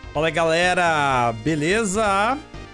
Fala aí, galera, beleza?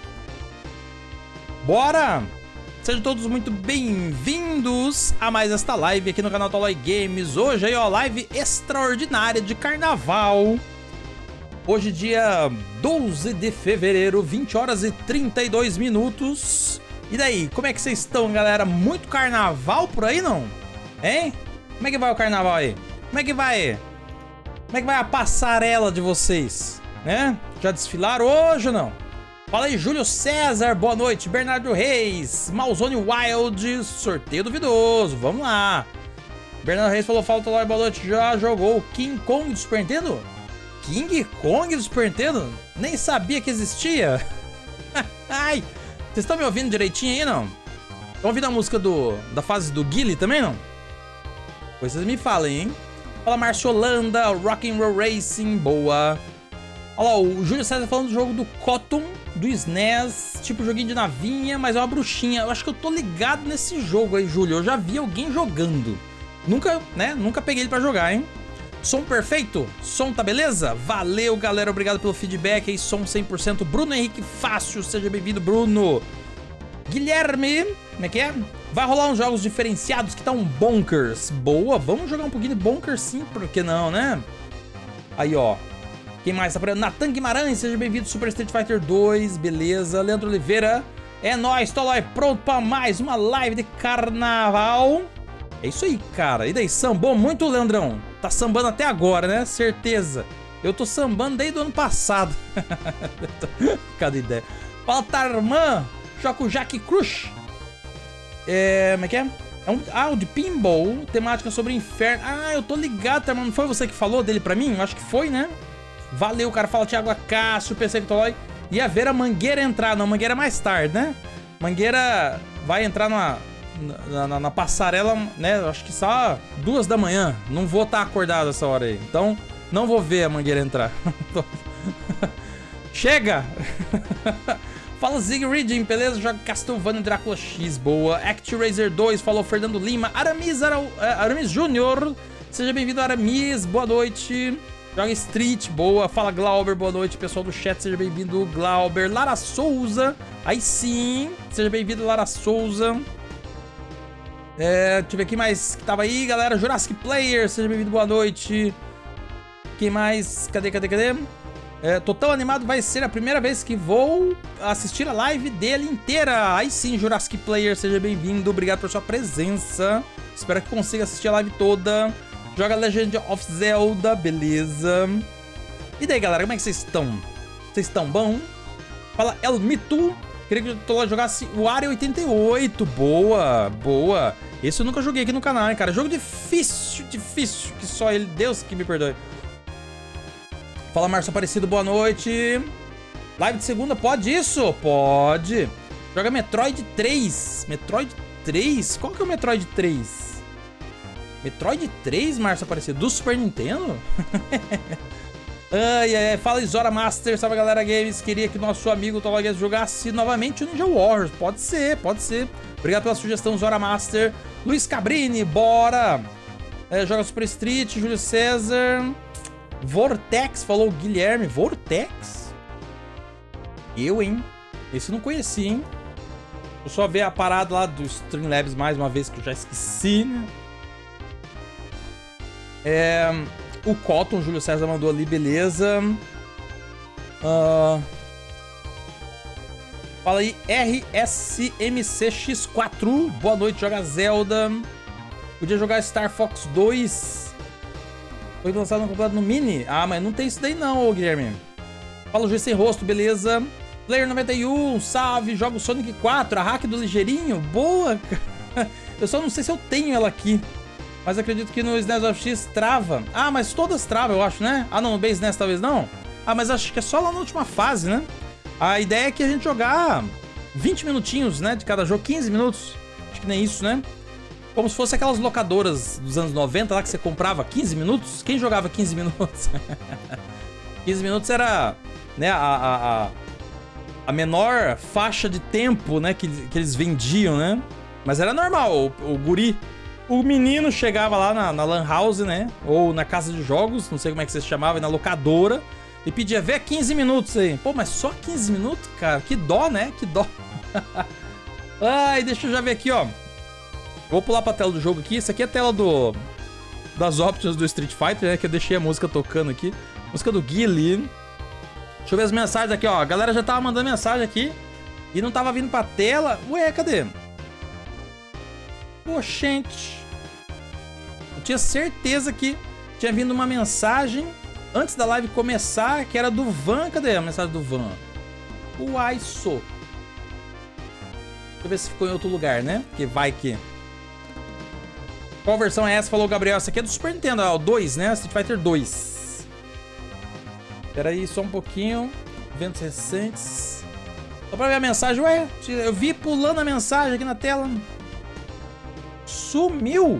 Bora! Sejam todos muito bem-vindos a mais esta live aqui no canal Tolói Games. Hoje aí, ó, live extraordinária de carnaval. Hoje, dia 12 de fevereiro, 20 horas e 32 minutos. E daí, como é que vocês estão, galera? Muito carnaval por aí, não? Hein? Como é que vai o carnaval aí? Como é que vai? Como é que vai a passarela de vocês? Né? Já desfilaram hoje ou não? Fala aí, Júlio César, boa noite. Bernardo Reis, Malzone Wild, sorteio duvidoso, vamos lá. Bernardo Reis falou, fala Tolói, boa noite. Já jogou King Kong do Super Nintendo? King Kong do Super Nintendo? Nem sabia que existia. Ai, vocês estão me ouvindo direitinho aí, não? Estão ouvindo a música da fase do Guile também, não? Pois vocês me falem, hein? Fala, Márcio Holanda, Rock'n'Roll Racing, boa. Olha lá, o Júlio César falando do jogo do Cotton, do SNES, tipo joguinho de navinha, mas é uma bruxinha. Eu acho que eu tô ligado nesse jogo aí, Júlio. Eu já vi alguém jogando. Nunca, né? Nunca peguei ele pra jogar, hein? Som perfeito? Som tá beleza? Valeu, galera. Obrigado pelo feedback aí. Som 100%. Bruno Henrique Fácil. Seja bem-vindo, Bruno. Guilherme, como é que é? Vai rolar uns jogos diferenciados que tá um Bonkers. Boa, vamos jogar um pouquinho de Bonkers sim, por que não, né? Aí, ó. Quem mais tá por aí? Natan Guimarães, seja bem-vindo. Super Street Fighter 2, beleza. Leandro Oliveira, é nóis, Tolói, pronto pra mais uma live de carnaval. É isso aí, cara. E daí, sambou muito, Leandrão? Tá sambando até agora, né? Certeza. Eu tô sambando desde o ano passado. Cada ideia. Fala, Tarman, Joco Jack Crush. Como é que é? O de Pinball, temática sobre inferno. Ah, eu tô ligado, Tarman. Não foi você que falou dele pra mim? Eu acho que foi, né? Valeu, cara. Fala, Thiago Acácio, PC Tolói. Ia ver a Mangueira entrar. Não, Mangueira mais tarde, né? Mangueira vai entrar na passarela, né? Acho que só 2 da manhã. Não vou estar acordado essa hora aí. Então, não vou ver a Mangueira entrar. Chega! Fala, Zig Reading, beleza? Joga Castlevania Drácula X, boa. ActRaiser 2, falou Fernando Lima. Aramis Júnior. Seja bem-vindo, Aramis. Boa noite. Joga Street, boa. Fala, Glauber, boa noite. Pessoal do chat, seja bem-vindo, Glauber. Lara Souza, aí sim. Seja bem-vindo, Lara Souza. Deixa eu ver quem mais que tava aí, galera. Jurassic Player, seja bem-vindo, boa noite. Quem mais? Cadê? Tô tão animado, vai ser a primeira vez que vou assistir a live dele inteira. Aí sim, Jurassic Player, seja bem-vindo. Obrigado por sua presença. Espero que consiga assistir a live toda. Joga Legend of Zelda, beleza. E daí, galera, como é que vocês estão? Vocês estão bom? Fala, Elmito. Queria que eu tô lá jogasse o Area 88. Boa, boa. Esse eu nunca joguei aqui no canal, hein, cara. Jogo difícil, que só ele, Deus que me perdoe. Fala, Márcio Aparecido, boa noite. Live de segunda, pode isso? Pode. Joga Metroid 3. Metroid 3? Qual que é o Metroid 3? Metroid 3, Márcio Aparecido? Do Super Nintendo? Ai. Fala, Isora Master. Salve, galera games. Queria que nosso amigo Tolói Games jogasse novamente o Ninja Warriors. Pode ser, pode ser. Obrigado pela sugestão, Zora Master. Luiz Cabrini, bora. Joga Super Street. Júlio César. Vortex, falou Guilherme. Vortex? Hein? Esse eu não conheci, hein? Vou só ver a parada lá do Streamlabs mais uma vez, que eu já esqueci, né? O Cotton, o Júlio César mandou ali, beleza. Fala aí, RSMCX4. Boa noite, joga Zelda. Podia jogar Star Fox 2. Foi lançado no completo no Mini? Ah, mas não tem isso daí não, Guilherme. Fala o G Sem Rosto, beleza. Player 91, salve. Joga o Sonic 4, a hack do ligeirinho. Boa, cara. Eu só não sei se eu tenho ela aqui. Mas acredito que no SNES of X trava. Ah, mas todas travam, eu acho, né? Ah, não, no Base NES talvez não. Ah, mas acho que é só lá na última fase, né? A ideia é que a gente jogar 20 minutinhos, né? De cada jogo, 15 minutos. Acho que nem isso, né? Como se fosse aquelas locadoras dos anos 90 lá que você comprava 15 minutos. Quem jogava 15 minutos? 15 minutos era, né, a menor faixa de tempo, né, que eles vendiam, né? Mas era normal, o guri... O menino chegava lá na Lan House, né? Ou na casa de jogos, não sei como é que você se chamava, na locadora. E pedia, vê 15 minutos aí. Pô, mas só 15 minutos, cara? Que dó, né? Que dó. Ai, deixa eu já ver aqui, ó. Vou pular pra tela do jogo aqui. Isso aqui é a tela das options do Street Fighter, né? Que eu deixei a música tocando aqui. Música do Guile. Deixa eu ver as mensagens aqui, ó. A galera já tava mandando mensagem aqui. E não tava vindo pra tela. Ué, cadê? Pô, gente. Eu tinha certeza que tinha vindo uma mensagem antes da live começar, que era do Van. Cadê a mensagem do Van? Uai, sou. Deixa eu ver se ficou em outro lugar, né? Porque vai que... Qual versão é essa? Falou o Gabriel. Essa aqui é do Super Nintendo, ó. O 2, né? Street Fighter 2. Pera aí, só um pouquinho. Eventos recentes. Só pra ver a mensagem. Ué, eu vi pulando a mensagem aqui na tela. Sumiu.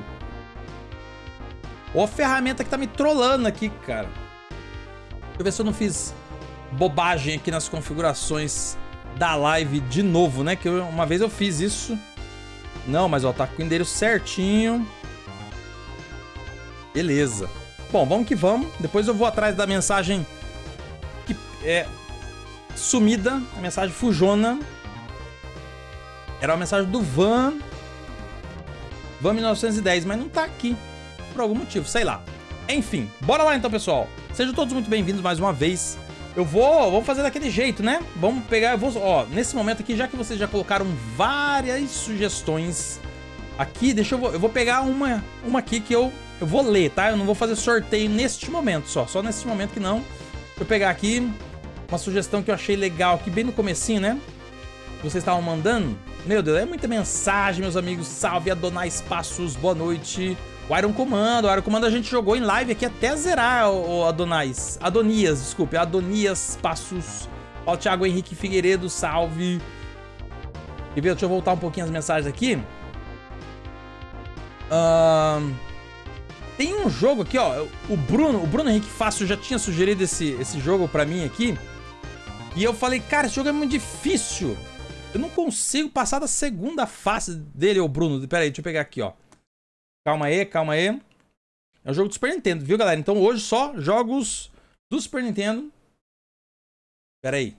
Ó, a ferramenta que tá me trollando aqui, cara. Deixa eu ver se eu não fiz bobagem aqui nas configurações da live de novo, né? Que uma vez eu fiz isso. Não, mas ó, tá com o endereço certinho. Beleza. Bom, vamos que vamos. Depois eu vou atrás da mensagem que é sumida. A mensagem fujona. Era uma mensagem do Van 1910, mas não tá aqui. Por algum motivo, sei lá. Enfim, bora lá então, pessoal. Sejam todos muito bem-vindos mais uma vez. Vou fazer daquele jeito, né? Vamos pegar, ó, nesse momento aqui, já que vocês já colocaram várias sugestões aqui, eu vou pegar uma aqui que eu vou ler, tá? Eu não vou fazer sorteio neste momento só nesse momento que não. Deixa eu pegar aqui uma sugestão que eu achei legal aqui, bem no comecinho, né? Que vocês estavam mandando. Meu Deus, é muita mensagem, meus amigos. Salve, Adonai Passos, boa noite. O Iron Commando a gente jogou em live aqui até zerar o Adonias, desculpe, Adonias Passos. Ó, o Thiago Henrique Figueiredo, salve. E deixa eu voltar um pouquinho as mensagens aqui. Tem um jogo aqui, ó, o Bruno Henrique Fácil já tinha sugerido esse jogo pra mim aqui. E eu falei, cara, esse jogo é muito difícil. Eu não consigo passar da segunda fase dele, ô Bruno. Pera aí, deixa eu pegar aqui, ó. Calma aí, calma aí. É um jogo do Super Nintendo, viu, galera? Então hoje só jogos do Super Nintendo. Pera aí.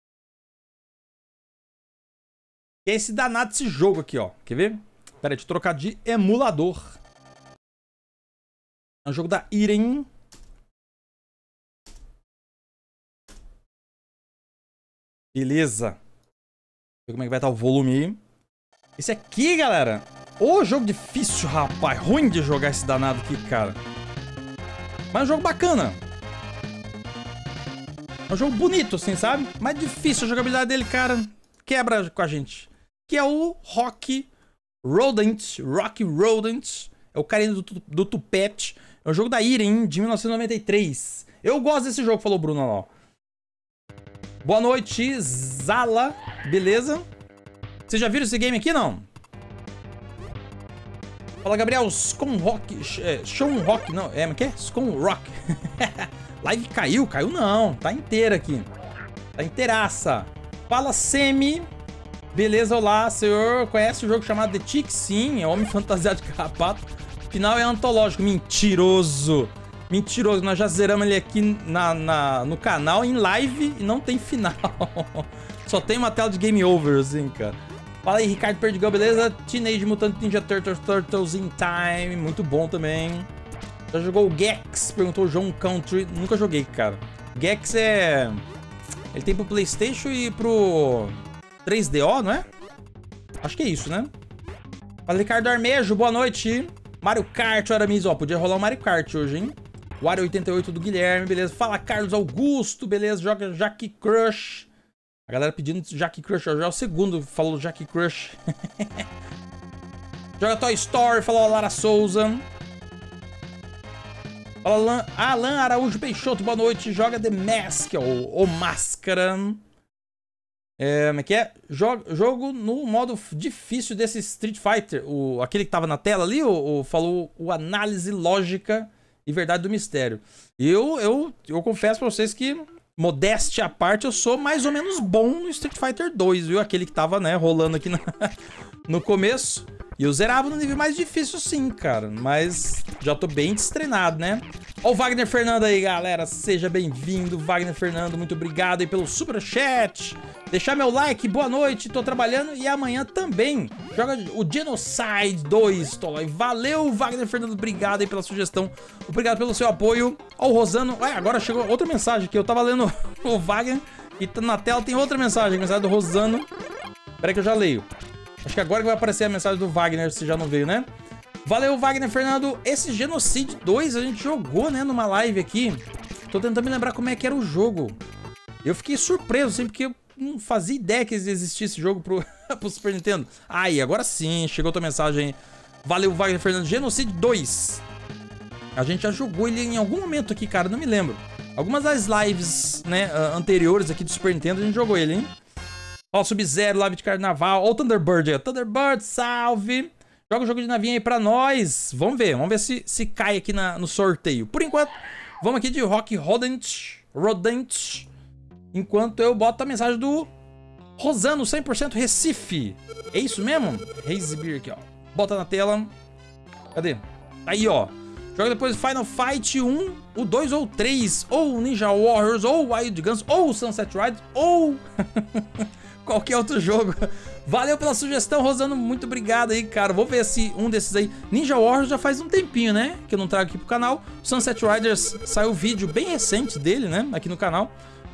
E é esse danado desse jogo aqui, ó. Quer ver? Pera aí, deixa eu trocar de emulador. É um jogo da Irem. Beleza. Deixa eu ver como é que vai estar o volume aí. Esse aqui, galera. Ô, jogo difícil, rapaz. Ruim de jogar esse danado aqui, cara. Mas é um jogo bacana. É um jogo bonito, assim, sabe? Mas difícil a jogabilidade dele, cara. Quebra com a gente. Que é o Rock Rodent. É o carinha do tupete. É um jogo da Irem, de 1993. Eu gosto desse jogo, falou o Bruno lá, ó. Boa noite, Zala. Beleza? Vocês já viram esse game aqui, não? Fala, Gabriel. Scon Rock. Sean Rock. Não, o que é? Scon Rock. Live caiu? Caiu não. Tá inteira aqui. Tá inteiraça. Fala, Semi. Beleza, olá, senhor. Conhece o jogo chamado The Tick? Sim, é Homem Fantasiado de Carrapato. Final é antológico. Mentiroso. Mentiroso. Nós já zeramos ele aqui no canal, em live, e não tem final. Só tem uma tela de game over, assim, cara. Fala aí, Ricardo Perdigão, beleza? Teenage Mutant Ninja Turtles in Time. Muito bom também. Já jogou o Gex? Perguntou o João Country. Nunca joguei, cara. Gex é... Ele tem pro PlayStation e pro 3DO, não é? Acho que é isso, né? Fala, Ricardo Armejo, boa noite. Mario Kart, Aramis, ó, podia rolar o Mario Kart hoje, hein? Wario 88 do Guilherme, beleza? Fala, Carlos Augusto, beleza? Joga Jack Crush. A galera pedindo Jack Crush, já é o segundo que falou Jack Crush. Joga Toy Story, falou Lara Souza. Fala, Alan Araújo Peixoto, boa noite. Joga The Mask, ou Máscara. Como é que é? Jogo no modo difícil desse Street Fighter. Aquele que tava na tela ali, falou o análise lógica e verdade do mistério. Eu confesso pra vocês que, modéstia à parte, eu sou mais ou menos bom no Street Fighter 2, viu? Aquele que tava, né, rolando aqui no começo. E eu zerava no nível mais difícil sim, cara. Mas já tô bem destreinado, né? Ó o Wagner Fernando aí, galera. Seja bem-vindo, Wagner Fernando. Muito obrigado aí pelo superchat. Deixar meu like, boa noite. Tô trabalhando e amanhã também joga o Genocide 2. Tô lá. Valeu, Wagner Fernando. Obrigado aí pela sugestão. Obrigado pelo seu apoio. Ó o Rosano. Ué, agora chegou outra mensagem aqui. Eu tava lendo o Wagner e na tela tem outra mensagem. Mensagem do Rosano. Pera aí que eu já leio. Acho que agora que vai aparecer a mensagem do Wagner, se já não veio, né? Valeu, Wagner Fernando. Esse Genocide 2 a gente jogou, né, numa live aqui. Tô tentando me lembrar como é que era o jogo. Eu fiquei surpreso, assim, porque eu não fazia ideia que existisse esse jogo pro Super Nintendo. Aí, agora sim, chegou tua mensagem. Valeu, Wagner Fernando. Genocide 2. A gente já jogou ele em algum momento aqui, cara, não me lembro. Algumas das lives, né, anteriores aqui do Super Nintendo, a gente jogou ele, hein? Ó, Sub-Zero, live de carnaval. Ó, o Thunderbird aí. Thunderbird, salve. Joga o jogo de navinha aí pra nós. Vamos ver se cai aqui no sorteio. Por enquanto, vamos aqui de Rock Rodent. Enquanto eu boto a mensagem do Rosano, 100% Recife. É isso mesmo? Hazy Beer aqui, ó. Bota na tela. Cadê? Aí, ó. Joga depois Final Fight 1, o 2 ou 3, ou Ninja Warriors, ou Wild Guns, ou Sunset Riders, ou... qualquer outro jogo. Valeu pela sugestão, Rosano. Muito obrigado aí, cara. Vou ver se um desses aí... Ninja Warriors já faz um tempinho, né? Que eu não trago aqui pro canal. Sunset Riders saiu vídeo bem recente dele, né? Aqui no canal.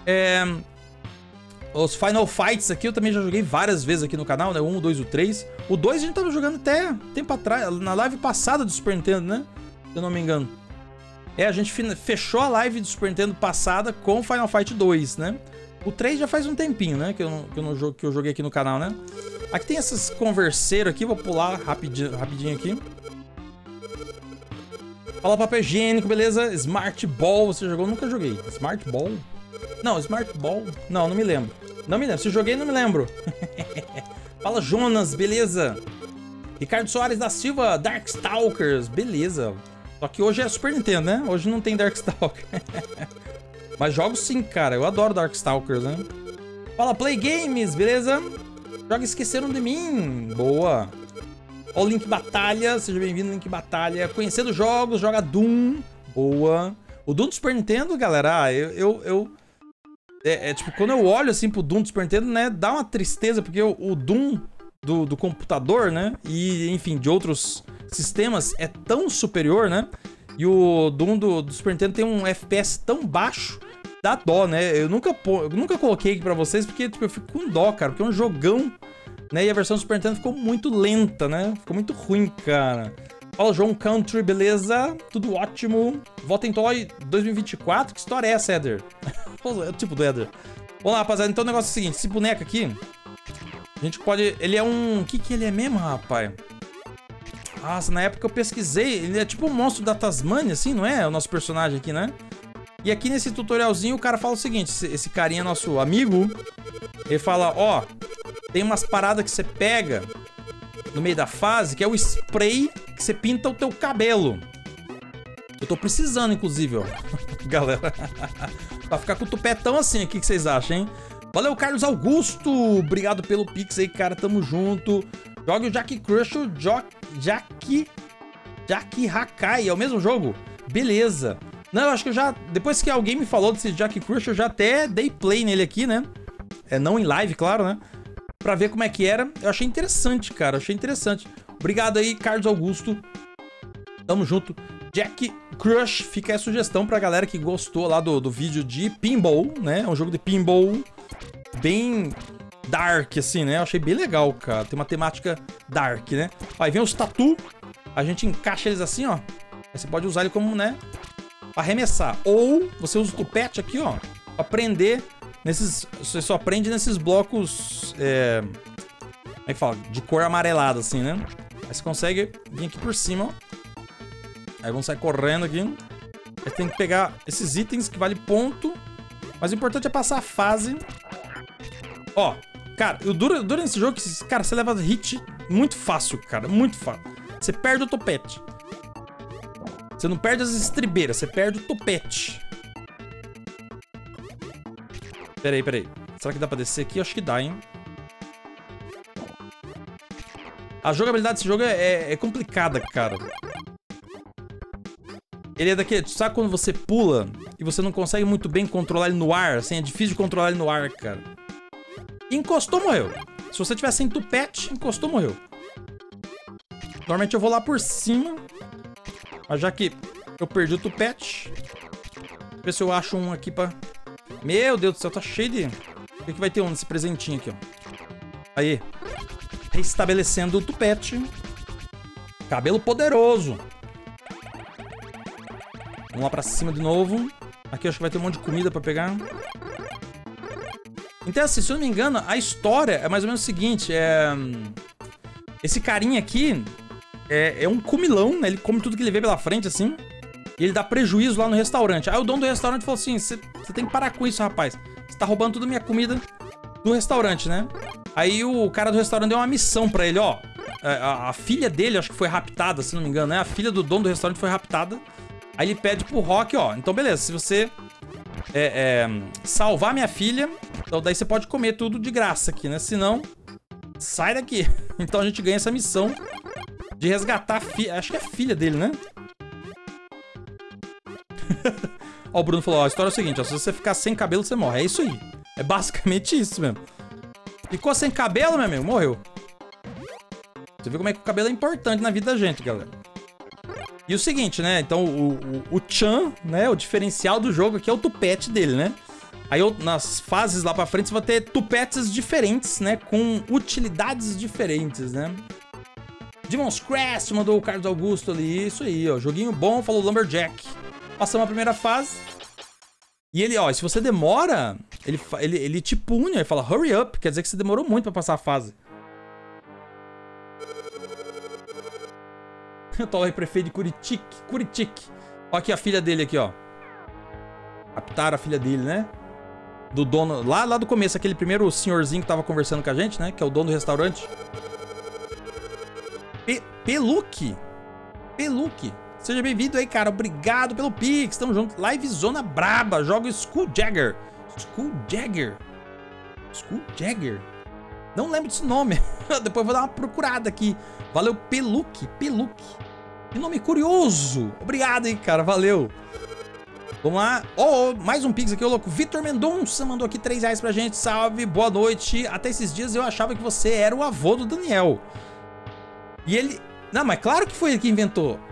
Os Final Fights aqui eu também já joguei várias vezes aqui no canal, né? O 1, o 2 e o 3. O 2 a gente tava jogando até tempo atrás, na live passada do Super Nintendo, né? Se eu não me engano. A gente fechou a live do Super Nintendo passada com Final Fight 2, né? O 3 já faz um tempinho, né? Que eu joguei aqui no canal, né? Aqui tem esses converseiros aqui. Vou pular rapidinho aqui. Fala, papel higiênico, beleza? Smart Ball, você jogou? Nunca joguei. Smart Ball? Não, Smart Ball... Não me lembro. Não me lembro. Se joguei, não me lembro. Fala, Jonas, beleza? Ricardo Soares da Silva, Darkstalkers, beleza. Só que hoje é Super Nintendo, né? Hoje não tem Darkstalkers. Mas jogo sim, cara. Eu adoro Darkstalkers, né? Fala, Play Games, beleza? Joga Esqueceram de Mim. Boa. Ó o Link Batalha. Seja bem-vindo, Link Batalha. Conhecendo jogos, joga Doom. Boa. O Doom do Super Nintendo, galera, tipo, quando eu olho assim pro Doom do Super Nintendo, né, dá uma tristeza, porque o Doom do computador, né, e enfim, de outros sistemas é tão superior, né? E o Doom do Super Nintendo tem um FPS tão baixo, dá dó, né? Eu nunca coloquei aqui pra vocês, porque tipo, eu fico com dó, cara, porque é um jogão, né? E a versão do Super Nintendo ficou muito lenta, né? Ficou muito ruim, cara. Fala, João Country, beleza? Tudo ótimo. Volta em Toy 2024? Que história é essa, Eder? É o tipo do Eder. Vamos lá, rapaziada. Então o negócio é o seguinte. Esse boneco aqui, a gente pode... Ele é um... O que ele é mesmo, rapaz? Nossa, na época eu pesquisei. Ele é tipo um monstro da Tasmânia, assim, não é? O nosso personagem aqui, né? E aqui nesse tutorialzinho o cara fala o seguinte. Esse carinha, nosso amigo, ele fala, ó... Tem umas paradas que você pega no meio da fase, que é o spray que você pinta o teu cabelo. Eu tô precisando, inclusive, ó. Galera. Pra ficar com o tupetão assim, o que vocês acham, hein? Valeu, Carlos Augusto. Obrigado pelo Pix aí, cara. Tamo junto. Jogue o Jack Crush, o Jack Hakai. É o mesmo jogo? Beleza. Não, eu acho que eu já... Depois que alguém me falou desse Jack Crush, eu já até dei play nele aqui, né? Não em live, claro, né? Pra ver como é que era. Eu achei interessante, cara. Achei interessante. Obrigado aí, Carlos Augusto. Tamo junto. Jack Crush. Fica aí a sugestão pra galera que gostou lá do vídeo de pinball, né? É um jogo de pinball bem dark, assim, né? Eu achei bem legal, cara. Tem uma temática dark, né? Aí vem os tatu. A gente encaixa eles assim, ó. Aí você pode usar ele como, né? Pra arremessar. Ou você usa o tupete aqui, ó. Pra prender... Você só prende nesses blocos, como é que fala? De cor amarelada, assim, né? Aí você consegue vir aqui por cima, ó. Aí vamos sair correndo aqui. Aí tem que pegar esses itens que vale ponto. Mas o importante é passar a fase. Ó, cara, durante esse jogo, cara, você leva hit muito fácil, cara. Muito fácil. Você perde o topete. Você não perde as estribeiras, você perde o topete. Peraí. Será que dá pra descer aqui? Acho que dá, hein? A jogabilidade desse jogo é complicada, cara. Ele é daquele... Sabe quando você pula e você não consegue muito bem controlar ele no ar? Assim, é difícil de controlar ele no ar, cara. Encostou, morreu. Se você tiver sem tupete, encostou, morreu. Normalmente eu vou lá por cima. Mas já que eu perdi o tupete... Deixa eu ver se eu acho um aqui pra... Meu Deus do céu, tá cheio de... O que vai ter um nesse presentinho aqui, ó? Aí. Restabelecendo o tupete. Cabelo poderoso. Vamos lá pra cima de novo. Aqui eu acho que vai ter um monte de comida pra pegar. Então assim, se eu não me engano, a história é mais ou menos o seguinte. Esse carinha aqui é um comilão, né? Ele come tudo que ele vê pela frente, assim. E ele dá prejuízo lá no restaurante. Aí o dono do restaurante falou assim, você tem que parar com isso, rapaz. Você tá roubando toda a minha comida do restaurante, né? Aí o cara do restaurante deu uma missão pra ele, ó. A filha dele, acho que foi raptada, se não me engano, né? A filha do dono do restaurante foi raptada. Aí ele pede pro Rock, ó. Então, beleza, se você salvar minha filha, então daí você pode comer tudo de graça aqui, né? Se não, sai daqui. Então a gente ganha essa missão de resgatar a filha. Acho que é a filha dele, né? Ó, o Bruno falou, ó, a história é o seguinte, ó. Se você ficar sem cabelo, você morre. É isso aí. É basicamente isso mesmo. Ficou sem cabelo, meu amigo, morreu. Você vê como é que o cabelo é importante na vida da gente, galera. E o seguinte, né? Então, o Chan, né? O diferencial do jogo aqui é o tupete dele, né? Aí, nas fases lá pra frente, você vai ter tupetes diferentes, né? Com utilidades diferentes, né? Demon's Crest mandou o Carlos Augusto ali. Isso aí, ó. Joguinho bom, falou Lumberjack. Passamos a primeira fase. E ele, ó, se você demora, ele te pune, ele fala hurry up. Quer dizer que você demorou muito pra passar a fase. Eu tô aí, prefeito de Curitique. Ó aqui a filha dele aqui, ó. Captaram a filha dele, né? Do dono, lá do começo, aquele primeiro senhorzinho que tava conversando com a gente, né? Que é o dono do restaurante. Peluque. Seja bem-vindo aí, cara. Obrigado pelo Pix. Tamo junto. Live Zona Braba. Joga Skuulljagr. Skuulljagr. Não lembro desse nome. Depois eu vou dar uma procurada aqui. Valeu, Peluque. Que nome curioso. Obrigado aí, cara. Valeu. Vamos lá. Oh, mais um Pix aqui, ô louco. Vitor Mendonça mandou aqui R$3 pra gente. Salve, boa noite. Até esses dias eu achava que você era o avô do Daniel. E ele... Não, mas claro que foi ele que inventou.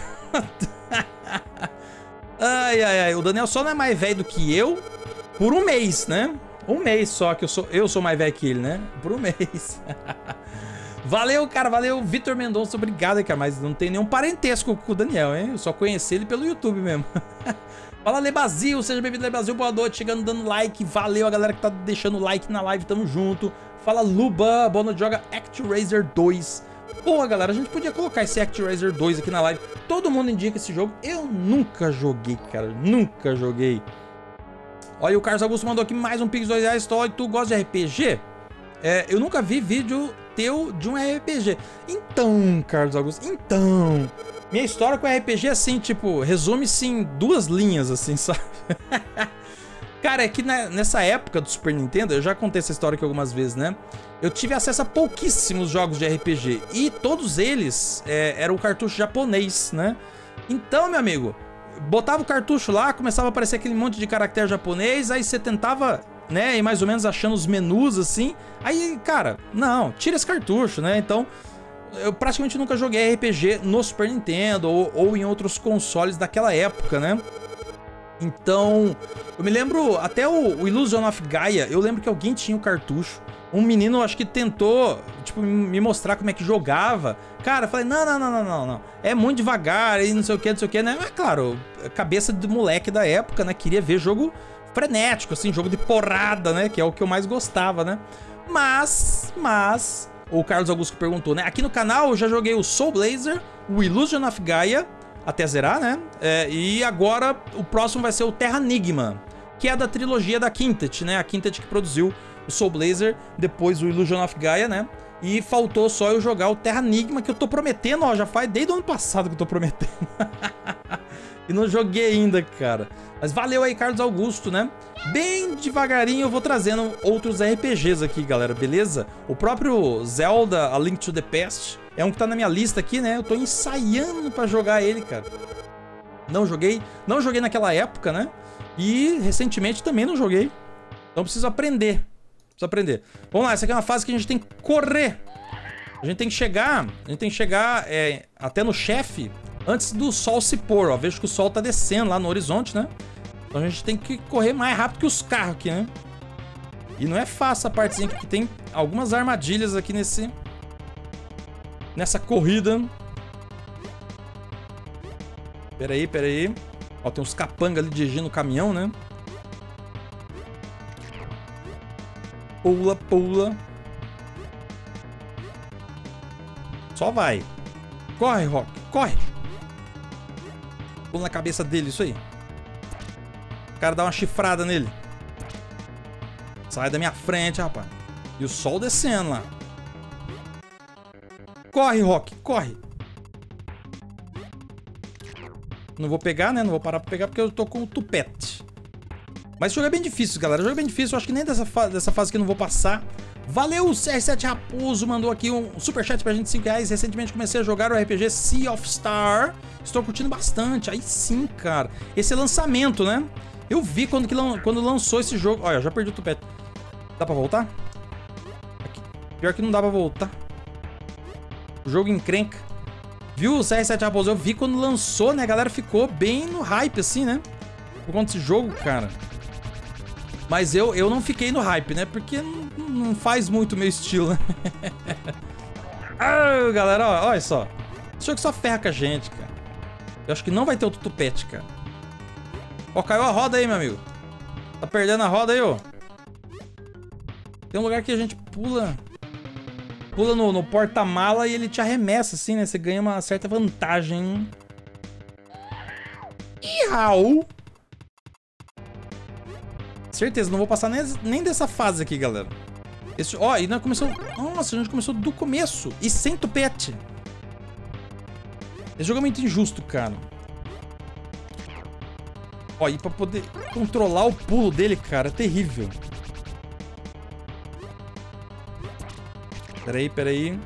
Ai. O Daniel só não é mais velho do que eu por um mês, né? Um mês só que eu sou mais velho que ele, né? Por um mês. Valeu, cara. Valeu, Vitor Mendonça. Obrigado, cara. Mas não tem nenhum parentesco com o Daniel, hein? Eu só conheci ele pelo YouTube mesmo. Fala, Lebazil. Seja bem-vindo, Lebazil. Boa noite. Chegando, dando like. Valeu a galera que tá deixando like na live. Tamo junto. Fala, Luba. Boa noite. Joga ActRaiser 2. Boa, galera, a gente podia colocar esse ActRaiser 2 aqui na live. Todo mundo indica esse jogo. Eu nunca joguei, cara. Nunca joguei. Olha, o Carlos Augusto mandou aqui mais um Pix R$2. Tu gosta de RPG? Eu nunca vi vídeo teu de um RPG. Então, Carlos Augusto, então... Minha história com RPG é assim, tipo, resume-se em 2 linhas, assim, sabe? Cara, é que nessa época do Super Nintendo, eu já contei essa história aqui algumas vezes, né? Eu tive acesso a pouquíssimos jogos de RPG. E todos eles eram o cartucho japonês, né? Então, meu amigo, botava o cartucho lá, começava a aparecer aquele monte de caractere japonês. Aí você tentava, né, ir mais ou menos achando os menus, assim. Aí, cara, não, tira esse cartucho, né? Então, eu praticamente nunca joguei RPG no Super Nintendo ou em outros consoles daquela época, né? Então, eu me lembro, até o Illusion of Gaia, eu lembro que alguém tinha o cartucho. Um menino, acho que tentou, tipo, me mostrar como é que jogava. Cara, eu falei, não. É muito devagar e não sei o que, né? Mas, claro, cabeça de moleque da época, né? Queria ver jogo frenético, assim, jogo de porrada, né? Que é o que eu mais gostava, né? Mas... O Carlos Augusto perguntou, né? Aqui no canal eu já joguei o Soul Blazer, o Illusion of Gaia, até zerar, né? E agora o próximo vai ser o Terranigma, que é da trilogia da Quintet, né? A Quintet que produziu o Soul Blazer, depois o Illusion of Gaia, né? E faltou só eu jogar o Terranigma, que eu tô prometendo, ó, já faz desde o ano passado que eu tô prometendo. E não joguei ainda, cara. Mas valeu aí, Carlos Augusto, né? Bem devagarinho eu vou trazendo outros RPGs aqui, galera, beleza? O próprio Zelda, A Link to the Past, é um que tá na minha lista aqui, né? Eu tô ensaiando pra jogar ele, cara. Não joguei naquela época, né? E recentemente também não joguei. Então preciso aprender. Vamos lá, essa aqui é uma fase que a gente tem que correr. A gente tem que chegar até no chefe antes do sol se pôr, ó. Vejo que o sol tá descendo lá no horizonte, né? Então a gente tem que correr mais rápido que os carros aqui, né? E não é fácil a partezinha aqui, que tem algumas armadilhas aqui nessa corrida. Pera aí. Ó, tem uns capangas ali dirigindo o caminhão, né? Pula. Só vai. Corre, Rock. Corre. Pula na cabeça dele, isso aí. O cara dá uma chifrada nele. Sai da minha frente, rapaz. E o sol descendo lá. Corre, Rock. Corre. Não vou pegar, né? Não vou parar pra pegar porque eu tô com o tupete. Mas o jogo é bem difícil, galera. O jogo é bem difícil. Eu acho que nem dessa fase aqui eu não vou passar. Valeu, CR7 Raposo. Mandou aqui um superchat pra gente, R$5. Recentemente comecei a jogar o RPG Sea of Star. Estou curtindo bastante. Aí sim, cara. Esse é lançamento, né? Eu vi quando lançou esse jogo. Olha, já perdi o tupete. Dá pra voltar? Aqui. Pior que não dá pra voltar. O jogo encrenca. Viu, o CR7 Raposo? Eu vi quando lançou, né? A galera ficou bem no hype, assim, né? Por conta desse jogo, cara. Mas eu não fiquei no hype, né? Porque não faz muito meu estilo, né? Ah, galera, ó, olha só. Esse jogo só ferra com a gente, cara. Eu acho que não vai ter outro tupete, cara. Ó, caiu a roda aí, meu amigo. Tá perdendo a roda aí, ó. Tem um lugar que a gente pula no porta-mala e ele te arremessa, assim, né? Você ganha uma certa vantagem. Ih, Raul! Certeza, não vou passar nem dessa fase aqui, galera. Ó, e nós começamos... Nossa, a gente começou do começo. E sem tupete. Esse jogo é muito injusto, cara. Ó, e pra poder controlar o pulo dele, cara, é terrível. Peraí.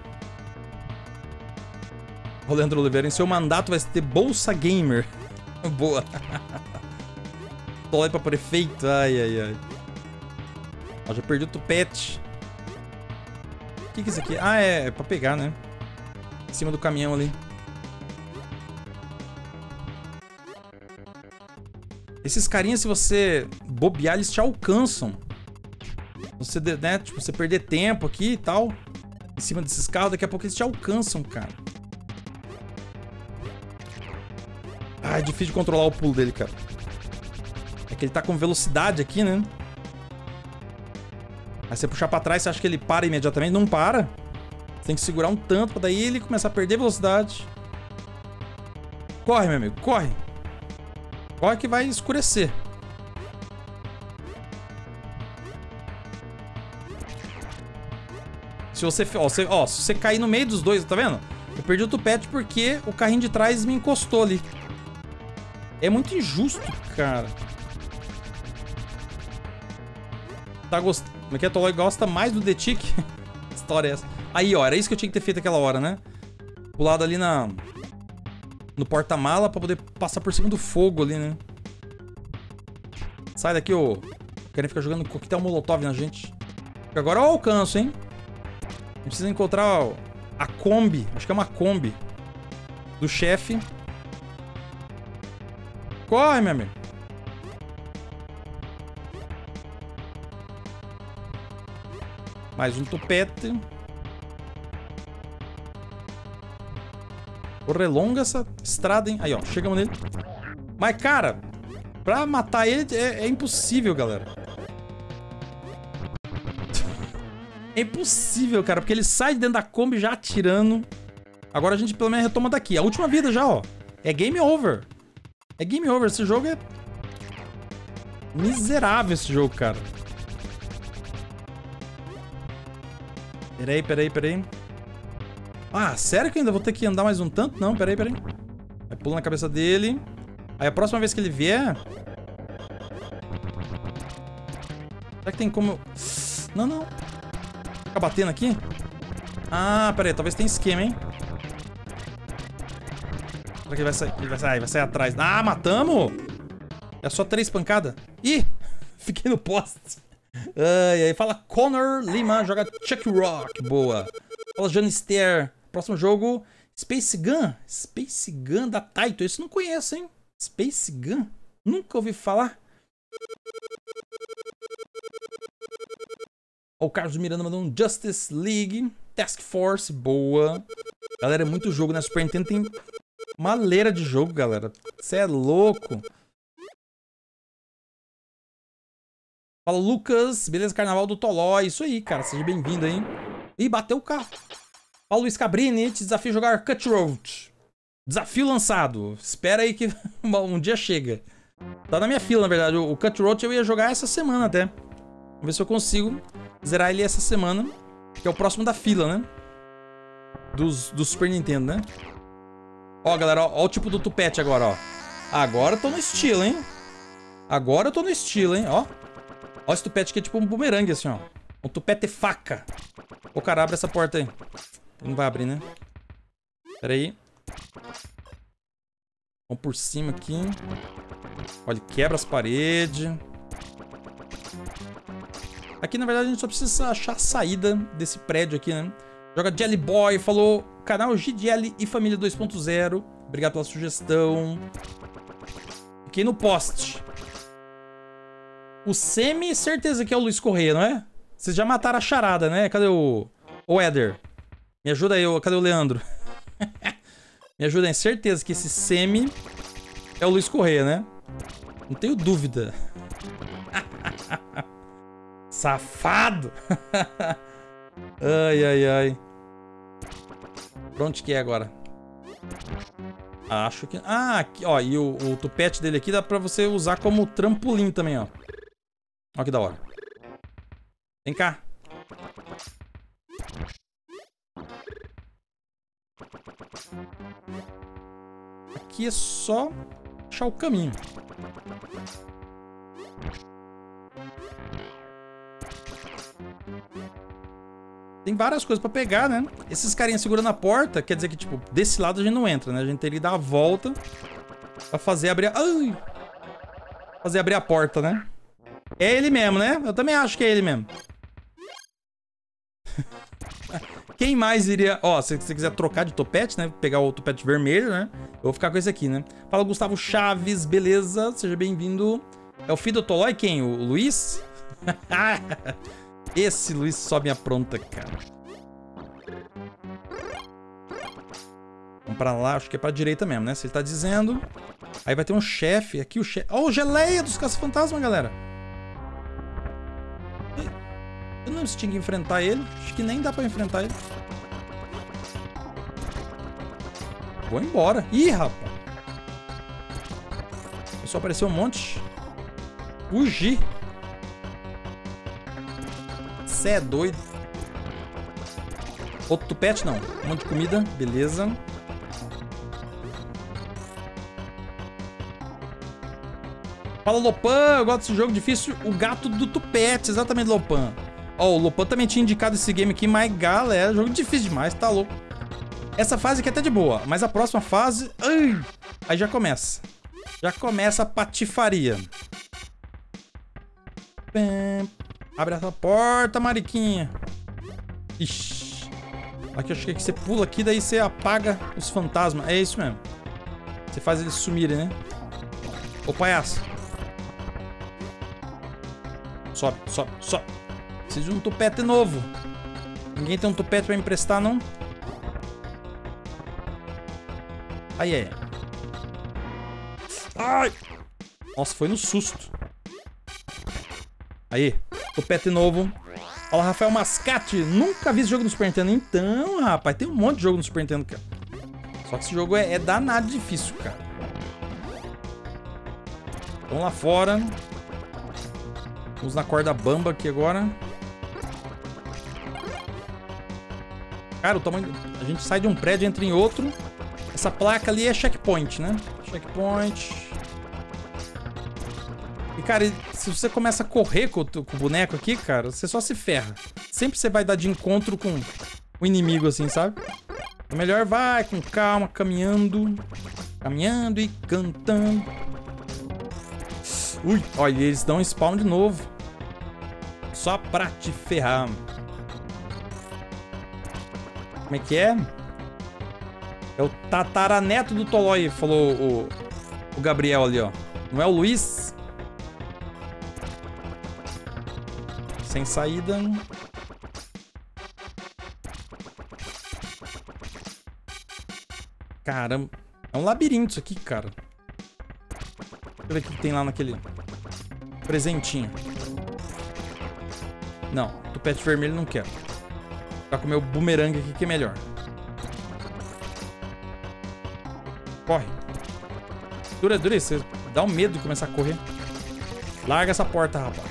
Ô, Leandro Oliveira, em seu mandato vai ter Bolsa Gamer. Boa. Tô aí pra prefeito. Ai. Ó, já perdi o tupete. O que é isso aqui? Ah, é pra pegar, né? Em cima do caminhão ali. Esses carinhas, se você bobear, eles te alcançam. Você, né, tipo, você perder tempo aqui e tal, em cima desses carros, daqui a pouco eles te alcançam, cara. Ah, é difícil de controlar o pulo dele, cara. É que ele tá com velocidade aqui, né? Aí você puxar pra trás, você acha que ele para imediatamente? Não para. Você tem que segurar um tanto pra daí ele começar a perder velocidade. Corre, meu amigo, corre. Corre que vai escurecer. Se você, se você cair no meio dos dois, tá vendo? Eu perdi o tupete porque o carrinho de trás me encostou ali. É muito injusto, cara. Tá gostando? Como é que é? Tolói gosta mais do The Tick? Que história é essa? Aí, ó, era isso que eu tinha que ter feito aquela hora, né? Pulado ali no porta-mala pra poder passar por cima do fogo ali, né? Sai daqui, ô. Querem ficar jogando coquetel molotov na gente. Agora eu alcanço, hein? A gente precisa encontrar ó, a Kombi. Acho que é uma Kombi. Do chefe. Corre, meu amigo. Mais um tupete. Porra, é longa essa estrada, hein? Aí, ó. Chegamos nele. Mas, cara, pra matar ele é impossível, galera. É impossível, cara. Porque ele sai de dentro da Kombi já atirando. Agora a gente pelo menos retoma daqui. A última vida já, ó. É game over. É game over. Esse jogo é... miserável esse jogo, cara. Peraí. Ah, sério que eu ainda vou ter que andar mais um tanto? Não, peraí. Aí pula na cabeça dele. Aí a próxima vez que ele vier... Será que tem como... Não. Fica batendo aqui? Ah, peraí. Talvez tenha esquema, hein? Será que ele vai sair? Ele vai sair atrás. Ah, matamos! É só 3 pancadas. Ih! Fiquei no poste. Ai, ai. Fala Connor Lima, joga Chuck Rock. Boa. Fala Janister. Próximo jogo, Space Gun. Space Gun da Taito. Esse eu não conheço, hein? Space Gun? Nunca ouvi falar. Ó, o Carlos Miranda mandou um Justice League. Task Force. Boa. Galera, é muito jogo, né? Super Nintendo tem uma leira de jogo, galera. Você é louco. Fala, Lucas. Beleza, Carnaval do Toló. Isso aí, cara. Seja bem-vindo, hein? Ih, bateu o carro. Fala, Luiz Cabrini. Te desafio a jogar Cutthroat. Desafio lançado. Espera aí que um dia chega. Tá na minha fila, na verdade. O Cutthroat eu ia jogar essa semana até. Vamos ver se eu consigo zerar ele essa semana. Que é o próximo da fila, né? Do Super Nintendo, né? Ó, galera, ó o tipo do tupete agora, ó. Agora eu tô no estilo, hein? Agora eu tô no estilo, hein? Ó. Ó esse tupete aqui é tipo um bumerangue, assim, ó. Um tupete faca. Ô, cara, abre essa porta aí. Não vai abrir, né? Pera aí. Vamos por cima aqui. Olha, quebra as paredes. Aqui, na verdade, a gente só precisa achar a saída desse prédio aqui, né? Joga Jelly Boy, falou canal GDL e Família 2.0. Obrigado pela sugestão. Fiquei no poste. O Semi, certeza que é o Luiz Correia, não é? Vocês já mataram a charada, né? Cadê o Éder? Me ajuda aí, cadê o Leandro? Me ajuda aí, certeza que esse Semi é o Luiz Correia, né? Não tenho dúvida. Safado! Ai, ai, ai. Pra onde que é agora? Acho que... Ah, aqui, ó. E o tupete dele aqui dá pra você usar como trampolim também, ó. Ó que da hora. Vem cá. Aqui é só achar o caminho. Tem várias coisas pra pegar, né? Esses carinhas segurando a porta, quer dizer que, tipo, desse lado a gente não entra, né? A gente teria que dar a volta pra fazer abrir a... Ai! Fazer abrir a porta, né? É ele mesmo, né? Eu também acho que é ele mesmo. Quem mais iria... Ó, se você quiser trocar de topete, né? Pegar o topete vermelho, né? Eu vou ficar com esse aqui, né? Fala, Gustavo Chaves, beleza? Seja bem-vindo. É o filho do Tolói quem? O Luiz? Esse Luiz só me apronta, cara. Vamos pra lá, acho que é pra direita mesmo, né? Se ele tá dizendo. Aí vai ter um chefe. Aqui o chefe... Ó, o Geleia dos Caça-Fantasma, galera. Eu não lembro se tinha que enfrentar ele. Acho que nem dá pra enfrentar ele. Vou embora. Ih, rapaz. Só apareceu um monte. Fugir. Cê é doido. Outro tupete, não. Um monte de comida. Beleza. Fala, Lopan. Eu gosto desse jogo difícil. O gato do tupete. Exatamente, Lopan. Ó, o Lopan também tinha indicado esse game aqui, mas galera, jogo difícil demais, tá louco. Essa fase aqui é até de boa, mas a próxima fase... Ai, aí já começa. Já começa a patifaria. Abre essa porta, mariquinha. Ixi. Aqui eu acho que você pula aqui, daí você apaga os fantasmas. É isso mesmo. Você faz eles sumirem, né? Ô, palhaço. Sobe, sobe, sobe. Preciso de um tupete novo. Ninguém tem um tupete pra emprestar, não? Aí é. Ai! Nossa, foi no susto. Aí, tupete novo. Fala, Rafael Mascate. Nunca vi esse jogo no Super Nintendo. Então, rapaz, tem um monte de jogo no Super Nintendo, cara. Só que esse jogo é danado difícil, cara. Vamos lá fora. Vamos na corda bamba aqui agora. Cara, o tamanho... A gente sai de um prédio e entra em outro. Essa placa ali é checkpoint, né? Checkpoint. E, cara, se você começa a correr com o boneco aqui, cara, você só se ferra. Sempre você vai dar de encontro com o inimigo, assim, sabe? É melhor vai com calma, caminhando. Caminhando e cantando. Ui, olha, eles dão spawn de novo. Só pra te ferrar. Como é que é? É o tataraneto do Tolói, falou o Gabriel ali, ó. Não é o Luiz? Sem saída. Caramba. É um labirinto isso aqui, cara. Deixa eu ver o que tem lá naquele presentinho. Não, tupete vermelho não quero. Vou com o meu bumerangue aqui que é melhor. Corre. Dura, você dá um medo de começar a correr. Larga essa porta, rapaz.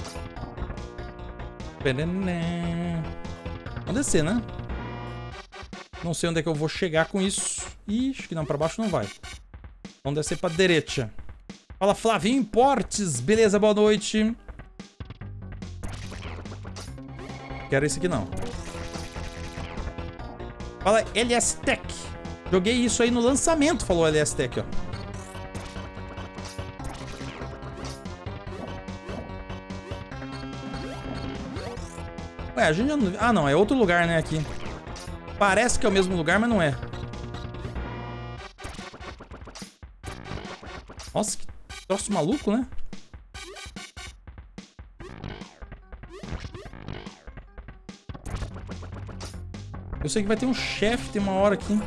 Vamos descer, né? Não sei onde é que eu vou chegar com isso. Ih, acho que não, pra baixo não vai. Vamos descer pra direita. Fala, Flavinho Importes. Beleza, boa noite. Quero esse aqui não. Fala, LS Tech. Joguei isso aí no lançamento, falou LS Tech, ó. Ué, a gente já não... Ah, não, é outro lugar, né, aqui. Parece que é o mesmo lugar, mas não é. Nossa, que troço maluco, né? Eu sei que vai ter um chefe, tem uma hora aqui.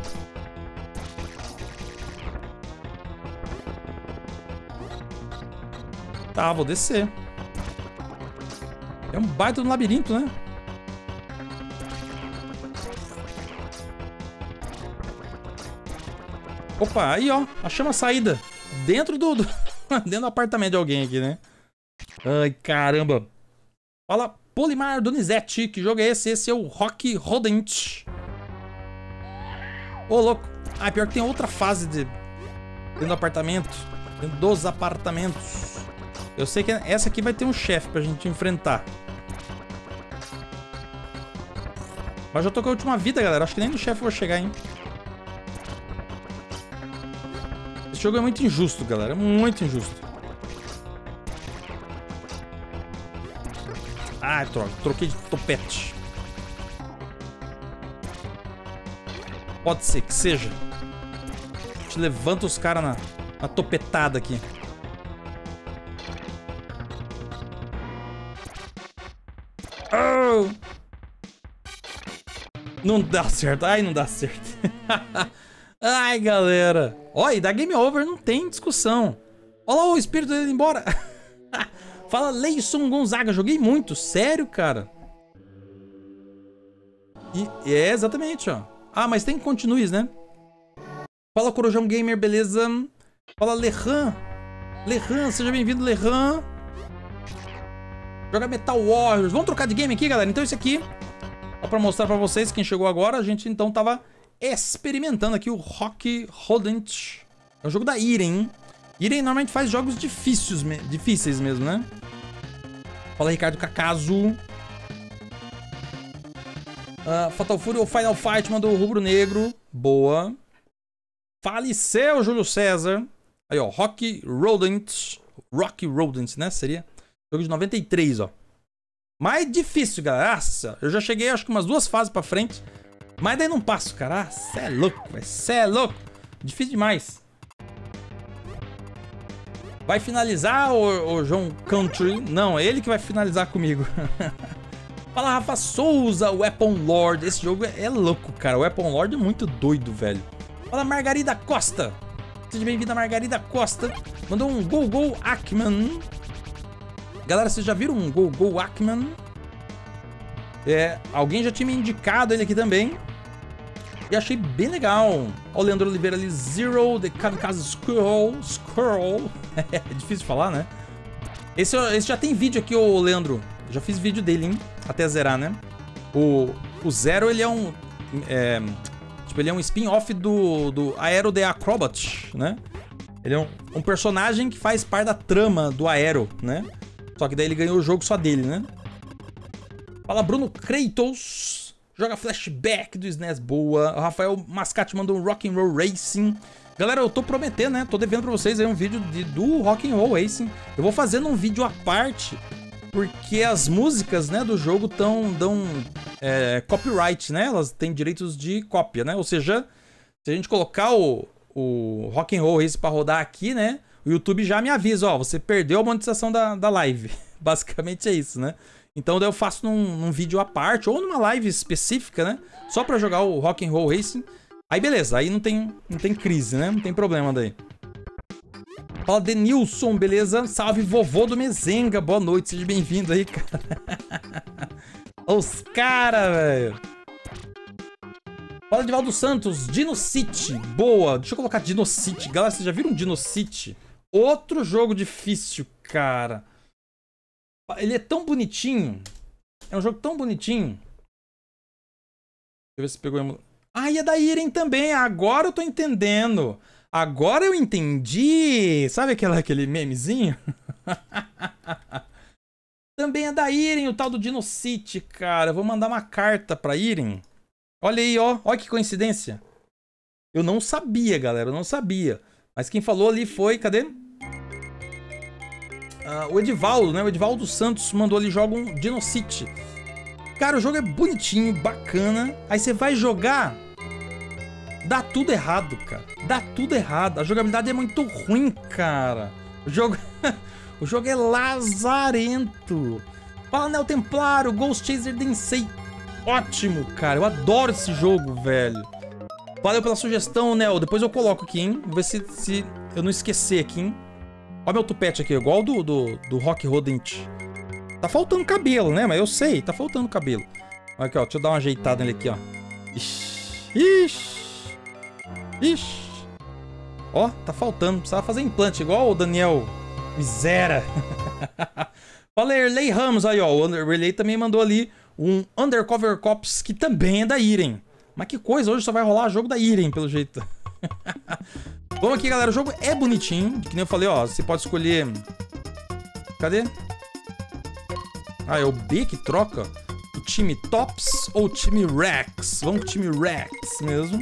Tá, vou descer. É um baita no labirinto, né? Opa, aí ó, achamos a saída. Dentro do dentro do apartamento de alguém aqui, né? Ai, caramba. Fala, Polimar Donizete, que jogo é esse? Esse é o Rocky Rodent. Ô, louco. Ah, pior que tem outra fase dentro do apartamento. Dentro dos apartamentos. Eu sei que essa aqui vai ter um chefe pra gente enfrentar. Mas já tô com a última vida, galera. Acho que nem no chefe eu vou chegar, hein? Esse jogo é muito injusto, galera. É muito injusto. Ah, droga. Troquei de topete. Pode ser que seja. A gente levanta os caras na topetada aqui. Oh! Não dá certo. Ai, não dá certo. Ai, galera. Ó, e da Game Over não tem discussão. Olha lá o espírito dele embora. Fala, Leison Gonzaga. Joguei muito. Sério, cara. E é exatamente, ó. Ah, mas tem continues, né? Fala, Corujão Gamer, beleza? Fala, Lehan. Lehan, seja bem-vindo, Lehan. Joga Metal Warriors. Vamos trocar de game aqui, galera? Então esse aqui, só pra mostrar pra vocês, quem chegou agora, a gente então tava experimentando aqui o Rocky Rodent. É um jogo da Irem. Irem normalmente faz jogos difíceis mesmo, né? Fala, Ricardo Cacaso. Fatal Fury ou Final Fight mandou o rubro negro. Boa. Faleceu, Júlio César. Aí, ó, Rocky Rodent. Rocky Rodent, né? Seria jogo de 93, ó. Mais difícil, galera. Eu já cheguei, acho que umas 2 fases pra frente. Mas daí não passo, cara. Cê é louco, velho. Cê é louco. Difícil demais. Vai finalizar, o João Country? Não, é ele que vai finalizar comigo. Fala, Rafa Souza, Weapon Lord. Esse jogo é louco, cara. O Weapon Lord é muito doido, velho. Fala, Margarida Costa. Seja bem-vinda, Margarida Costa. Mandou um Go Ackman. Galera, vocês já viram um Go Ackman? Alguém já tinha me indicado ele aqui também. E achei bem legal. Ó, o Leandro Oliveira ali. Zero, The Kamikaze Squirrel. É difícil de falar, né? Esse já tem vídeo aqui, ô Leandro. Já fiz vídeo dele, hein? Até zerar, né? O Zero, ele é um... tipo, ele é um spin-off do Aero The Acrobat, né? Ele é um personagem que faz parte da trama do Aero, né? Só que daí ele ganhou o jogo só dele, né? Fala, Bruno Kratos. Joga Flashback do SNES, boa. O Rafael Mascate mandou um Rock'n'Roll Racing. Galera, eu tô prometendo, né? Tô devendo pra vocês aí um vídeo do Rock'n'Roll Racing. Eu vou fazendo um vídeo à parte, porque as músicas, né, do jogo dão copyright, né? Elas têm direitos de cópia, né? Ou seja, se a gente colocar o Rock'n'Roll Racing pra rodar aqui, né? O YouTube já me avisa, ó, você perdeu a monetização da live. Basicamente é isso, né? Então daí eu faço num vídeo à parte, ou numa live específica, né? Só pra jogar o Rock'n'Roll Racing. Aí beleza, aí não tem crise, né? Não tem problema daí. Fala, Denilson, beleza? Salve, vovô do Mezenga. Boa noite, seja bem-vindo aí, cara. Os caras, velho. Fala, Edivaldo Santos, Dino City. Boa, deixa eu colocar Dino City. Galera, vocês já viram Dino City? Outro jogo difícil, cara. Ele é tão bonitinho. É um jogo tão bonitinho. Deixa eu ver se pegou... Ah, e é da Irem também. Agora eu tô entendendo. Agora eu entendi. Sabe aquele memezinho? Também é da Irem, o tal do Dino City, cara. Eu vou mandar uma carta pra Irem. Olha aí, ó. Olha que coincidência. Eu não sabia, galera. Eu não sabia. Mas quem falou ali foi... Cadê? O Edivaldo, né? O Edivaldo Santos mandou ali, joga um Dino City. Cara, o jogo é bonitinho, bacana. Aí você vai jogar... Dá tudo errado, cara. Dá tudo errado. A jogabilidade é muito ruim, cara. O jogo... o jogo é lazarento. Fala, Neo Templário, Ghost Chaser Densei. Ótimo, cara. Eu adoro esse jogo, velho. Valeu pela sugestão, Neo. Depois eu coloco aqui, hein. Vou ver se eu não esquecer aqui, hein. Olha meu tupete aqui, igual do Rock Rodent. Tá faltando cabelo, né? Mas eu sei, tá faltando cabelo. Olha aqui, ó. Deixa eu dar uma ajeitada nele aqui, ó. Ixi. Ixi. Ixi. Ó, tá faltando. Precisava fazer implante, igual o Daniel Misera. Fala, Erley Ramos aí, ó. O Erley também mandou ali um Undercover Cops, que também é da Irem. Mas que coisa, hoje só vai rolar jogo da Irem, pelo jeito. Vamos aqui, galera. O jogo é bonitinho. Que nem eu falei, ó. Você pode escolher... Cadê? Ah, é o B que troca? O time Tops ou o time Rex? Vamos com o time Rex mesmo.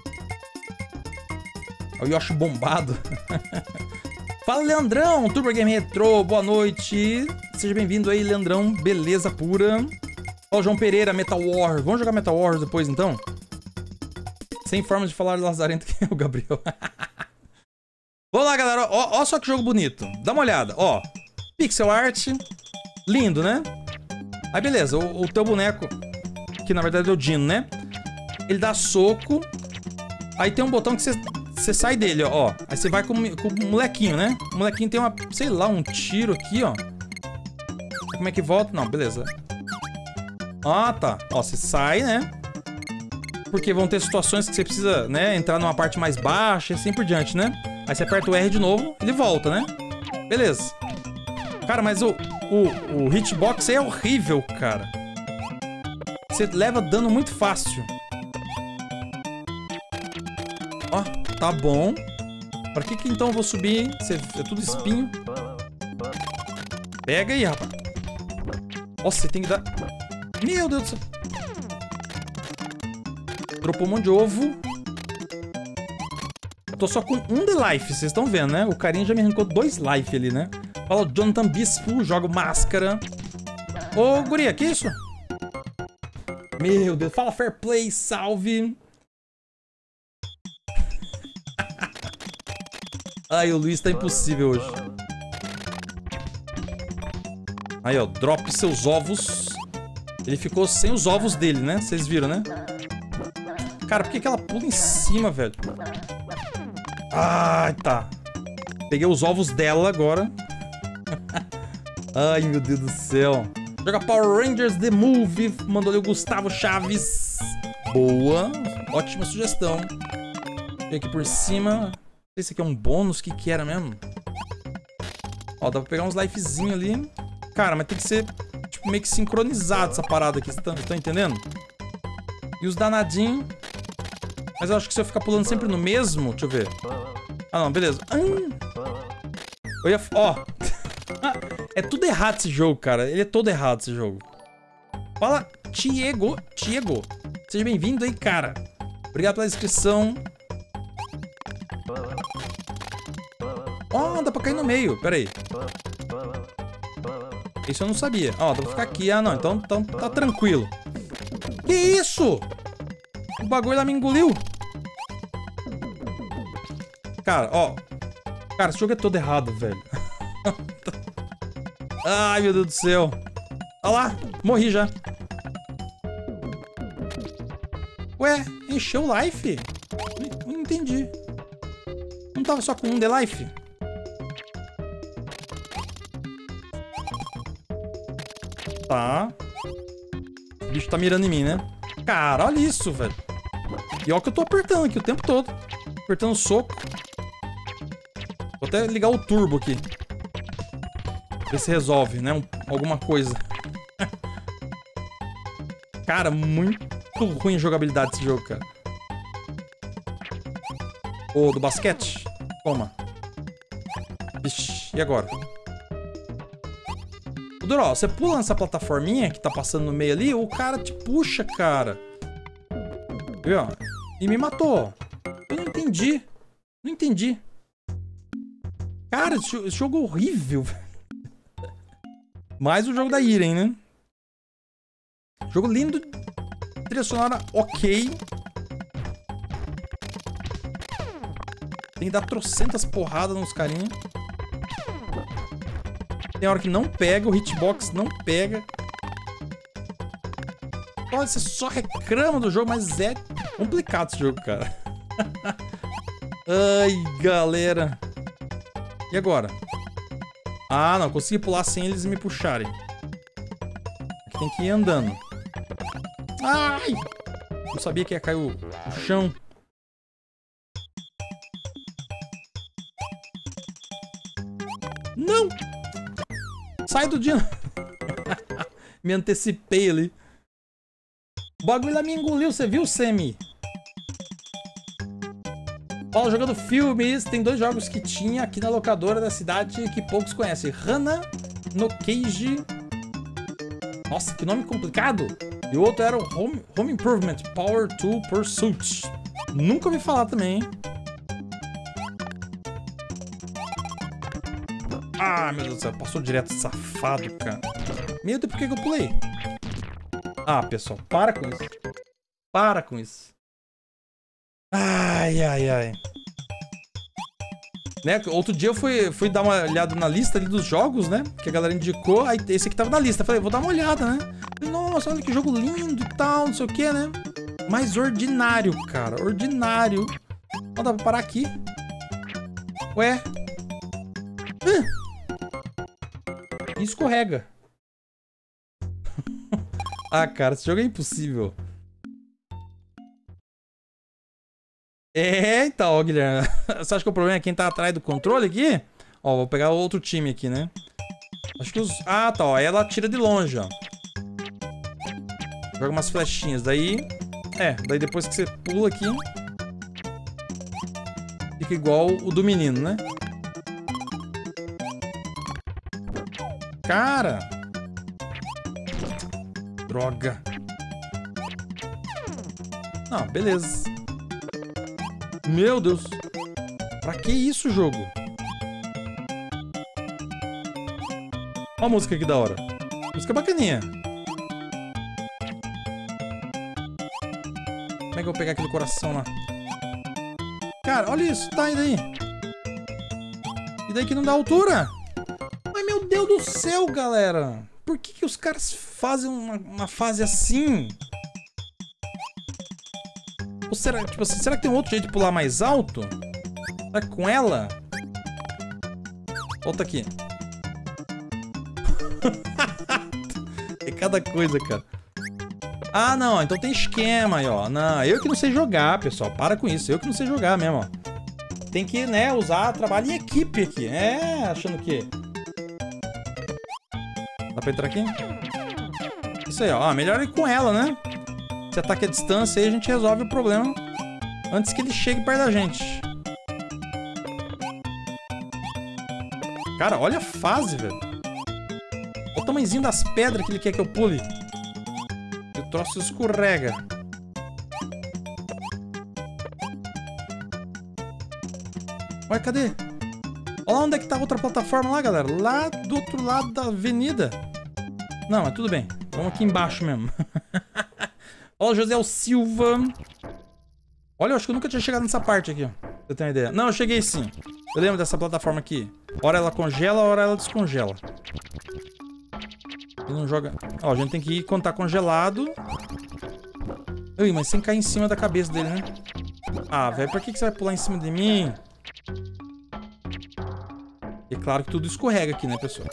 O Yoshi bombado. Fala, Leandrão, Turbo Game Retro, boa noite. Seja bem-vindo aí, Leandrão, beleza pura. Ó, João Pereira, Metal War. Vamos jogar Metal War depois, então? Sem forma de falar lazarento que é o Gabriel. Vamos lá, galera. Ó só que jogo bonito. Dá uma olhada, ó. Pixel art. Lindo, né? Aí, beleza. O teu boneco, que na verdade é o Dino, né? Ele dá soco. Aí tem um botão que você sai dele, ó. Aí você vai com o molequinho, né? O molequinho tem uma, sei lá, um tiro aqui, ó. Como é que volta? Não, beleza. Ah, tá. Ó, você sai, né? Porque vão ter situações que você precisa, né, entrar numa parte mais baixa e assim por diante, né? Aí você aperta o R de novo, ele volta, né? Beleza. Cara, mas o hitbox aí é horrível, cara. Você leva dano muito fácil. Ó, tá bom. Pra que então eu vou subir, hein? É tudo espinho. Pega aí, rapaz. Nossa, você tem que dar... Meu Deus do céu. Dropou um monte de ovo. Tô só com um de life, vocês estão vendo, né? O carinha já me arrancou 2 life ali, né? Fala o Jonathan Bispo, joga máscara. Ô, guria, que isso? Meu Deus, fala Fair Play, salve. Ai, o Luiz tá impossível hoje. Aí, ó, drop seus ovos. Ele ficou sem os ovos dele, né? Vocês viram, né? Cara, por que ela pula em cima, velho? Ai, tá. Peguei os ovos dela agora. Ai, meu Deus do céu. Joga Power Rangers The Movie. Mandou ali o Gustavo Chaves. Boa. Ótima sugestão. Vem aqui por cima. Não sei se aqui é um bônus. O que era mesmo? Ó, dá pra pegar uns lifezinhos ali. Cara, mas tem que ser tipo, meio que sincronizado essa parada aqui. Vocês estão entendendo? E os danadinhos. Mas eu acho que se eu ficar pulando sempre no mesmo... Deixa eu ver. Ah, não. Beleza. Eu ia... Ó. É tudo errado esse jogo, cara. Ele é todo errado, esse jogo. Fala, Tiego. Seja bem-vindo aí, cara. Obrigado pela inscrição. Ó, dá pra cair no meio. Pera aí. Isso eu não sabia. Ó, dá pra ficar aqui. Ah, não. Então tá tranquilo. Que isso? O bagulho lá me engoliu. Cara, ó. Cara, esse jogo é todo errado, velho. Ai, meu Deus do céu. Olha lá. Morri já. Ué, encheu o life? Não entendi. Não tava só com um de life? Tá. O bicho tá mirando em mim, né? Cara, olha isso, velho. E olha que eu tô apertando aqui o tempo todo. Apertando o soco. Vou até ligar o turbo aqui. Ver se resolve, né? Alguma coisa. Cara, muito ruim a jogabilidade desse jogo, cara. Ô, do basquete. Toma. Vixe, e agora? Duró, você pula nessa plataforminha que tá passando no meio ali, o cara te puxa, cara. Viu? E me matou. Eu não entendi. Não entendi. Cara, esse jogo é horrível. Mais o jogo da Irem, né? Jogo lindo. Trilha sonora ok. Tem que dar trocentas porradas nos carinhos. Tem hora que não pega, o hitbox não pega. Olha, você só reclama do jogo, mas é complicado esse jogo, cara. Ai, galera. E agora? Ah, não. Consegui pular sem eles me puxarem. Aqui tem que ir andando. Ai! Não sabia que ia cair o chão. Não! Sai do dia. Me antecipei ali. O bagulho lá me engoliu, você viu, Semi? Paulo jogando filmes. Tem 2 jogos que tinha aqui na locadora da cidade que poucos conhecem. Hana no Cage. Nossa, que nome complicado. E o outro era o Home Improvement Power 2 Pursuit. Nunca ouvi falar também, hein? Ah, meu Deus do céu. Passou direto, safado, cara. Meu Deus, por que eu pulei? Ah, pessoal, para com isso. Para com isso. Ai, ai, ai. Né? Outro dia eu fui dar uma olhada na lista ali dos jogos, né? Que a galera indicou. Aí esse aqui tava na lista. Falei, vou dar uma olhada, né? Falei, nossa, olha que jogo lindo e tal, não sei o que, né? Mas ordinário, cara. Ordinário. Não dá pra parar aqui. Ué. E escorrega. Ah, cara, esse jogo é impossível. É, então, ó, Guilherme. Você acha que o problema é quem tá atrás do controle aqui? Ó, vou pegar outro time aqui, né? Acho que os... Ah, tá, ó. Aí ela atira de longe, ó. Joga umas flechinhas. Daí... daí depois que você pula aqui... Fica igual o do menino, né? Cara! Droga. Não, beleza. Meu Deus. Pra que isso, jogo? Olha a música que da hora. Música bacaninha. Como é que eu vou pegar aquele coração lá? Cara, olha isso. Tá, e daí? E daí que não dá altura? Ai, meu Deus do céu, galera. Por que os caras fazem uma fase assim? Ou será, tipo assim, será que tem um outro jeito de pular mais alto? Será que com ela? Volta aqui. É cada coisa, cara. Ah, não. Então tem esquema aí, ó. Não, eu que não sei jogar, pessoal. Para com isso. Eu que não sei jogar mesmo, ó. Tem que, né, usar trabalho em equipe aqui. É, achando que... Dá pra entrar aqui? Isso aí, ó. Melhor ir com ela, né? Se ataque a distância, aí a gente resolve o problema antes que ele chegue perto da gente. Cara, olha a fase, velho. Olha o tamanhozinho das pedras que ele quer que eu pule. E o troço escorrega. Ué, cadê? Olha lá onde é que tá a outra plataforma lá, galera. Lá do outro lado da avenida. Não, mas tudo bem. Vamos aqui embaixo mesmo. Olha o José Silva. Olha, eu acho que eu nunca tinha chegado nessa parte aqui, ó. Pra você ter uma ideia. Não, eu cheguei sim. Eu lembro dessa plataforma aqui. Hora ela congela, hora ela descongela. Ele não joga... Ó, a gente tem que ir quando tá congelado. Ui, mas sem cair em cima da cabeça dele, né? Ah, velho, por que você vai pular em cima de mim? E claro que tudo escorrega aqui, né, pessoal?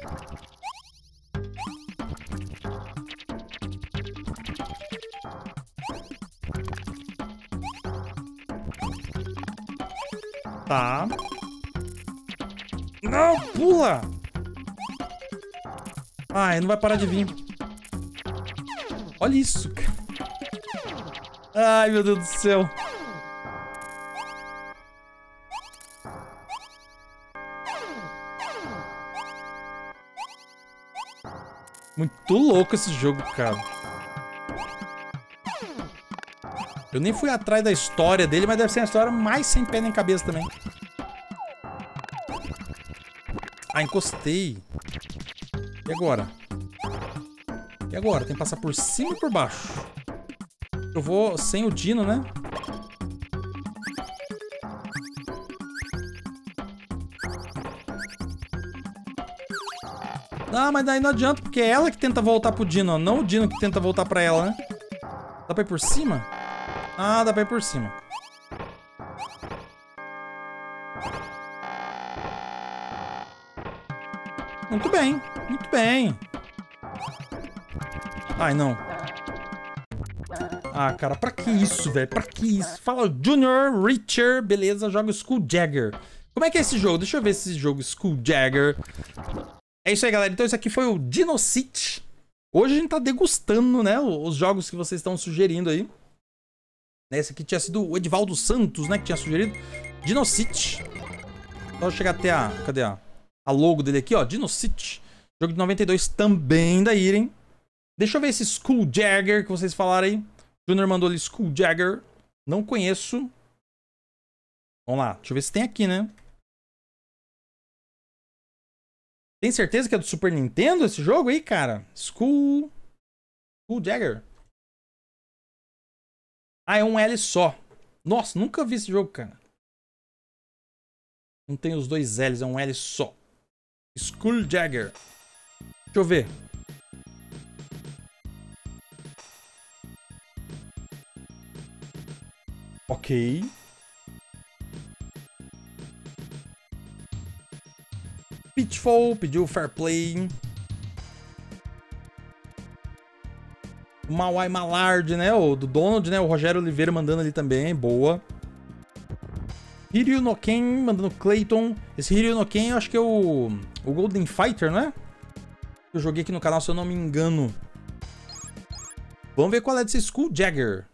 Tá. Não, pula! Ai, não vai parar de vir. Olha isso, cara. Ai, meu Deus do céu. Muito louco esse jogo, cara. Eu nem fui atrás da história dele, mas deve ser uma história mais sem pé nem cabeça também. Ah, encostei. E agora? E agora? Tem que passar por cima e por baixo. Eu vou sem o Dino, né? Ah, mas daí não adianta, porque é ela que tenta voltar pro Dino, não o Dino que tenta voltar pra ela, né? Dá pra ir por cima? Ah, dá pra ir por cima. Muito bem, muito bem. Ai, não. Ah, cara, pra que isso, velho? Pra que isso? Fala Junior Richer, beleza, joga Skuulljagger. Como é que é esse jogo? Deixa eu ver esse jogo, Skuulljagger. É isso aí, galera. Então esse aqui foi o Dinocity. Hoje a gente tá degustando, né, os jogos que vocês estão sugerindo aí. Esse aqui tinha sido o Edivaldo Santos, né, que tinha sugerido. Dinocity. Só chegar até a... Cadê a logo dele aqui, ó? Dinocity. Jogo de 92 também da Irem. Deixa eu ver esse Skuulljagger que vocês falaram aí. Junior mandou ali Skuulljagger. Não conheço. Vamos lá. Deixa eu ver se tem aqui, né? Tem certeza que é do Super Nintendo esse jogo aí, cara? Skuulljagger. Ah, é um L só. Nossa, nunca vi esse jogo, cara. Não tem os dois L's, é um L só. Skuulljagger. Deixa eu ver. Ok. Pitfall pediu Fair Play. O Mawai Malard, né? O do Donald, né? O Rogério Oliveira mandando ali também. Boa. Hiryu no Ken mandando Clayton. Esse Hiryu no Ken eu acho que é o Golden Fighter, não é? Eu joguei aqui no canal, se eu não me engano. Vamos ver qual é desse Skuulljagger.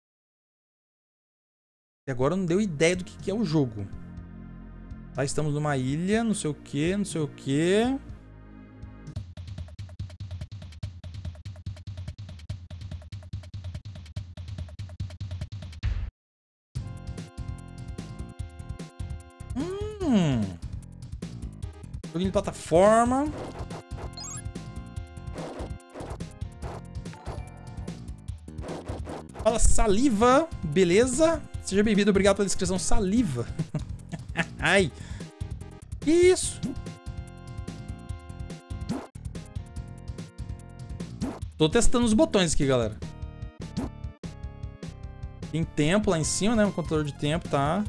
E agora não deu ideia do que é o jogo. Tá, estamos numa ilha, não sei o que, não sei o que. Joguinho de plataforma. Fala Saliva, beleza? Seja bem-vindo, obrigado pela descrição. Saliva. Ai. Que isso? Tô testando os botões aqui, galera. Tem tempo lá em cima, né? Um controlador de tempo, tá?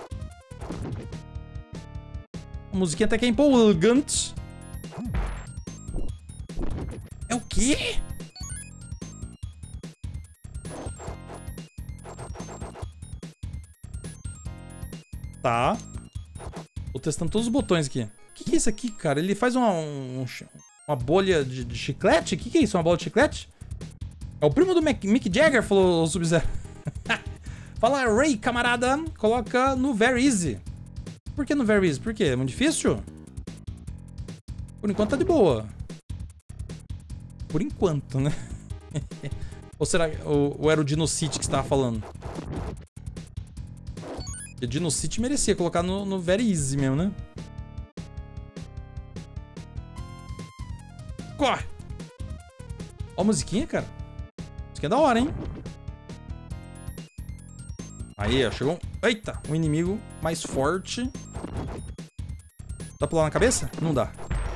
A musiquinha até que é empolgante. É o quê? Tá. Tô testando todos os botões aqui. O que é isso aqui, cara? Ele faz uma bolha de chiclete? O que é isso? Uma bola de chiclete? É o primo do Mick Jagger, falou o Sub-Zero. Fala, Ray, camarada. Coloca no Very Easy. Por que no Very Easy? Por quê? É muito difícil? Por enquanto tá de boa. Por enquanto, né? Ou será ou era o Dinocity que você tava falando? Porque Dino City merecia colocar no Very Easy mesmo, né? Corre! Ó a musiquinha, cara. Isso aqui é da hora, hein? Aí, ó. Chegou um... Eita! Um inimigo mais forte. Dá pra pular na cabeça? Não dá.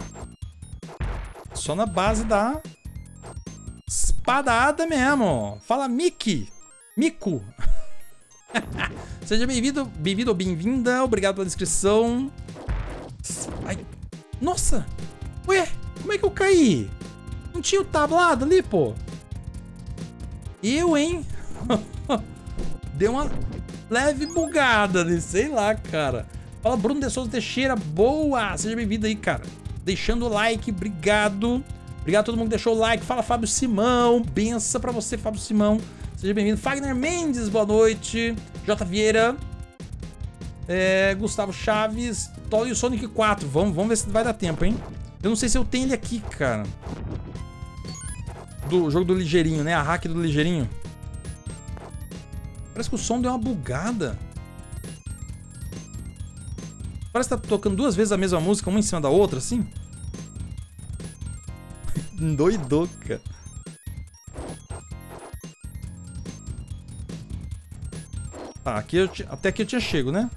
Só na base da... espadada mesmo. Fala, Mickey. Mico. Seja bem-vindo ou bem-vinda. Obrigado pela inscrição. Ai. Nossa. Ué, como é que eu caí? Não tinha o tablado ali, pô. Eu, hein? Deu uma leve bugada ali. Sei lá, cara. Fala, Bruno de Souza Teixeira. Boa. Seja bem-vindo aí, cara. Deixando o like. Obrigado. Obrigado a todo mundo que deixou o like. Fala, Fábio Simão. Benção pra você, Fábio Simão. Seja bem-vindo. Fagner Mendes, boa noite. J. Vieira. Gustavo Chaves. Tolly e o Sonic 4. Vamos ver se vai dar tempo, hein? Eu não sei se eu tenho ele aqui, cara. Do jogo do ligeirinho, né? A hack do ligeirinho. Parece que o som deu uma bugada. Parece que tá tocando duas vezes a mesma música, uma em cima da outra, assim. Doidou, cara. Tá, aqui até aqui eu tinha chego, né?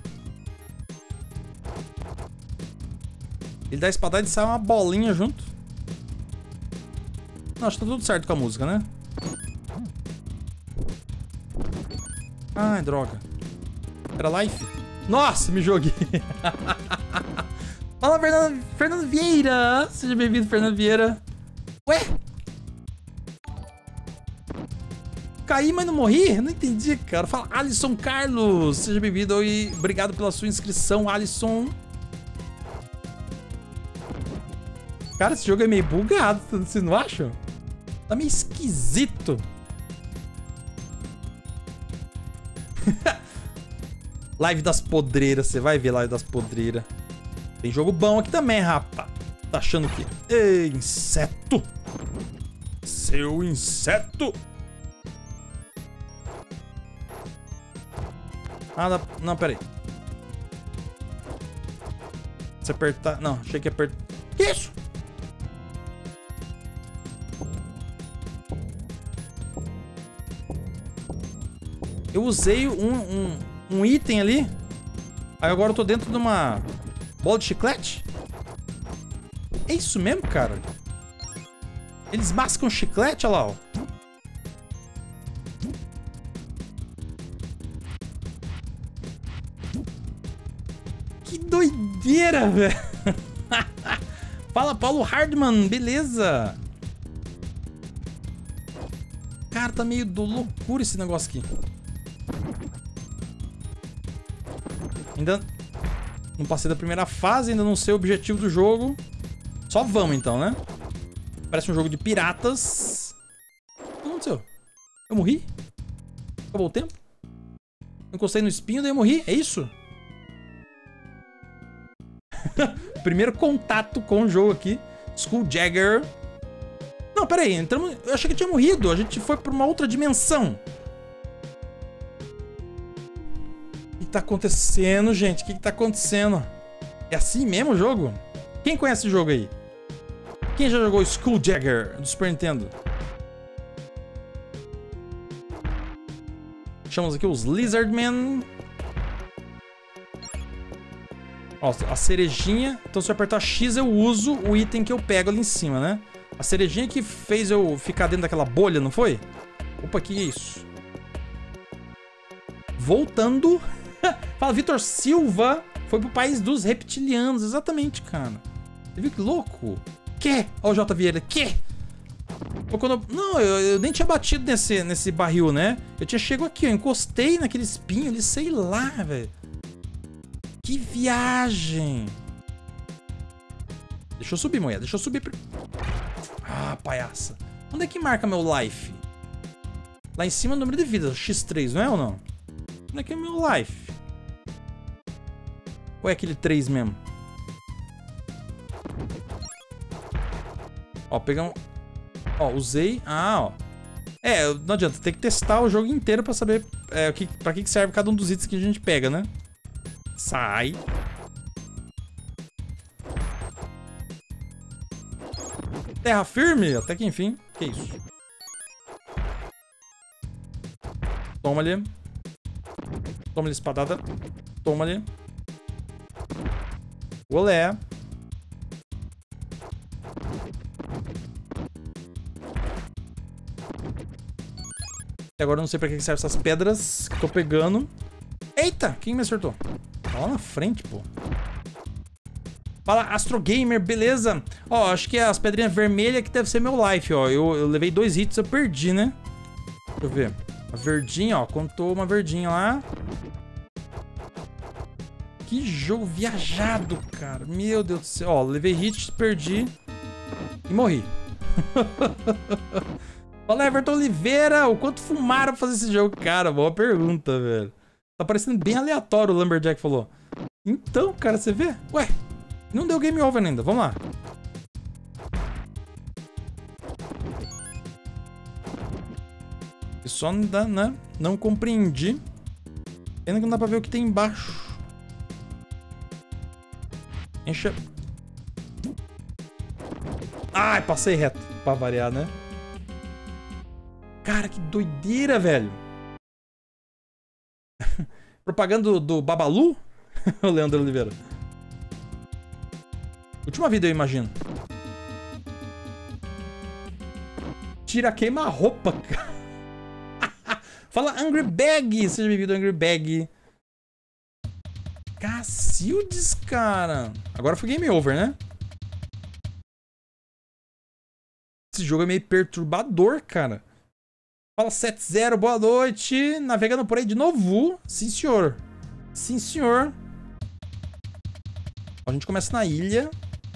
Ele dá a espadada e sai uma bolinha junto. Não, acho que tá tudo certo com a música, né? Ai, droga. Era life? Nossa, me joguei. Fala, Fernando Vieira. Seja bem-vindo, Fernando Vieira. Ué? Caí, mas não morri? Não entendi, cara. Fala, Alisson Carlos. Seja bem-vindo e obrigado pela sua inscrição, Alisson. Cara, esse jogo é meio bugado, vocês não acham? Tá meio esquisito. Live das podreiras, você vai ver live das podreiras. Tem jogo bom aqui também, rapa. Tá achando que... Ei, inseto! Seu inseto! Ah, não, peraí. Se apertar... Não, achei que ia apertar... Que isso? Eu usei um item ali. Aí agora eu tô dentro de uma bola de chiclete. É isso mesmo, cara? Eles mascam chiclete, olha lá, ó. Que doideira, velho. Fala, Paulo Hardman, beleza? Cara, tá meio do loucura esse negócio aqui. Ainda não passei da primeira fase, ainda não sei o objetivo do jogo. Só vamos então, né? Parece um jogo de piratas. O que aconteceu? Eu morri? Acabou o tempo? Eu encostei no espinho, daí eu morri? É isso? Primeiro contato com o jogo aqui. Skulljager. Não, pera aí. Entramos... Eu achei que tinha morrido. A gente foi pra uma outra dimensão. O que tá acontecendo, gente? O que tá acontecendo? É assim mesmo o jogo? Quem conhece o jogo aí? Quem já jogou Skulljager do Super Nintendo? Chamamos aqui os Lizardmen. Ó, a cerejinha. Então se eu apertar X eu uso o item que eu pego ali em cima, né? A cerejinha que fez eu ficar dentro daquela bolha, não foi? Opa, que é isso? Voltando. Fala, Vitor Silva. Foi pro país dos reptilianos. Exatamente, cara. Você viu que louco? Que? Ó o J. Vieira. Que? Não, eu nem tinha batido nesse barril, né? Eu tinha chegado aqui, eu encostei naquele espinho ali, sei lá, velho. Que viagem. Deixa eu subir, mulher. Deixa eu subir. Ah, palhaça. Onde é que marca meu life? Lá em cima o número de vidas. X3, não é ou não? Onde é que é meu life? Ou é aquele 3 mesmo? Ó, pegamos... Ó, usei... Ah, ó. Não adianta. Tem que testar o jogo inteiro pra saber pra que serve cada um dos itens que a gente pega, né? Sai. Terra firme, até que enfim. Que isso? Toma ali. Toma ali, espadada. Toma ali. Olé. E agora eu não sei pra que servem essas pedras que eu tô pegando. Eita, quem me acertou? Tá lá na frente, pô. Fala, Astro Gamer, beleza? Ó, acho que as pedrinhas vermelhas que deve ser meu life, ó. Eu levei 2 hits, eu perdi, né? Deixa eu ver. A verdinha, ó. Contou uma verdinha lá. Que jogo viajado, cara. Meu Deus do céu. Ó, levei hit, perdi. E morri. Fala, Everton Oliveira. O quanto fumaram pra fazer esse jogo? Cara, boa pergunta, velho. Tá parecendo bem aleatório, o Lumberjack falou. Então, cara, você vê? Ué, não deu game over ainda. Vamos lá. Eu só não dá, né? Não compreendi. Pena que não dá pra ver o que tem embaixo. Encha. Ai, passei reto. Pra variar, né? Cara, que doideira, velho. Propaganda do Babalu? O Leandro Oliveira. Última vida, eu imagino. Tira queima roupa, cara. Fala Angry Bag. Seja bem-vindo, Angry Bag. Cacildes, cara. Agora foi game over, né? Esse jogo é meio perturbador, cara. Fala 7-0, boa noite. Navegando por aí de novo. Sim, senhor. Sim, senhor. A gente começa na ilha.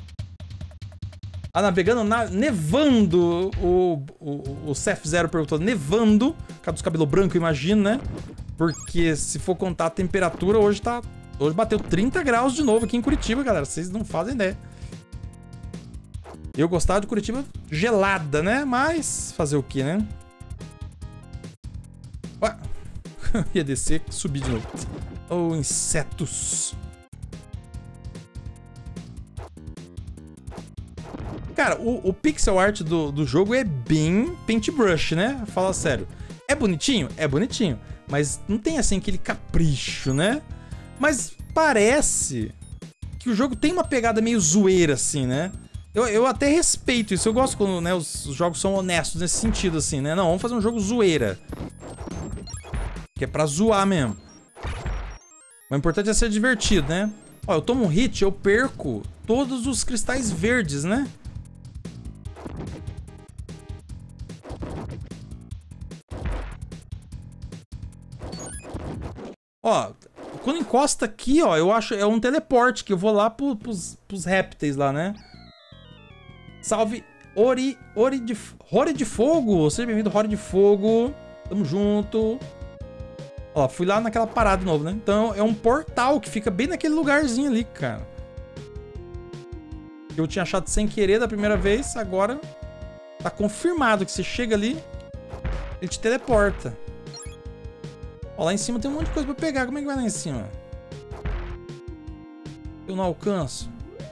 Ah, navegando, nevando. O Seth0 perguntou, nevando. Por causa dos cabelos brancos, imagino, né? Porque se for contar a temperatura, hoje tá... Hoje bateu 30 graus de novo aqui em Curitiba, galera. Vocês não fazem ideia. Eu gostava de Curitiba gelada, né? Mas fazer o que, né? Ué. Ia descer, subir de novo. Oh, insetos. Cara, o pixel art do jogo é bem paintbrush, né? Fala sério. É bonitinho? É bonitinho. Mas não tem, assim, aquele capricho, né? Mas parece que o jogo tem uma pegada meio zoeira, assim, né? Eu até respeito isso. Eu gosto quando, né, os jogos são honestos nesse sentido, assim, né? Não, vamos fazer um jogo zoeira. Que é pra zoar mesmo. O importante é ser divertido, né? Ó, eu tomo um hit, eu perco todos os cristais verdes, né? Ó, quando encosta aqui, ó, eu acho é um teleporte que eu vou lá pros répteis lá, né? Salve, Ori de Fogo. Seja bem-vindo, Rory de Fogo. Tamo junto. Ó, fui lá naquela parada de novo, né? Então é um portal que fica bem naquele lugarzinho ali, cara. Eu tinha achado sem querer da primeira vez, agora tá confirmado que você chega ali, ele te teleporta. Ó, lá em cima tem um monte de coisa pra pegar. Como é que vai lá em cima? Eu não alcanço.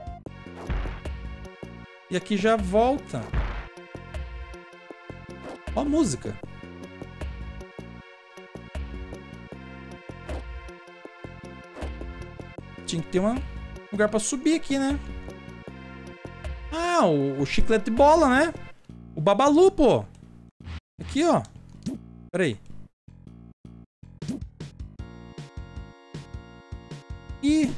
E aqui já volta. Ó a música. Tinha que ter um lugar pra subir aqui, né? Ah, o chiclete de bola, né? O Babalu, pô. Aqui, ó. Pera aí. Ih.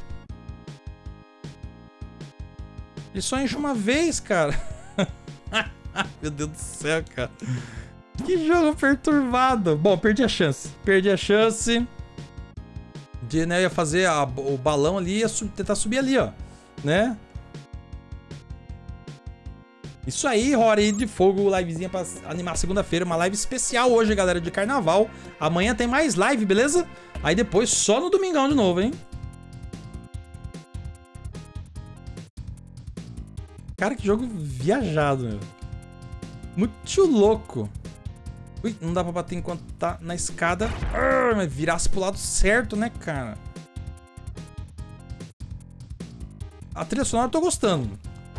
Ele só enche uma vez, cara. Meu Deus do céu, cara. Que jogo perturbado. Bom, perdi a chance. Perdi a chance de, né, ia fazer o balão ali e tentar subir ali, ó. Né? Isso aí, Rory de Fogo, livezinha pra animar segunda-feira. Uma live especial hoje, galera, de carnaval. Amanhã tem mais live, beleza? Aí depois só no domingão de novo, hein? Cara, que jogo viajado, meu. Muito louco. Ui, não dá pra bater enquanto tá na escada. Mas virasse pro lado certo, né, cara? A trilha sonora eu tô gostando.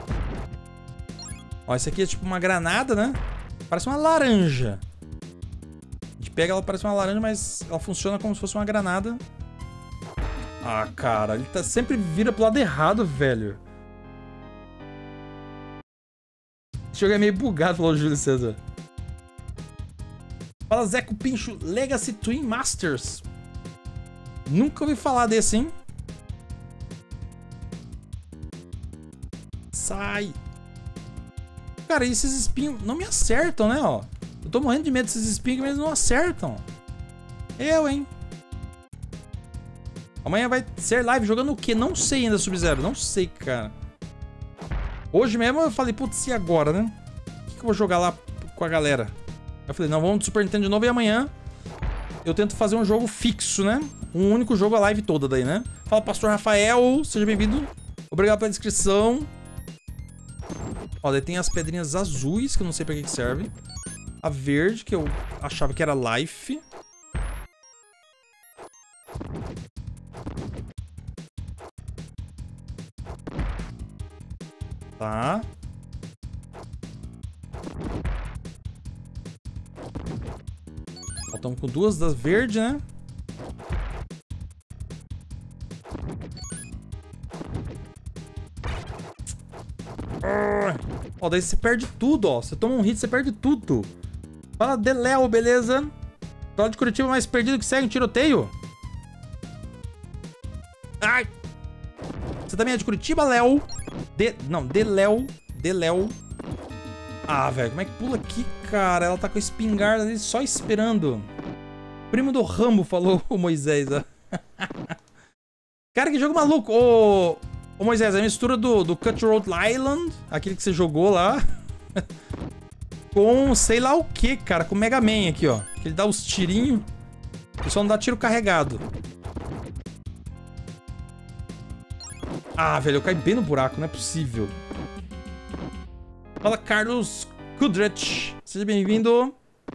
Ó, esse aqui é tipo uma granada, né? Parece uma laranja. A gente pega ela, parece uma laranja, mas ela funciona como se fosse uma granada. Ah, cara, ele tá sempre vira pro lado errado, velho. Esse jogo é meio bugado, falou o Júlio César. Fala, Zeco Pincho, Legacy Twin Masters. Nunca ouvi falar desse, hein? Sai. Cara, e esses espinhos não me acertam, né, ó. Eu tô morrendo de medo desses espinhos, mas eles não acertam. Hein? Amanhã vai ser live jogando o quê? Não sei ainda, Sub-Zero. Não sei, cara. Hoje mesmo eu falei, putz, e agora, né? O que eu vou jogar lá com a galera? Eu falei, não, vamos do Super Nintendo de novo e amanhã eu tento fazer um jogo fixo, né? Um único jogo a live toda daí, né? Fala, Pastor Rafael, seja bem-vindo. Obrigado pela inscrição. Ó, daí tem as pedrinhas azuis, que eu não sei pra que serve. A verde, que eu achava que era life. Tá. Ó, estamos com duas das verdes, né? Ó, daí você perde tudo, ó. Você toma um hit, você perde tudo. Fala, Deléo, beleza? Tô de Curitiba mais perdido que segue um tiroteio. Ai! Você também é de Curitiba, Léo? Não, Deléo. Ah, velho, como é que pula aqui, cara? Ela tá com a espingarda ali só esperando. Primo do Rambo, falou o Moisés, ó. Cara, que jogo maluco. Ô, Moisés, a mistura do Cutthroat Island, aquele que você jogou lá, com sei lá o que, cara, com o Mega Man aqui, ó. Que ele dá os tirinhos e só não dá tiro carregado. Ah, velho, eu caí bem no buraco, não é possível. Fala, Carlos Kudrich. Seja bem-vindo.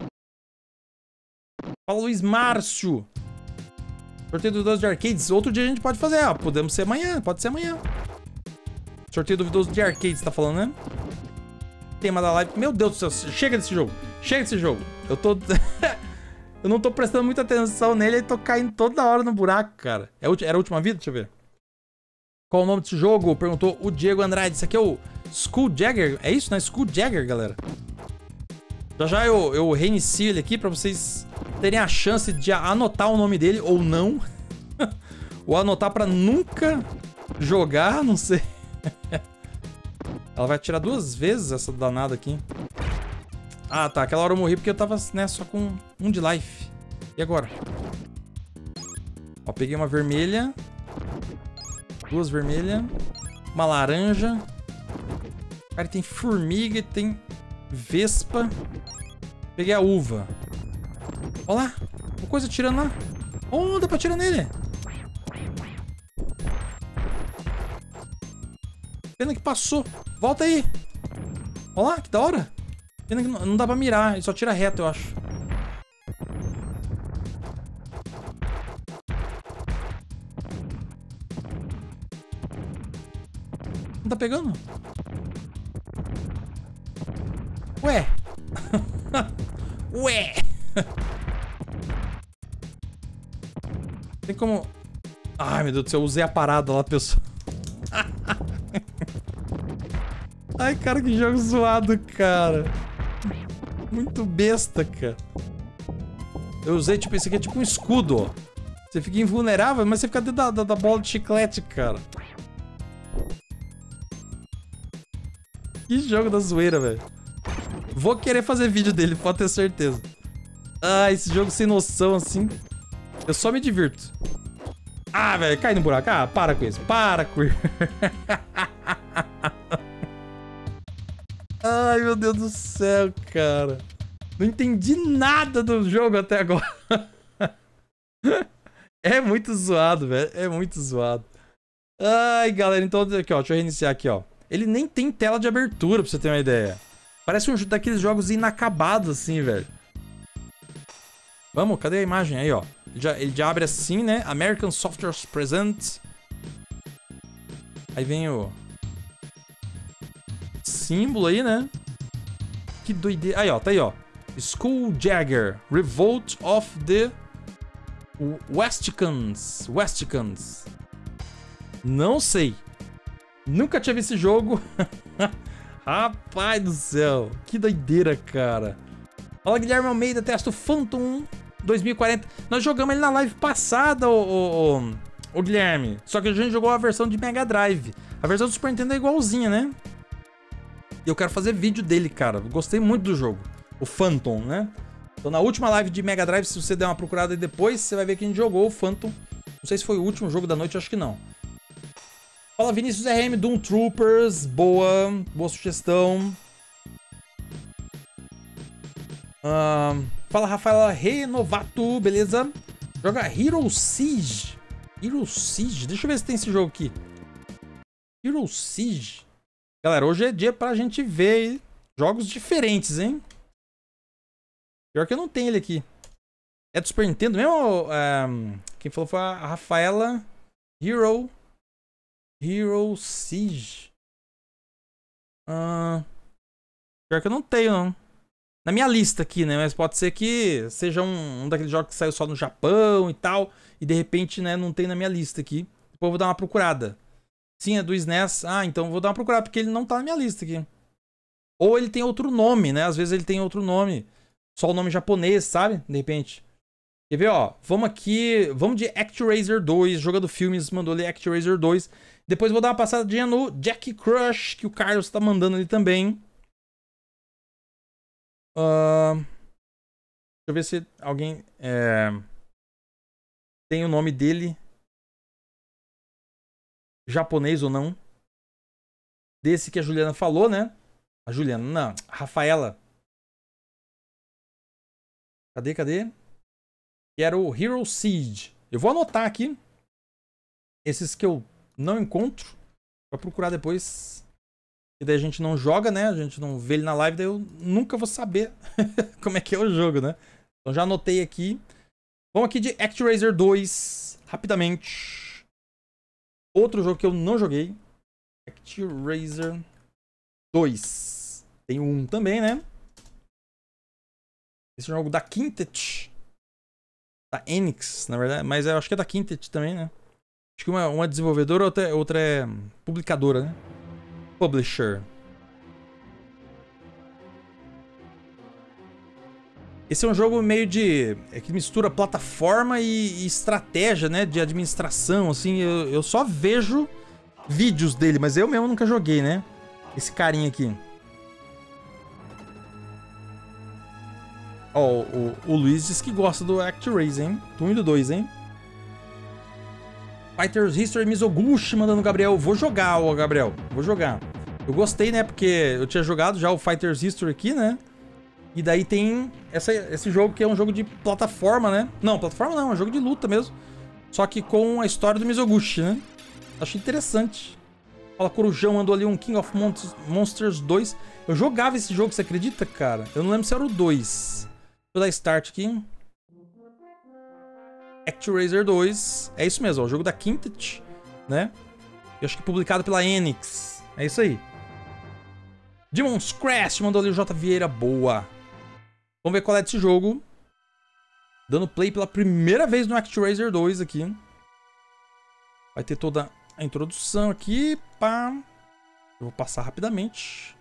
Fala, Luiz Márcio. Sorteio duvidoso de arcades. Outro dia a gente pode fazer. Ah, podemos ser amanhã. Pode ser amanhã. Sorteio duvidoso de arcades, tá falando, né? Tema da live. Meu Deus do céu. Chega desse jogo. Chega desse jogo. Eu tô... eu não tô prestando muita atenção nele e tô caindo toda hora no buraco, cara. Era a última vida? Deixa eu ver. Qual o nome desse jogo? Perguntou o Diego Andrade. Isso aqui é o Skulljacker. É isso, né? Skulljacker, galera. Já eu reinicio ele aqui pra vocês terem a chance de anotar o nome dele ou não. Ou anotar pra nunca jogar, não sei. Ela vai atirar duas vezes essa danada aqui. Ah, tá. Aquela hora eu morri porque eu tava, né, só com um de life. E agora? Ó, peguei uma vermelha. Duas vermelhas. Uma laranja. Cara, tem formiga e tem vespa. Peguei a uva. Olha lá. Uma coisa atirando lá. Oh, dá pra atirar nele. Pena que passou. Volta aí. Olha lá, que da hora. Pena que não dá pra mirar. Ele só tira reto, eu acho. Não tá pegando? Ué. Ué. Tem como... Ai, meu Deus do céu. Eu usei a parada lá, pessoal. Ai, cara, que jogo zoado, cara. Muito besta, cara. Eu usei, tipo, esse aqui é tipo um escudo, ó. Você fica invulnerável, mas você fica dentro da bola de chiclete, cara. Que jogo da zoeira, velho. Vou querer fazer vídeo dele, pode ter certeza. Ah, esse jogo sem noção, assim. Eu só me divirto. Ah, velho, cai no buraco. Ah, para com isso. Para com isso. Ai, meu Deus do céu, cara. Não entendi nada do jogo até agora. É muito zoado, velho. É muito zoado. Ai, galera, então aqui, ó. Deixa eu reiniciar aqui, ó. Ele nem tem tela de abertura, pra você ter uma ideia. Parece um daqueles jogos inacabados, assim, velho. Vamos, cadê a imagem? Aí, ó. Ele já abre assim, né? American Software Presents. Aí vem o símbolo aí, né? Que doideira. Aí, ó, tá aí, ó. Skuulljagr, Revolt of the Westicans. Não sei. Nunca tinha visto esse jogo. Rapaz do céu. Que doideira, cara. Fala, Guilherme Almeida, testa o Phantom 2040. Nós jogamos ele na live passada, o Guilherme. Só que a gente jogou a versão de Mega Drive. A versão do Super Nintendo é igualzinha, né? E eu quero fazer vídeo dele, cara. Gostei muito do jogo. O Phantom, né? Então na última live de Mega Drive, se você der uma procurada aí depois, você vai ver que a gente jogou o Phantom. Não sei se foi o último jogo da noite, acho que não. Fala, Vinícius RM, Doom Troopers. Boa sugestão. Fala, Rafaela Renovato, beleza? Joga Hero Siege. Deixa eu ver se tem esse jogo aqui. Hero Siege. Galera, hoje é dia pra gente ver jogos diferentes, hein? Pior que eu não tenho ele aqui. É do Super Nintendo mesmo? Quem falou foi a Rafaela. Hero Siege. Pior que eu não tenho, não. Na minha lista aqui, né? Mas pode ser que seja um daqueles jogos que saiu só no Japão e tal. E de repente, né, não tem na minha lista aqui. Depois eu vou dar uma procurada. Sim, é do SNES. Então eu vou dar uma procurada, porque ele não tá na minha lista aqui. Ou ele tem outro nome, né? Às vezes ele tem outro nome. Só o nome japonês, sabe? De repente. Quer ver, ó? Vamos aqui. Vamos de ActRaiser 2. Jogando Filmes mandou ali ActRaiser 2. Depois eu vou dar uma passadinha no Jack Crush, que o Carlos tá mandando ali também. Deixa eu ver se alguém tem o nome dele japonês ou não. Desse que a Juliana falou, né? A Juliana, não. A Rafaela. Cadê? Que era o Hero Siege. Eu vou anotar aqui esses que eu não encontro pra procurar depois. E daí a gente não joga, né? A gente não vê ele na live, daí eu nunca vou saber como é que é o jogo, né? Então já anotei aqui. Vamos aqui de ActRaiser 2, rapidamente. Outro jogo que eu não joguei. ActRaiser 2. Tem um também, né? Esse jogo da Quintet. Da Enix, na verdade. Mas eu acho que é da Quintet também, né? Acho que uma desenvolvedora, outra é publicadora, né? Publisher. Esse é um jogo meio de... que mistura plataforma e estratégia, né? De administração, assim. Eu só vejo vídeos dele, mas eu mesmo nunca joguei, né? Esse carinha aqui. Ó, o Luiz diz que gosta do ActRaiser, hein? Do 1 e do 2, hein? Fighters History Mizoguchi mandando o Gabriel. Vou jogar, ó, Gabriel. Vou jogar. Eu gostei, né? Porque eu tinha jogado já o Fighters History aqui, né? E daí tem esse jogo que é um jogo de plataforma, né? Não, plataforma não, é um jogo de luta mesmo. Só que com a história do Mizoguchi, né? Achei interessante. Fala, Corujão mandou ali um King of Monsters 2. Eu jogava esse jogo, você acredita, cara? Eu não lembro se era o 2. Vou dar start aqui. ActRaiser 2. É isso mesmo, ó, o jogo da Quintet, né? Eu acho que publicado pela Enix. É isso aí. Demon's Crest mandou ali o J. Vieira. Boa. Vamos ver qual é desse jogo. Dando play pela primeira vez no ActRaiser 2 aqui. Vai ter toda a introdução aqui. Pá. Eu vou passar rapidamente.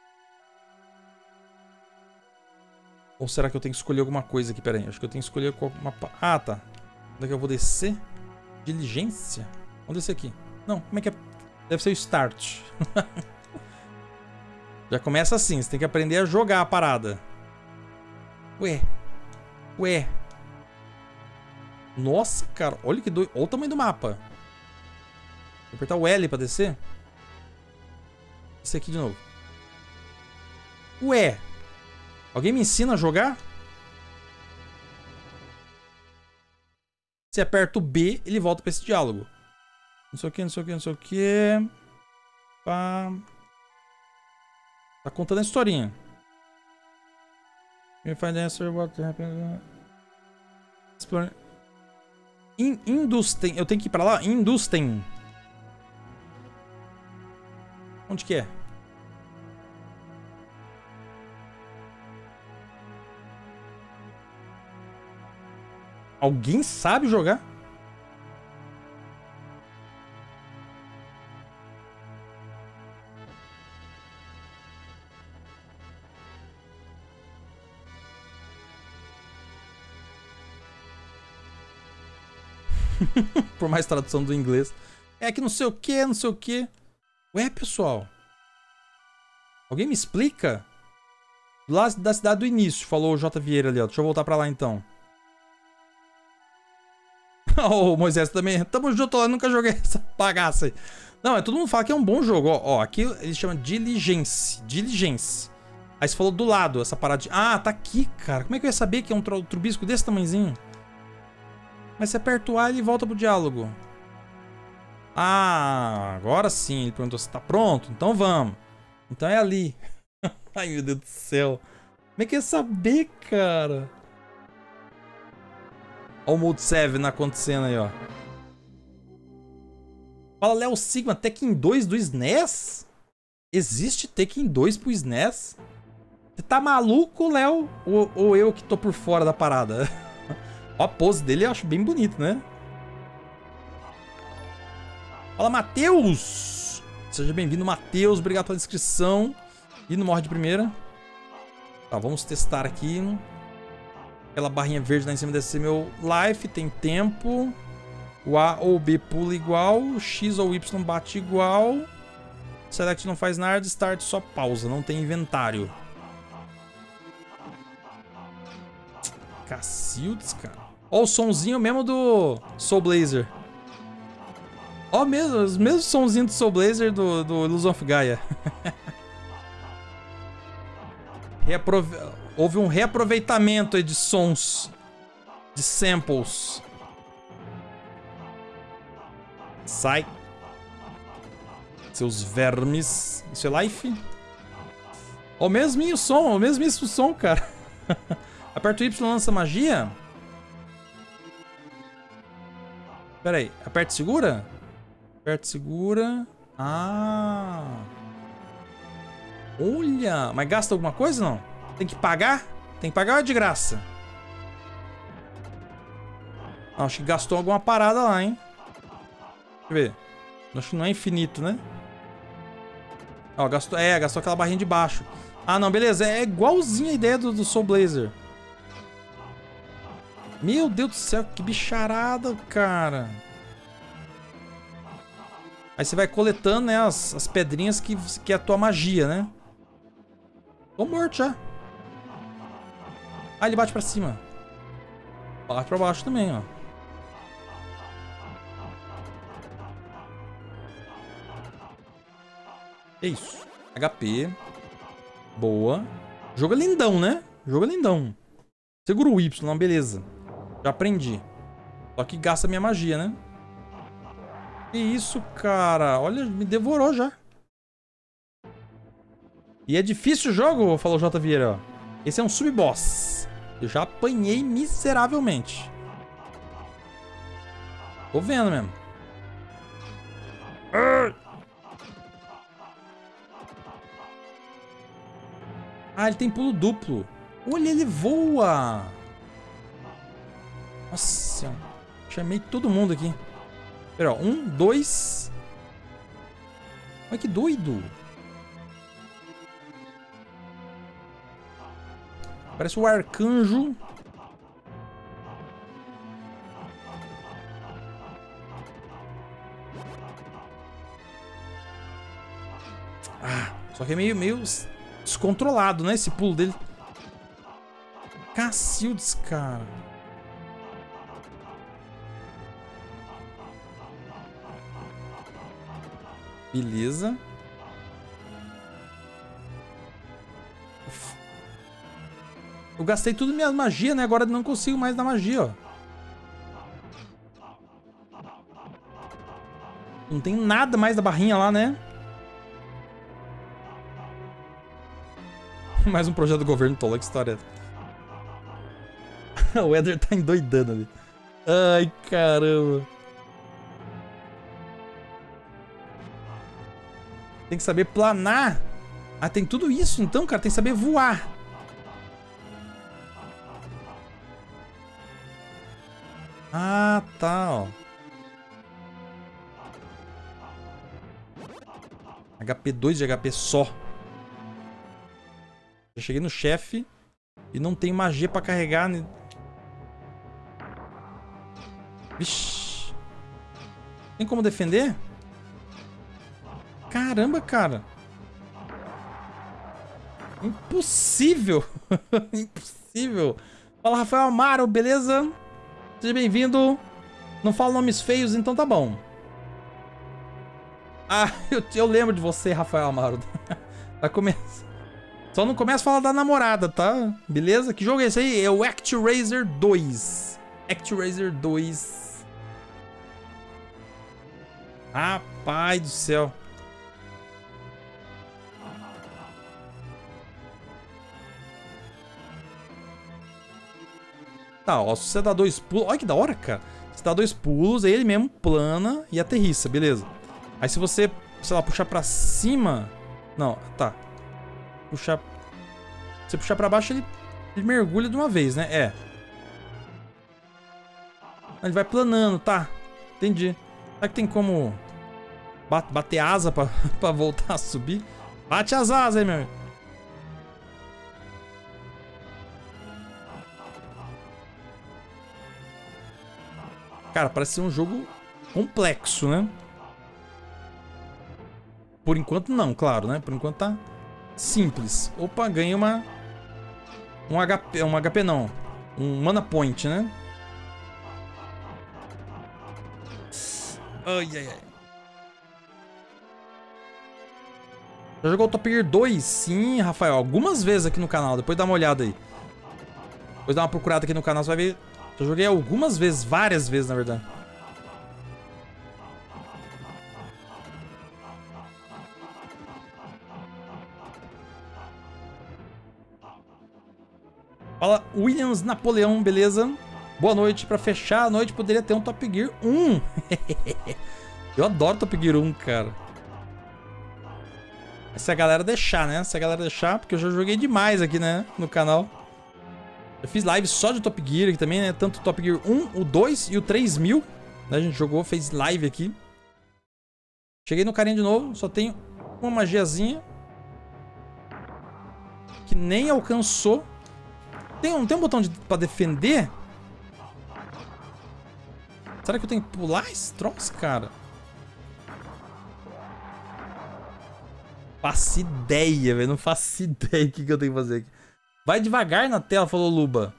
Ou será que eu tenho que escolher alguma coisa aqui? Pera aí. Acho que eu tenho que escolher uma... Ah, tá. Onde é que eu vou descer? Diligência? Vamos descer aqui. Não, como é que é? Deve ser o Start. Já começa assim. Você tem que aprender a jogar a parada. Ué. Nossa, cara. Olha que doido. Olha o tamanho do mapa. Vou apertar o L pra descer. Descer aqui de novo. Ué. Alguém me ensina a jogar? Se aperta o B, ele volta pra esse diálogo. Não sei o que. Pá. Tá contando a historinha. Me find answer what happened. Industen. Eu tenho que ir pra lá? Industen. Onde que é? Alguém sabe jogar? Por mais tradução do inglês. É que não sei o que, não sei o que. Ué, pessoal. Alguém me explica? Lá da cidade do início, falou o J. Vieira ali, ó. Deixa eu voltar pra lá, então. Ô, Moisés, também. Tamo junto lá, nunca joguei essa bagaça aí. Não, todo mundo fala que é um bom jogo. Ó, aqui ele chama Diligence. Diligence. Aí você falou do lado, essa parada de... Ah, tá aqui, cara. Como é que eu ia saber que é um trubisco desse tamanhozinho? Mas você aperta o A e ele volta pro diálogo. Ah, agora sim. Ele perguntou se tá pronto. Então vamos. Então é ali. Ai, meu Deus do céu. Como é que eu ia saber, cara? Olha o Mode 7 acontecendo aí, ó. Fala, Léo Sigma. Tekken 2 do SNES? Existe Tekken 2 pro SNES? Você tá maluco, Léo? Ou eu que tô por fora da parada? Ó, a pose dele eu acho bem bonito, né? Fala, Matheus! Seja bem-vindo, Matheus. Obrigado pela inscrição. E não morre de primeira. Tá, vamos testar aqui. Aquela barrinha verde lá em cima deve ser meu life. Tem tempo. O A ou B pula igual. O X ou Y bate igual. Select não faz nada. Start só pausa. Não tem inventário. Cacildes, cara. Ó o sonzinho mesmo do Soul Blazer. Ó mesmo, os mesmos sonzinhos do Soul Blazer do Illusion of Gaia. Houve um reaproveitamento aí de sons. De samples. Sai. Seus vermes. Isso é life? Ó o mesminho som, o mesmíssimo som, cara. Aperta o Y, lança magia. Pera aí, aperta e segura? Aperta e segura. Ah. Olha, mas gasta alguma coisa não? Tem que pagar? Tem que pagar ou é de graça? Ah, acho que gastou alguma parada lá, hein? Deixa eu ver. Acho que não é infinito, né? Ó, gastou aquela barrinha de baixo. Ah, não, beleza. É igualzinho a ideia do Soul Blazer. Meu Deus do céu, que bicharada, cara. Aí você vai coletando, né, as pedrinhas que é a tua magia, né? Tô morto já. Ah, ele bate pra cima. Bate pra baixo também, ó. É isso. HP. Boa. Jogo é lindão, né? Jogo é lindão. Segura o Y, não, beleza. Já aprendi. Só que gasta minha magia, né? Que isso, cara? Olha, me devorou já. E é difícil o jogo, falou o J. Vieira, ó. Esse é um sub-boss. Eu já apanhei miseravelmente. Tô vendo mesmo. Ah, ele tem pulo duplo. Olha, ele voa. Nossa, chamei todo mundo aqui. Pera, ó, 1, 2. Olha que doido. Parece o arcanjo. Ah, só que é meio descontrolado, né? Esse pulo dele. Cacildes, cara. Beleza. Eu gastei tudo minha magia, né? Agora não consigo mais dar magia, ó. Não tem nada mais da barrinha lá, né? Mais um projeto do governo tolo, que história é? O Eder tá endoidando ali. Ai, caramba. Tem que saber planar. Ah, tem tudo isso então, cara. Tem que saber voar. Ah, tá, ó. HP 2 de HP só. Já cheguei no chefe e não tem magia pra carregar. Vixe. Tem como defender? Caramba, cara. Impossível. Impossível. Fala, Rafael Amaro, beleza? Seja bem-vindo. Não fala nomes feios, então tá bom. Ah, eu lembro de você, Rafael Amaro. Vai começar. Só não começa a falar da namorada, tá? Beleza? Que jogo é esse aí? É o ActRaiser 2. ActRaiser 2. Rapaz do céu. Tá, ó, se você dá 2 pulos... Olha que da hora, cara. Você dá 2 pulos, aí ele mesmo plana e aterrissa, beleza. Aí se você, sei lá, puxar pra cima... Não, tá. Puxar... Se você puxar pra baixo, ele mergulha de uma vez, né? É. Ele vai planando, tá. Entendi. Será que tem como bater asa pra voltar a subir? Bate as asas aí, meu amigo. Cara, parece ser um jogo complexo, né? Por enquanto não, claro, né? Por enquanto tá simples. Opa, ganhei um HP não. Um Mana Point, né? Ai, ai, ai. Já jogou o Top Gear 2? Sim, Rafael. Algumas vezes aqui no canal. Depois dá uma olhada aí. Depois dá uma procurada aqui no canal, você vai ver. Já joguei algumas vezes, várias vezes, na verdade. Fala, Williams Napoleão, beleza? Boa noite. Pra fechar a noite, poderia ter um Top Gear 1. Eu adoro Top Gear 1, cara. Se a galera deixar, né? Se a galera deixar, porque eu já joguei demais aqui, né? No canal. Eu fiz live só de Top Gear aqui também, né? Tanto o Top Gear 1, o 2 e o 3000. Né? A gente jogou, fez live aqui. Cheguei no carinha de novo, só tenho uma magiazinha. Que nem alcançou. Tem um botão pra defender? Será que eu tenho que pular esse troço, cara? Faço ideia, velho. Não faço ideia do que eu tenho que fazer aqui. Vai devagar na tela, falou Luba.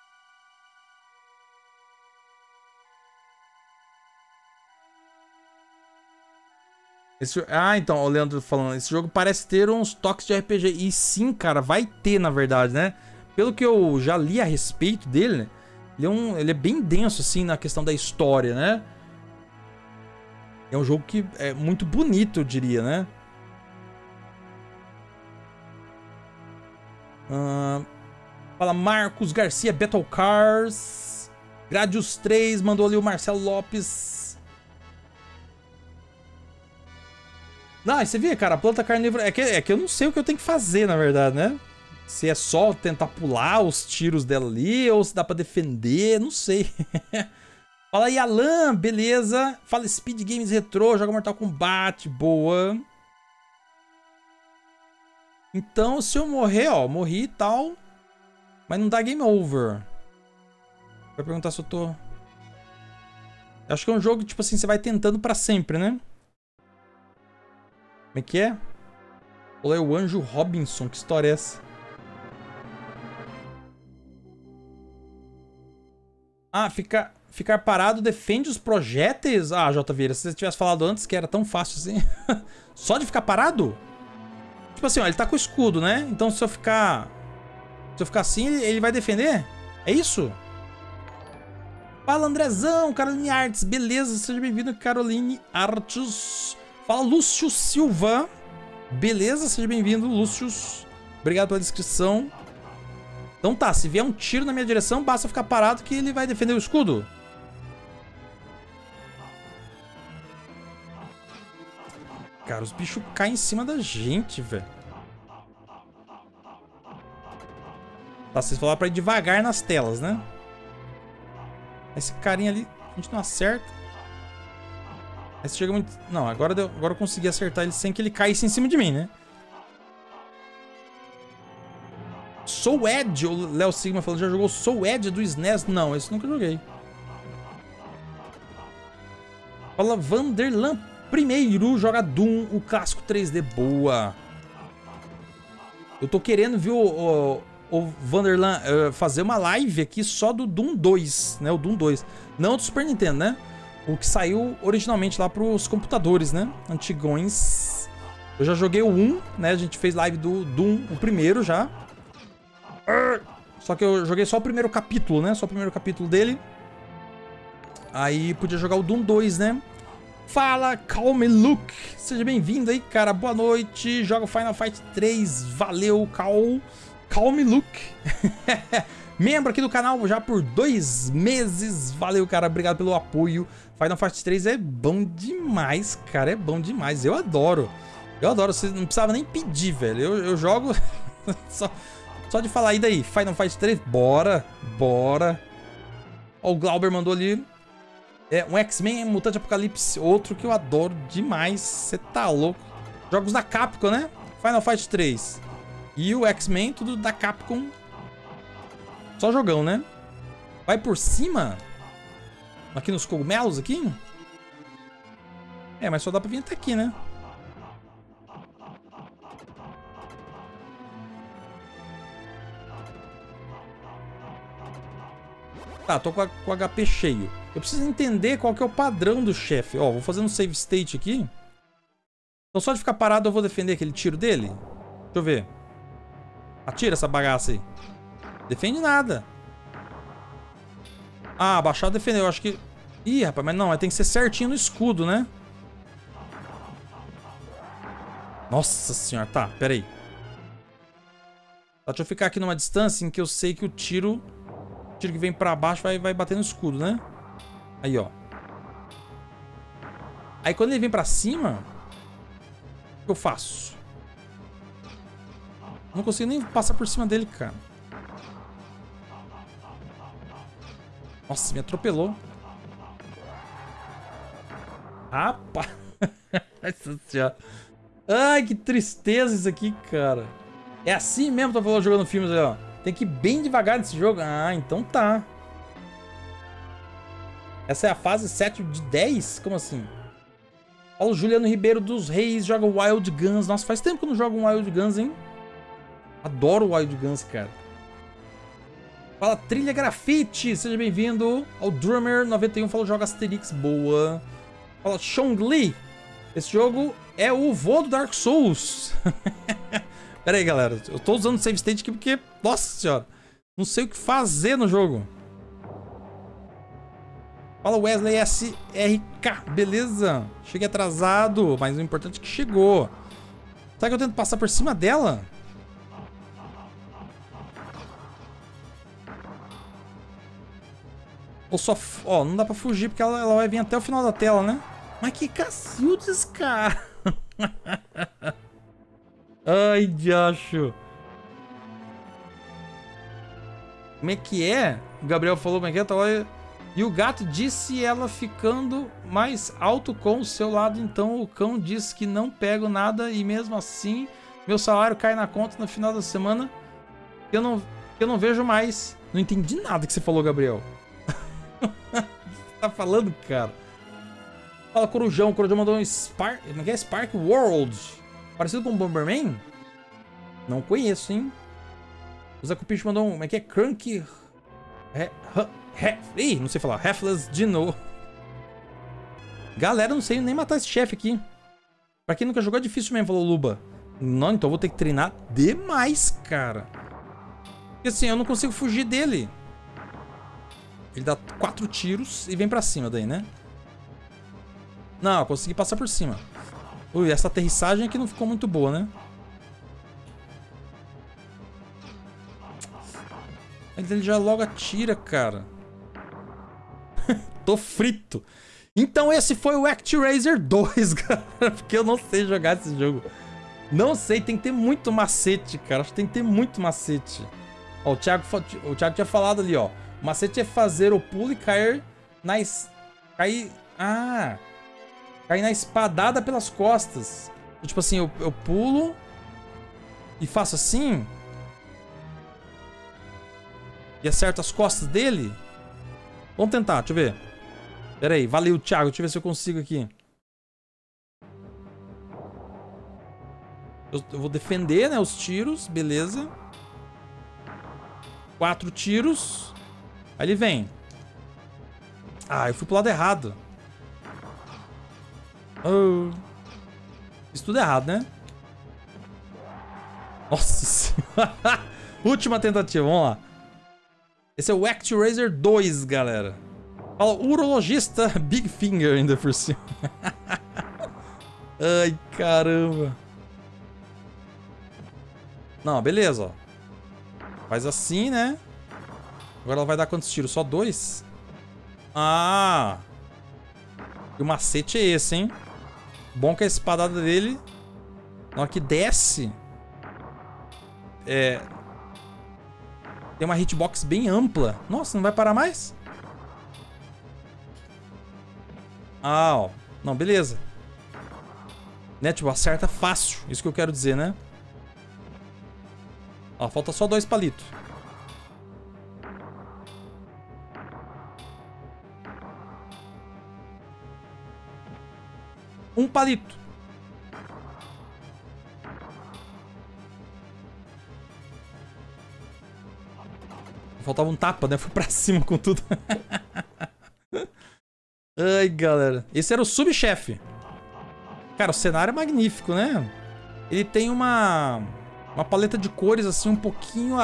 Ah, então, o Leandro falando. Esse jogo parece ter uns toques de RPG. E sim, cara, vai ter, na verdade, né? Pelo que eu já li a respeito dele, né? Ele é bem denso, assim, na questão da história, né? É um jogo que é muito bonito, eu diria, né? Fala Marcos Garcia, Battle Cars. Gradius 3, mandou ali o Marcelo Lopes. Não, você vê, cara, a planta carnívora... É que eu não sei o que eu tenho que fazer, na verdade, né? Se é só tentar pular os tiros dela ali, ou se dá pra defender, não sei. Fala aí, Alan, beleza? Fala Speed Games Retro, joga Mortal Kombat, boa. Então, se eu morrer, ó, morri e tal, mas não dá game over. Vai perguntar se eu tô... Eu acho que é um jogo, tipo assim, você vai tentando pra sempre, né? Como é que é? Olha o Anjo Robinson, que história é essa? Ah, ficar parado defende os projéteis? Ah, J. Vieira, se você tivesse falado antes que era tão fácil assim. Só de ficar parado? Tipo assim, ó, ele tá com o escudo, né? Então se eu ficar assim, ele vai defender? É isso? Fala, Andrezão, Caroline Artes, beleza? Seja bem-vindo, Caroline Artes. Fala, Lúcio Silva. Beleza, seja bem-vindo, Lúcio. Obrigado pela descrição. Então tá, se vier um tiro na minha direção, basta ficar parado que ele vai defender o escudo. cara. Os bichos caem em cima da gente, velho. Tá, vocês falaram pra ir devagar nas telas, né? Esse carinha ali, a gente não acerta. Aí você chega muito... Não, agora eu consegui acertar ele sem que ele caísse em cima de mim, né? Soul Edge, o Léo Sigma falou, já jogou Soul Edge do SNES? Não, esse nunca joguei. Fala Vanderlan primeiro, joga Doom, o clássico 3D, boa. Eu tô querendo, viu, o Vanderlan fazer uma live aqui só do Doom 2, né, o Doom 2. Não do Super Nintendo, né? O que saiu originalmente lá pros computadores, né, antigões. Eu já joguei o 1, né, a gente fez live do Doom, o primeiro já. Só que eu joguei só o primeiro capítulo, né? Só o primeiro capítulo dele. Aí podia jogar o Doom 2, né? Fala, Calm Luke. Seja bem-vindo aí, cara. Boa noite. Joga Final Fight 3. Valeu, Calm Luke. Membro aqui do canal já por 2 meses. Valeu, cara. Obrigado pelo apoio. Final Fight 3 é bom demais, cara. É bom demais. Eu adoro. Eu adoro. Você não precisava nem pedir, velho. Eu jogo... Só de falar, e daí? Final Fight 3? Bora, bora. Ó, o Glauber mandou ali. Um X-Men Mutante Apocalipse. Outro que eu adoro demais. Você tá louco. Jogos da Capcom, né? Final Fight 3. E o X-Men, tudo da Capcom. Só jogão, né? Vai por cima? Aqui nos cogumelos, aqui? Mas só dá pra vir até aqui, né? Tá, tô com o HP cheio. Eu preciso entender qual que é o padrão do chefe. Ó, vou fazer um save state aqui. Então só de ficar parado eu vou defender aquele tiro dele. Deixa eu ver. Atira essa bagaça aí. Defende nada. Ah, abaixar defender. Eu acho que... Ih, rapaz, mas não. Tem que ser certinho no escudo, né? Nossa senhora. Tá, pera aí. Tá, deixa eu ficar aqui numa distância em que eu sei que o tiro que vem pra baixo vai bater no escudo, né? Aí, ó. Aí quando ele vem pra cima, o que eu faço? Não consigo nem passar por cima dele, cara. Nossa, me atropelou. Rapaz. Nossa senhora. Ai, que tristeza isso aqui, cara. É assim mesmo que eu tô jogando filmes aí, ó. Tem que ir bem devagar nesse jogo. Ah, então tá. Essa é a fase 7 de 10? Como assim? Paulo Juliano Ribeiro dos Reis joga Wild Guns. Nossa, faz tempo que eu não jogo um Wild Guns, hein? Adoro Wild Guns, cara. Fala Trilha Grafite. Seja bem-vindo. Ao Drummer 91 falou joga Asterix. Boa. Fala Chong Li. Esse jogo é o vô do Dark Souls. Pera aí, galera. Eu tô usando o save state aqui porque... Nossa senhora. Não sei o que fazer no jogo. Fala Wesley SRK. Beleza. Cheguei atrasado. Mas o importante é que chegou. Será que eu tento passar por cima dela? Ou só... Ó, não dá pra fugir porque ela vai vir até o final da tela, né? Mas que cacildes, cara. Ai, diacho. Como é que é? O Gabriel falou como é que é, tá lá. E o gato disse ela ficando mais alto com o seu lado. Então o cão disse que não pego nada e mesmo assim meu salário cai na conta no final da semana. Eu não vejo mais. Não entendi nada que você falou, Gabriel. O que você tá falando, cara? Fala, Corujão. O Corujão mandou um Spark... Como é que é? Spark World. Parecido com o Bomberman? Não conheço, hein? O Zé Cupicho mandou um... Como é que é? Crunk... Ih, não sei falar. Half-Life Dino. Galera, não sei nem matar esse chefe aqui. Pra quem nunca jogou é difícil mesmo, falou Luba. Não, então eu vou ter que treinar demais, cara. Porque assim, eu não consigo fugir dele. Ele dá 4 tiros e vem pra cima daí, né? Não, eu consegui passar por cima. Ui, essa aterrissagem aqui não ficou muito boa, né? Mas ele já logo atira, cara. Tô frito. Então esse foi o ActRaiser 2, galera. Porque eu não sei jogar esse jogo. Não sei, tem que ter muito macete, cara. Acho que tem que ter muito macete. Ó, o Thiago tinha falado ali, ó. O macete é fazer o pulo e cair na... Cair na espadada pelas costas. Tipo assim, eu pulo e faço assim. E acerto as costas dele. Vamos tentar, deixa eu ver. Pera aí, valeu, Thiago. Deixa eu ver se eu consigo aqui. Eu vou defender, né, os tiros. Beleza. 4 tiros. Aí ele vem. Ah, eu fui pro lado errado. Oh. Fiz tudo errado, né? Nossa senhora. Última tentativa, vamos lá. Esse é o ActRaiser 2, galera. Fala, urologista Big Finger ainda por cima. Ai, caramba. Não, beleza, ó. Faz assim, né? Agora ela vai dar quantos tiros? Só 2? Ah! E o macete é esse, hein? Bom que a espadada dele, na hora que desce, tem uma hitbox bem ampla. Nossa, não vai parar mais? Ah, ó. Não, beleza. Né, tipo, acerta fácil. Isso que eu quero dizer, né? Ó, falta só 2 palitos. Um palito. Faltava um tapa, né? Fui pra cima com tudo. Ai, galera. Esse era o subchefe. Cara, o cenário é magnífico, né? Ele tem uma paleta de cores, assim, um pouquinho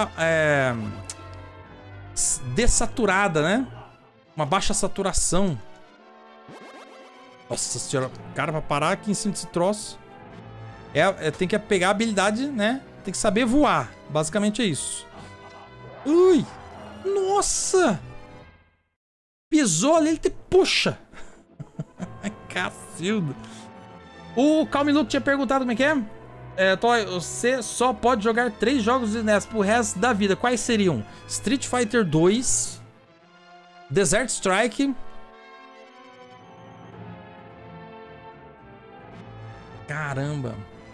dessaturada, né? Uma baixa saturação. Nossa senhora. Cara, pra parar aqui em cima desse troço, tem que pegar a habilidade, né? Tem que saber voar. Basicamente é isso. Ui! Nossa! Pisou ali, ele te puxa. Cacildo. O Calme Luke tinha perguntado como é que é. Toy, você só pode jogar 3 jogos de NES pro resto da vida. Quais seriam? Street Fighter 2, Desert Strike. Caramba.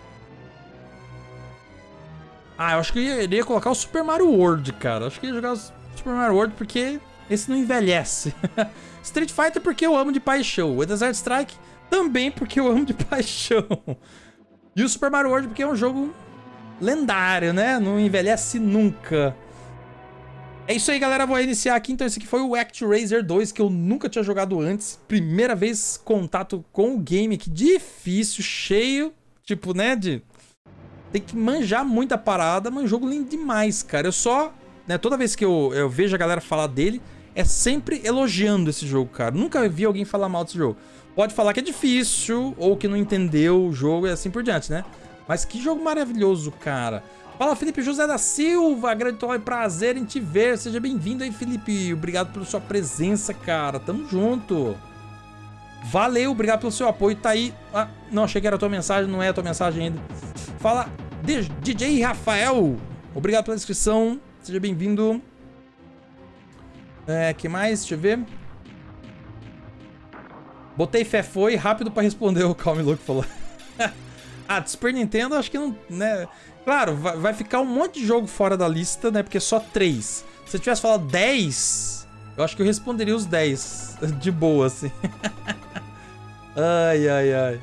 Ah, eu acho que eu iria colocar o Super Mario World, cara. Acho que eu ia jogar o Super Mario World porque esse não envelhece. Street Fighter porque eu amo de paixão. O Desert Strike também porque eu amo de paixão. E o Super Mario World porque é um jogo lendário, né? Não envelhece nunca. É isso aí, galera. Vou iniciar aqui. Então esse aqui foi o ActRaiser 2, que eu nunca tinha jogado antes. Primeira vez contato com o game. Que difícil, cheio, tipo, né, tem que manjar muita parada, mas é um jogo lindo demais, cara. Eu só, né, toda vez que eu vejo a galera falar dele, é sempre elogiando esse jogo, cara. Nunca vi alguém falar mal desse jogo. Pode falar que é difícil, ou que não entendeu o jogo e assim por diante, né? Mas que jogo maravilhoso, cara. Fala, Felipe José da Silva. Grande prazer em te ver. Seja bem-vindo aí, Felipe. Obrigado pela sua presença, cara. Tamo junto. Valeu, obrigado pelo seu apoio. Tá aí. Ah, não, achei que era a tua mensagem. Não é a tua mensagem ainda. Fala, DJ Rafael. Obrigado pela inscrição. Seja bem-vindo. Que mais? Deixa eu ver. Botei fé, foi rápido pra responder, o Calme Louco falou. Ah, de Super Nintendo, acho que não, né? Claro, vai ficar um monte de jogo fora da lista, né? Porque é só 3. Se eu tivesse falado 10, eu acho que eu responderia os 10. De boa, assim. Ai, ai, ai.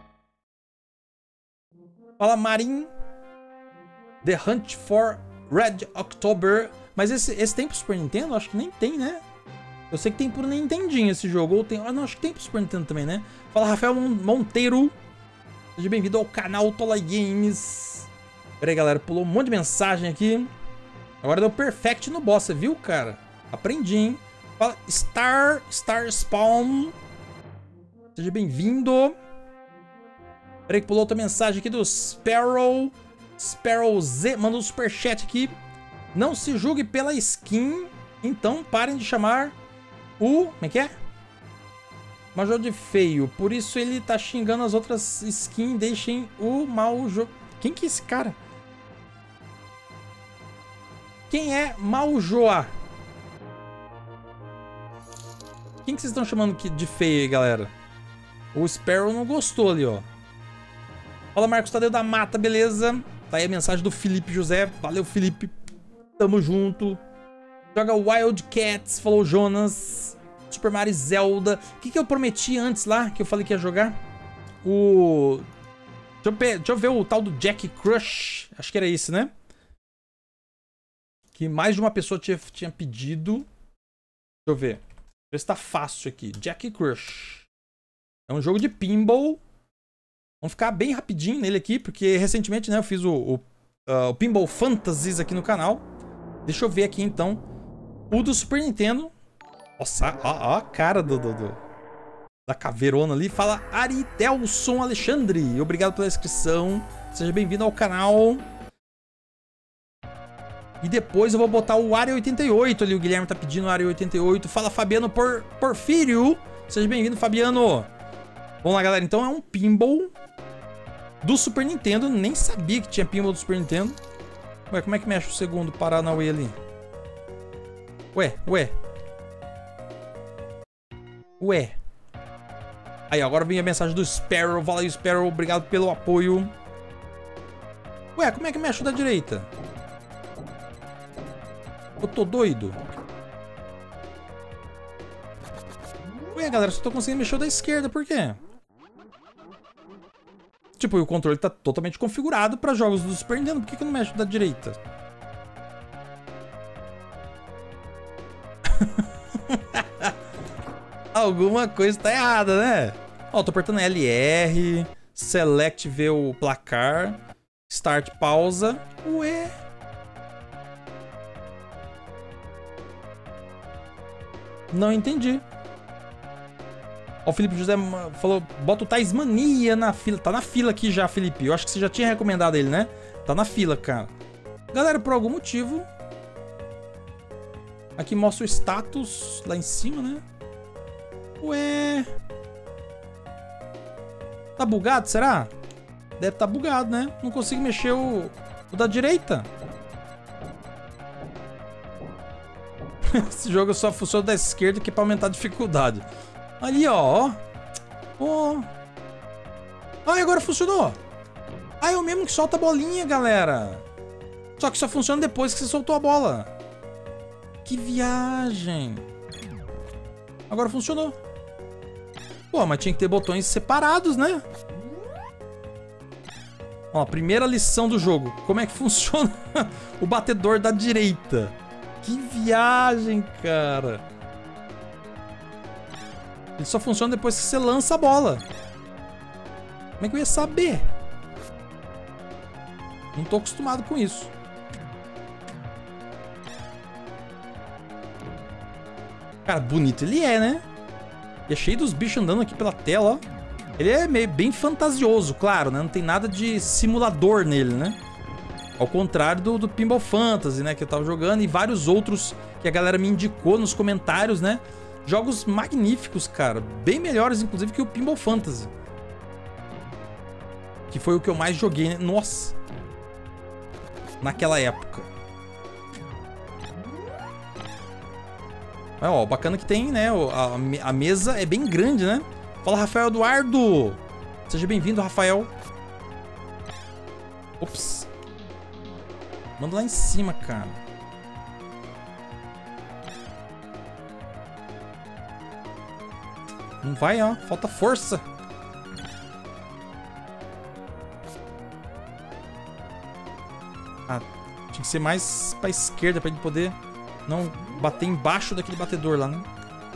Fala, Marin. The Hunt for Red October. Mas esse tem pro Super Nintendo? Acho que nem tem, né? Eu sei que tem pro Nintendinho esse jogo. Ou tem... Ah, não, acho que tem pro Super Nintendo também, né? Fala, Rafael Monteiro. Seja bem-vindo ao canal Tola Games. Pera aí, galera. Pulou um monte de mensagem aqui. Agora deu perfect no boss, você viu, cara? Aprendi, hein? Fala, Star Spawn. Seja bem-vindo. Pera aí que pulou outra mensagem aqui do Sparrow. Sparrow Z. Mandou um superchat aqui. Não se julgue pela skin. Então parem de chamar o... Como é que é? Major de feio. Por isso ele tá xingando as outras skins. Deixem o mau jogo. Quem que é esse cara? Quem é Maljoa? Quem que vocês estão chamando de feio aí, galera? O Sparrow não gostou ali, ó. Fala, Marcos Tadeu da Mata, beleza? Tá aí a mensagem do Felipe José. Valeu, Felipe. Tamo junto. Joga Wildcats, falou Jonas. Super Mario Zelda. O que eu prometi antes lá, que eu falei que ia jogar? Deixa eu ver o tal do Jack Crush. Acho que era esse, né? Que mais de uma pessoa tinha pedido. Deixa eu ver. Deixa eu ver se tá fácil aqui. Jack Crush. É um jogo de pinball. Vamos ficar bem rapidinho nele aqui, porque recentemente, né, eu fiz o Pinball Fantasies aqui no canal. Deixa eu ver aqui, então. O do Super Nintendo. Nossa, ó a cara da caveirona ali. Fala Aritelson Alexandre. Obrigado pela inscrição. Seja bem-vindo ao canal. E depois eu vou botar o Área 88 ali. O Guilherme tá pedindo o Área 88. Fala, Fabiano Porfírio. Seja bem-vindo, Fabiano. Vamos lá, galera. Então é um pinball do Super Nintendo. Nem sabia que tinha pinball do Super Nintendo. Ué, como é que mexe o segundo Paranauê ali? Ué. Aí, agora vem a mensagem do Sparrow. Fala aí, Sparrow. Obrigado pelo apoio. Ué, como é que mexe o da direita? Eu tô doido? Ué, galera, só tô conseguindo mexer o da esquerda, por quê? Tipo, o controle tá totalmente configurado pra jogos do Super Nintendo. Por que eu não mexo o da direita? Alguma coisa tá errada, né? Ó, tô apertando LR, Select ver o placar, Start pausa. Ué. Não entendi. Ó, o Felipe José falou, bota o Tasmania na fila. Tá na fila aqui já, Felipe. Eu acho que você já tinha recomendado ele, né? Tá na fila, cara. Galera, por algum motivo... Aqui mostra o status lá em cima, né? Ué... Tá bugado, será? Deve tá bugado, né? Não consigo mexer o da direita. Esse jogo só funciona da esquerda, que é pra aumentar a dificuldade. Ali, ó. Ó. Ah, agora funcionou. Ah, é o mesmo que solta a bolinha, galera. Só que só funciona depois que você soltou a bola. Que viagem. Agora funcionou. Pô, mas tinha que ter botões separados, né? Ó, primeira lição do jogo. Como é que funciona o batedor da direita? Que viagem, cara. Ele só funciona depois que você lança a bola. Como é que eu ia saber? Não tô acostumado com isso. Cara, bonito ele é, né? E é cheio dos bichos andando aqui pela tela, ó. Ele é meio bem fantasioso, claro, né? Não tem nada de simulador nele, né? Ao contrário do Pinball Fantasy, né? Que eu tava jogando. E vários outros que a galera me indicou nos comentários, né? Jogos magníficos, cara. Bem melhores, inclusive, que o Pinball Fantasy. Que foi o que eu mais joguei, né? Nossa! Naquela época. Ó, bacana que tem, né? A mesa é bem grande, né? Fala, Rafael Eduardo! Seja bem-vindo, Rafael. Ops. Manda lá em cima, cara. Não vai, ó. Falta força. Ah, tinha que ser mais pra esquerda pra ele poder não bater embaixo daquele batedor lá, né?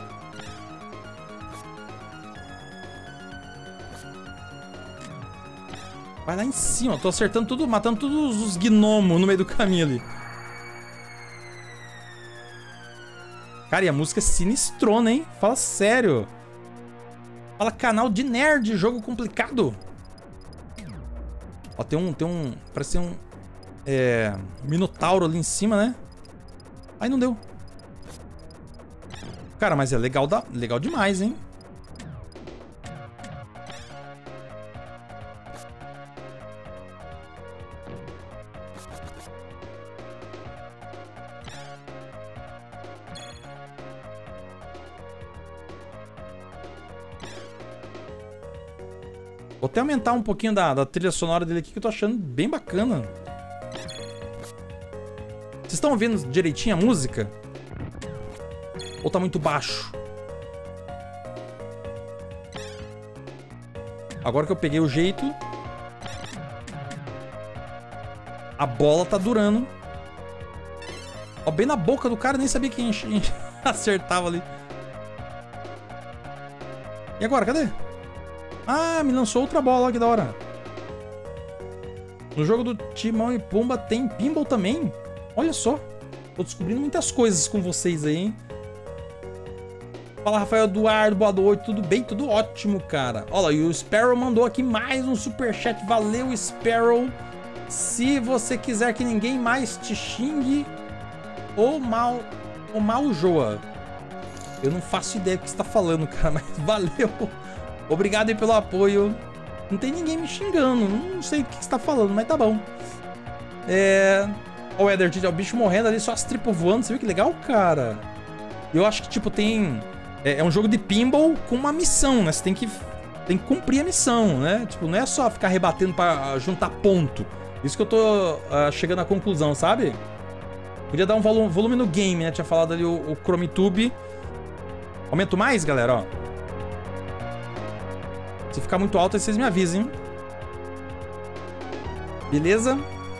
Vai lá em cima. Eu tô acertando tudo, matando todos os gnomos no meio do caminho ali. Cara, e a música é sinistrona, hein? Fala sério. Fala, canal de nerd, jogo complicado. Ó, tem um... Parece um... Minotauro ali em cima, né? Aí não deu. Cara, mas é legal demais, hein? Vou até aumentar um pouquinho da trilha sonora dele aqui, que eu tô achando bem bacana. Vocês estão ouvindo direitinho a música? Ou tá muito baixo? Agora que eu peguei o jeito, a bola tá durando. Ó, bem na boca do cara, nem sabia que acertava ali. E agora, cadê? Ah, me lançou outra bola, ó, que da hora. No jogo do Timão e Pumba tem pinball também? Olha só. Tô descobrindo muitas coisas com vocês aí, hein? Fala, Rafael Eduardo, boa noite. Tudo bem? Tudo ótimo, cara. Olha, e o Sparrow mandou aqui mais um superchat. Valeu, Sparrow. Se você quiser que ninguém mais te xingue ou maljoa. Eu não faço ideia do que você tá falando, cara, mas valeu. Obrigado aí pelo apoio. Não tem ninguém me xingando. Não sei o que você tá falando, mas tá bom. Ó, o Eder, o bicho morrendo ali, só as tripas voando. Você viu que legal, cara? Eu acho que, tipo, tem... É um jogo de pinball com uma missão, né? Você tem que cumprir a missão, né? Tipo, não é só ficar rebatendo pra juntar ponto. Isso que eu tô chegando à conclusão, sabe? Podia dar um volume no game, né? Tinha falado ali o ChromeTube. Aumento mais, galera, ó. Se ficar muito alto, aí vocês me avisem, hein? Beleza?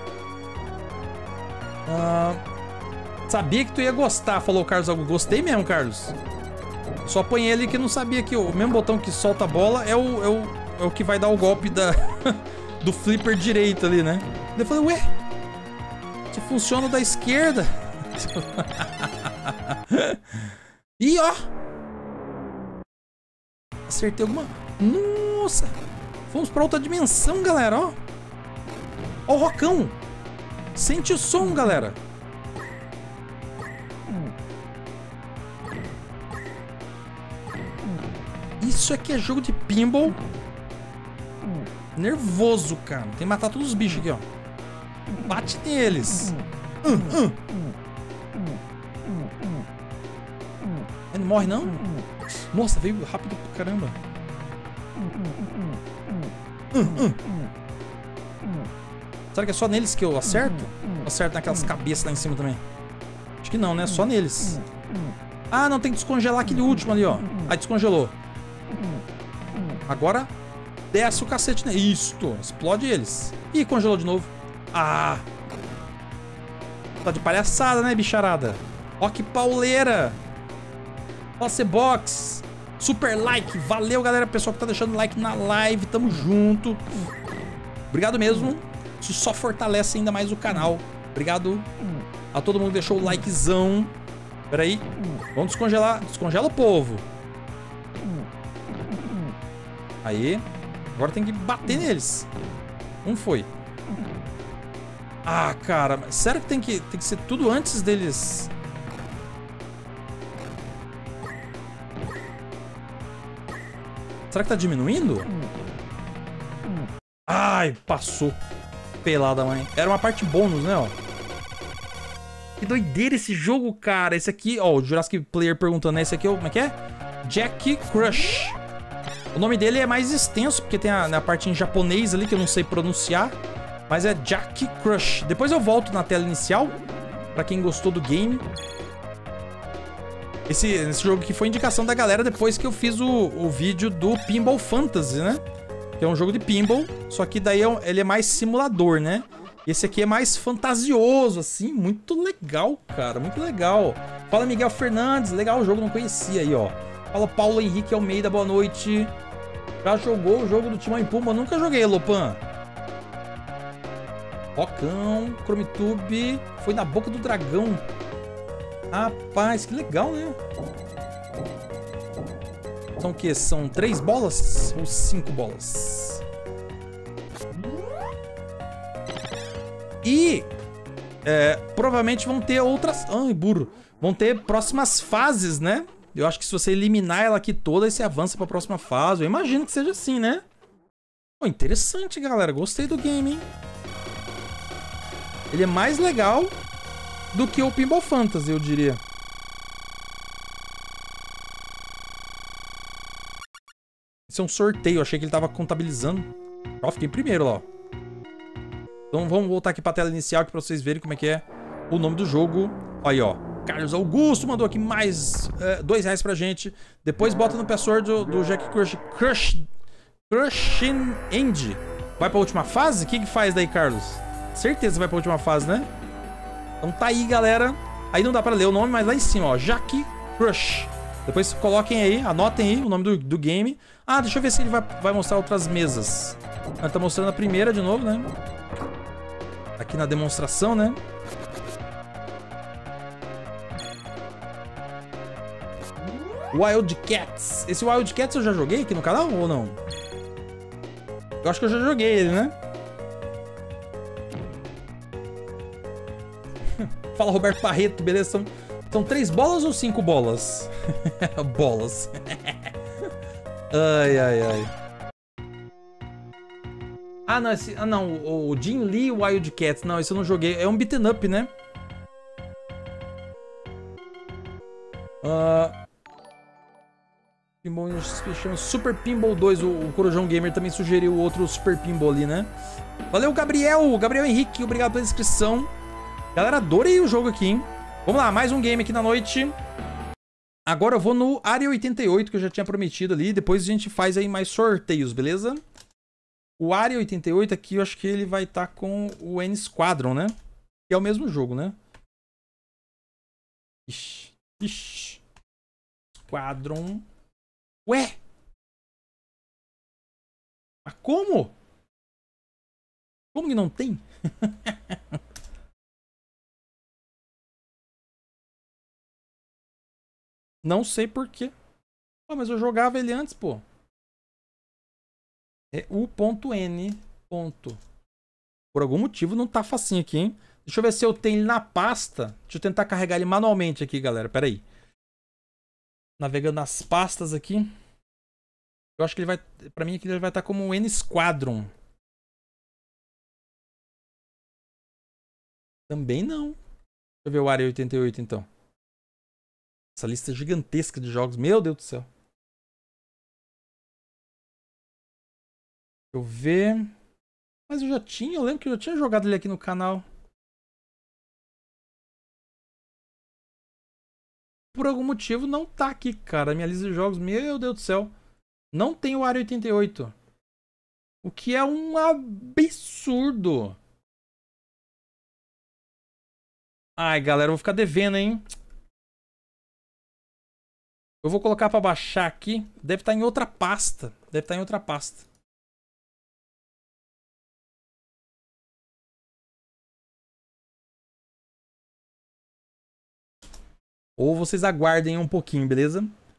Sabia que tu ia gostar, falou o Carlos Augusto. Gostei mesmo, Carlos. Só apanhei ali que não sabia que o mesmo botão que solta a bola é o que vai dar o golpe do flipper direito ali, né? Eu falei, ué, só funciona da esquerda. Ih, ó. Acertei alguma... Nossa. Fomos pra outra dimensão, galera, ó. Ó o rocão. Sente o som, galera. Isso aqui é jogo de pinball. Nervoso, cara. Tem que matar todos os bichos aqui, ó. Bate neles. Ele não morre, não? Nossa, veio rápido pra caramba. Será que é só neles que eu acerto? Eu acerto naquelas cabeças lá em cima também. Acho que não, né? Só neles. Ah, não, tem que descongelar aquele último ali, ó. Aí descongelou. Agora desce o cacete, né? Isto, explode eles. Ih, congelou de novo. Ah. Tá de palhaçada, né, bicharada? Ó que pauleira. Ó, C-Box. Super like. Valeu, galera. Pessoal que tá deixando like na live. Tamo junto. Obrigado mesmo. Isso só fortalece ainda mais o canal. Obrigado a todo mundo que deixou o likezão. Pera aí. Vamos descongelar. Descongela o povo. Aí. Agora tem que bater neles. Um foi. Ah, cara. Sério que tem que ser tudo antes deles? Será que tá diminuindo? Ai, passou. Pelada, mãe. Era uma parte bônus, né, ó. Que doideira esse jogo, cara. Esse aqui, ó, o Jurassic Player perguntando, né? Esse aqui, como é que é? Jack Crush. O nome dele é mais extenso, porque tem a parte em japonês ali, que eu não sei pronunciar. Mas é Jack Crush. Depois eu volto na tela inicial, pra quem gostou do game. Esse jogo aqui foi indicação da galera depois que eu fiz o vídeo do Pinball Fantasy, né? Que é um jogo de pinball, só que daí ele é mais simulador, né? E esse aqui é mais fantasioso, assim, muito legal, cara, muito legal. Fala, Miguel Fernandes, legal o jogo, não conhecia aí, ó. Fala, Paulo Henrique Almeida, boa noite. Já jogou o jogo do Timão e Pumba? Nunca joguei, Lopan. Rocão, ChromeTube, foi na boca do dragão. Rapaz, que legal, né? São o quê? São 3 bolas ou 5 bolas? E provavelmente vão ter outras... Ai, burro. Vão ter próximas fases, né? Eu acho que se você eliminar ela aqui toda, aí você avança pra próxima fase. Eu imagino que seja assim, né? Pô, interessante, galera. Gostei do game, hein? Ele é mais legal do que o Pinball Fantasy, eu diria. Isso é um sorteio, eu achei que ele tava contabilizando. Ó, fiquei em primeiro lá, ó. Então vamos voltar aqui pra tela inicial aqui pra vocês verem como é que é o nome do jogo. Aí, ó. Carlos Augusto mandou aqui mais R$2 pra gente. Depois bota no password do Jack Crushing End. Vai pra última fase? O que faz daí, Carlos? Certeza vai pra última fase, né? Então tá aí, galera. Aí não dá pra ler o nome, mas lá em cima, ó. Jack Crush. Depois coloquem aí, anotem aí o nome do game. Ah, deixa eu ver se ele vai mostrar outras mesas. Ele tá mostrando a primeira de novo, né? Aqui na demonstração, né? Wildcats. Esse Wildcats eu já joguei aqui no canal ou não? Eu acho que eu já joguei ele, né? Fala, Roberto Barreto, beleza? São 3 bolas ou 5 bolas? Bolas. Ai, ai, ai. Ah, não, o Jin Lee Wildcats. Não, esse eu não joguei. É um beat'em up, né? Pinball chama Super Pinball 2. O Corujão Gamer também sugeriu outro Super Pinball ali, né? Valeu, Gabriel! Gabriel Henrique, obrigado pela inscrição. Galera, adorei o jogo aqui, hein? Vamos lá, mais um game aqui na noite. Agora eu vou no Área 88, que eu já tinha prometido ali. Depois a gente faz aí mais sorteios, beleza? O Área 88 aqui, eu acho que ele vai estar com o N Squadron, né? Que é o mesmo jogo, né? Ixi, ixi. Squadron. Ué? Mas como? Como que não tem? Não sei por quê. Pô, mas eu jogava ele antes, pô. É U.N. Por algum motivo não tá facinho aqui, hein? Deixa eu ver se eu tenho ele na pasta. Deixa eu tentar carregar ele manualmente aqui, galera. Pera aí. Navegando nas pastas aqui. Eu acho que ele vai... Pra mim aqui ele vai estar como um N Squadron. Também não. Deixa eu ver o Área 88, então. Essa lista gigantesca de jogos. Meu Deus do céu. Deixa eu ver. Mas eu já tinha. Eu lembro que eu já tinha jogado ele aqui no canal. Por algum motivo não tá aqui, cara. Minha lista de jogos. Meu Deus do céu. Não tem o Área 88. O que é um absurdo. Ai, galera. Eu vou ficar devendo, hein. Eu vou colocar pra baixar aqui. Deve estar em outra pasta. Deve estar em outra pasta. Ou vocês aguardem um pouquinho, beleza?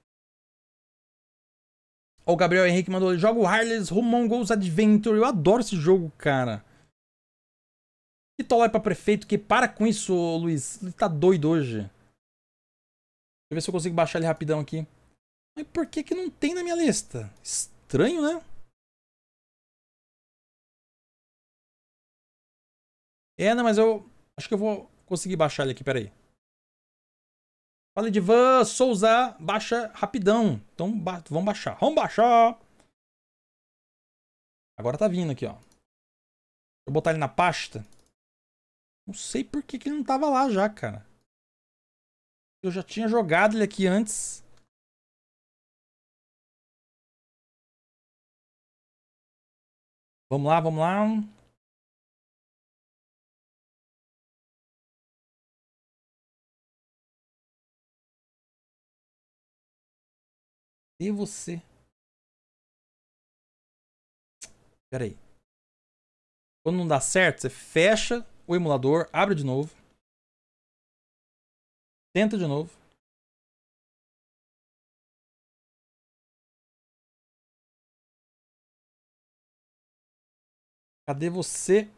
Ó, o Gabriel Henrique mandou. Joga o Harley's Humongous Goes Adventure. Eu adoro esse jogo, cara. Que tolé pra prefeito. Que para com isso, Luiz. Ele tá doido hoje. Deixa eu ver se eu consigo baixar ele rapidão aqui. Mas por que não tem na minha lista? Estranho, né? É, não, mas eu acho que eu vou conseguir baixar ele aqui, peraí. Fala, Edivan Souza, baixa rapidão. Então vamos baixar. Vamos baixar. Agora tá vindo aqui, ó. Vou botar ele na pasta. Não sei por que ele não tava lá já, cara. Eu já tinha jogado ele aqui antes. Vamos lá, vamos lá. E você? Pera aí. Quando não dá certo, você fecha o emulador, abre de novo. Tenta de novo. Cadê você?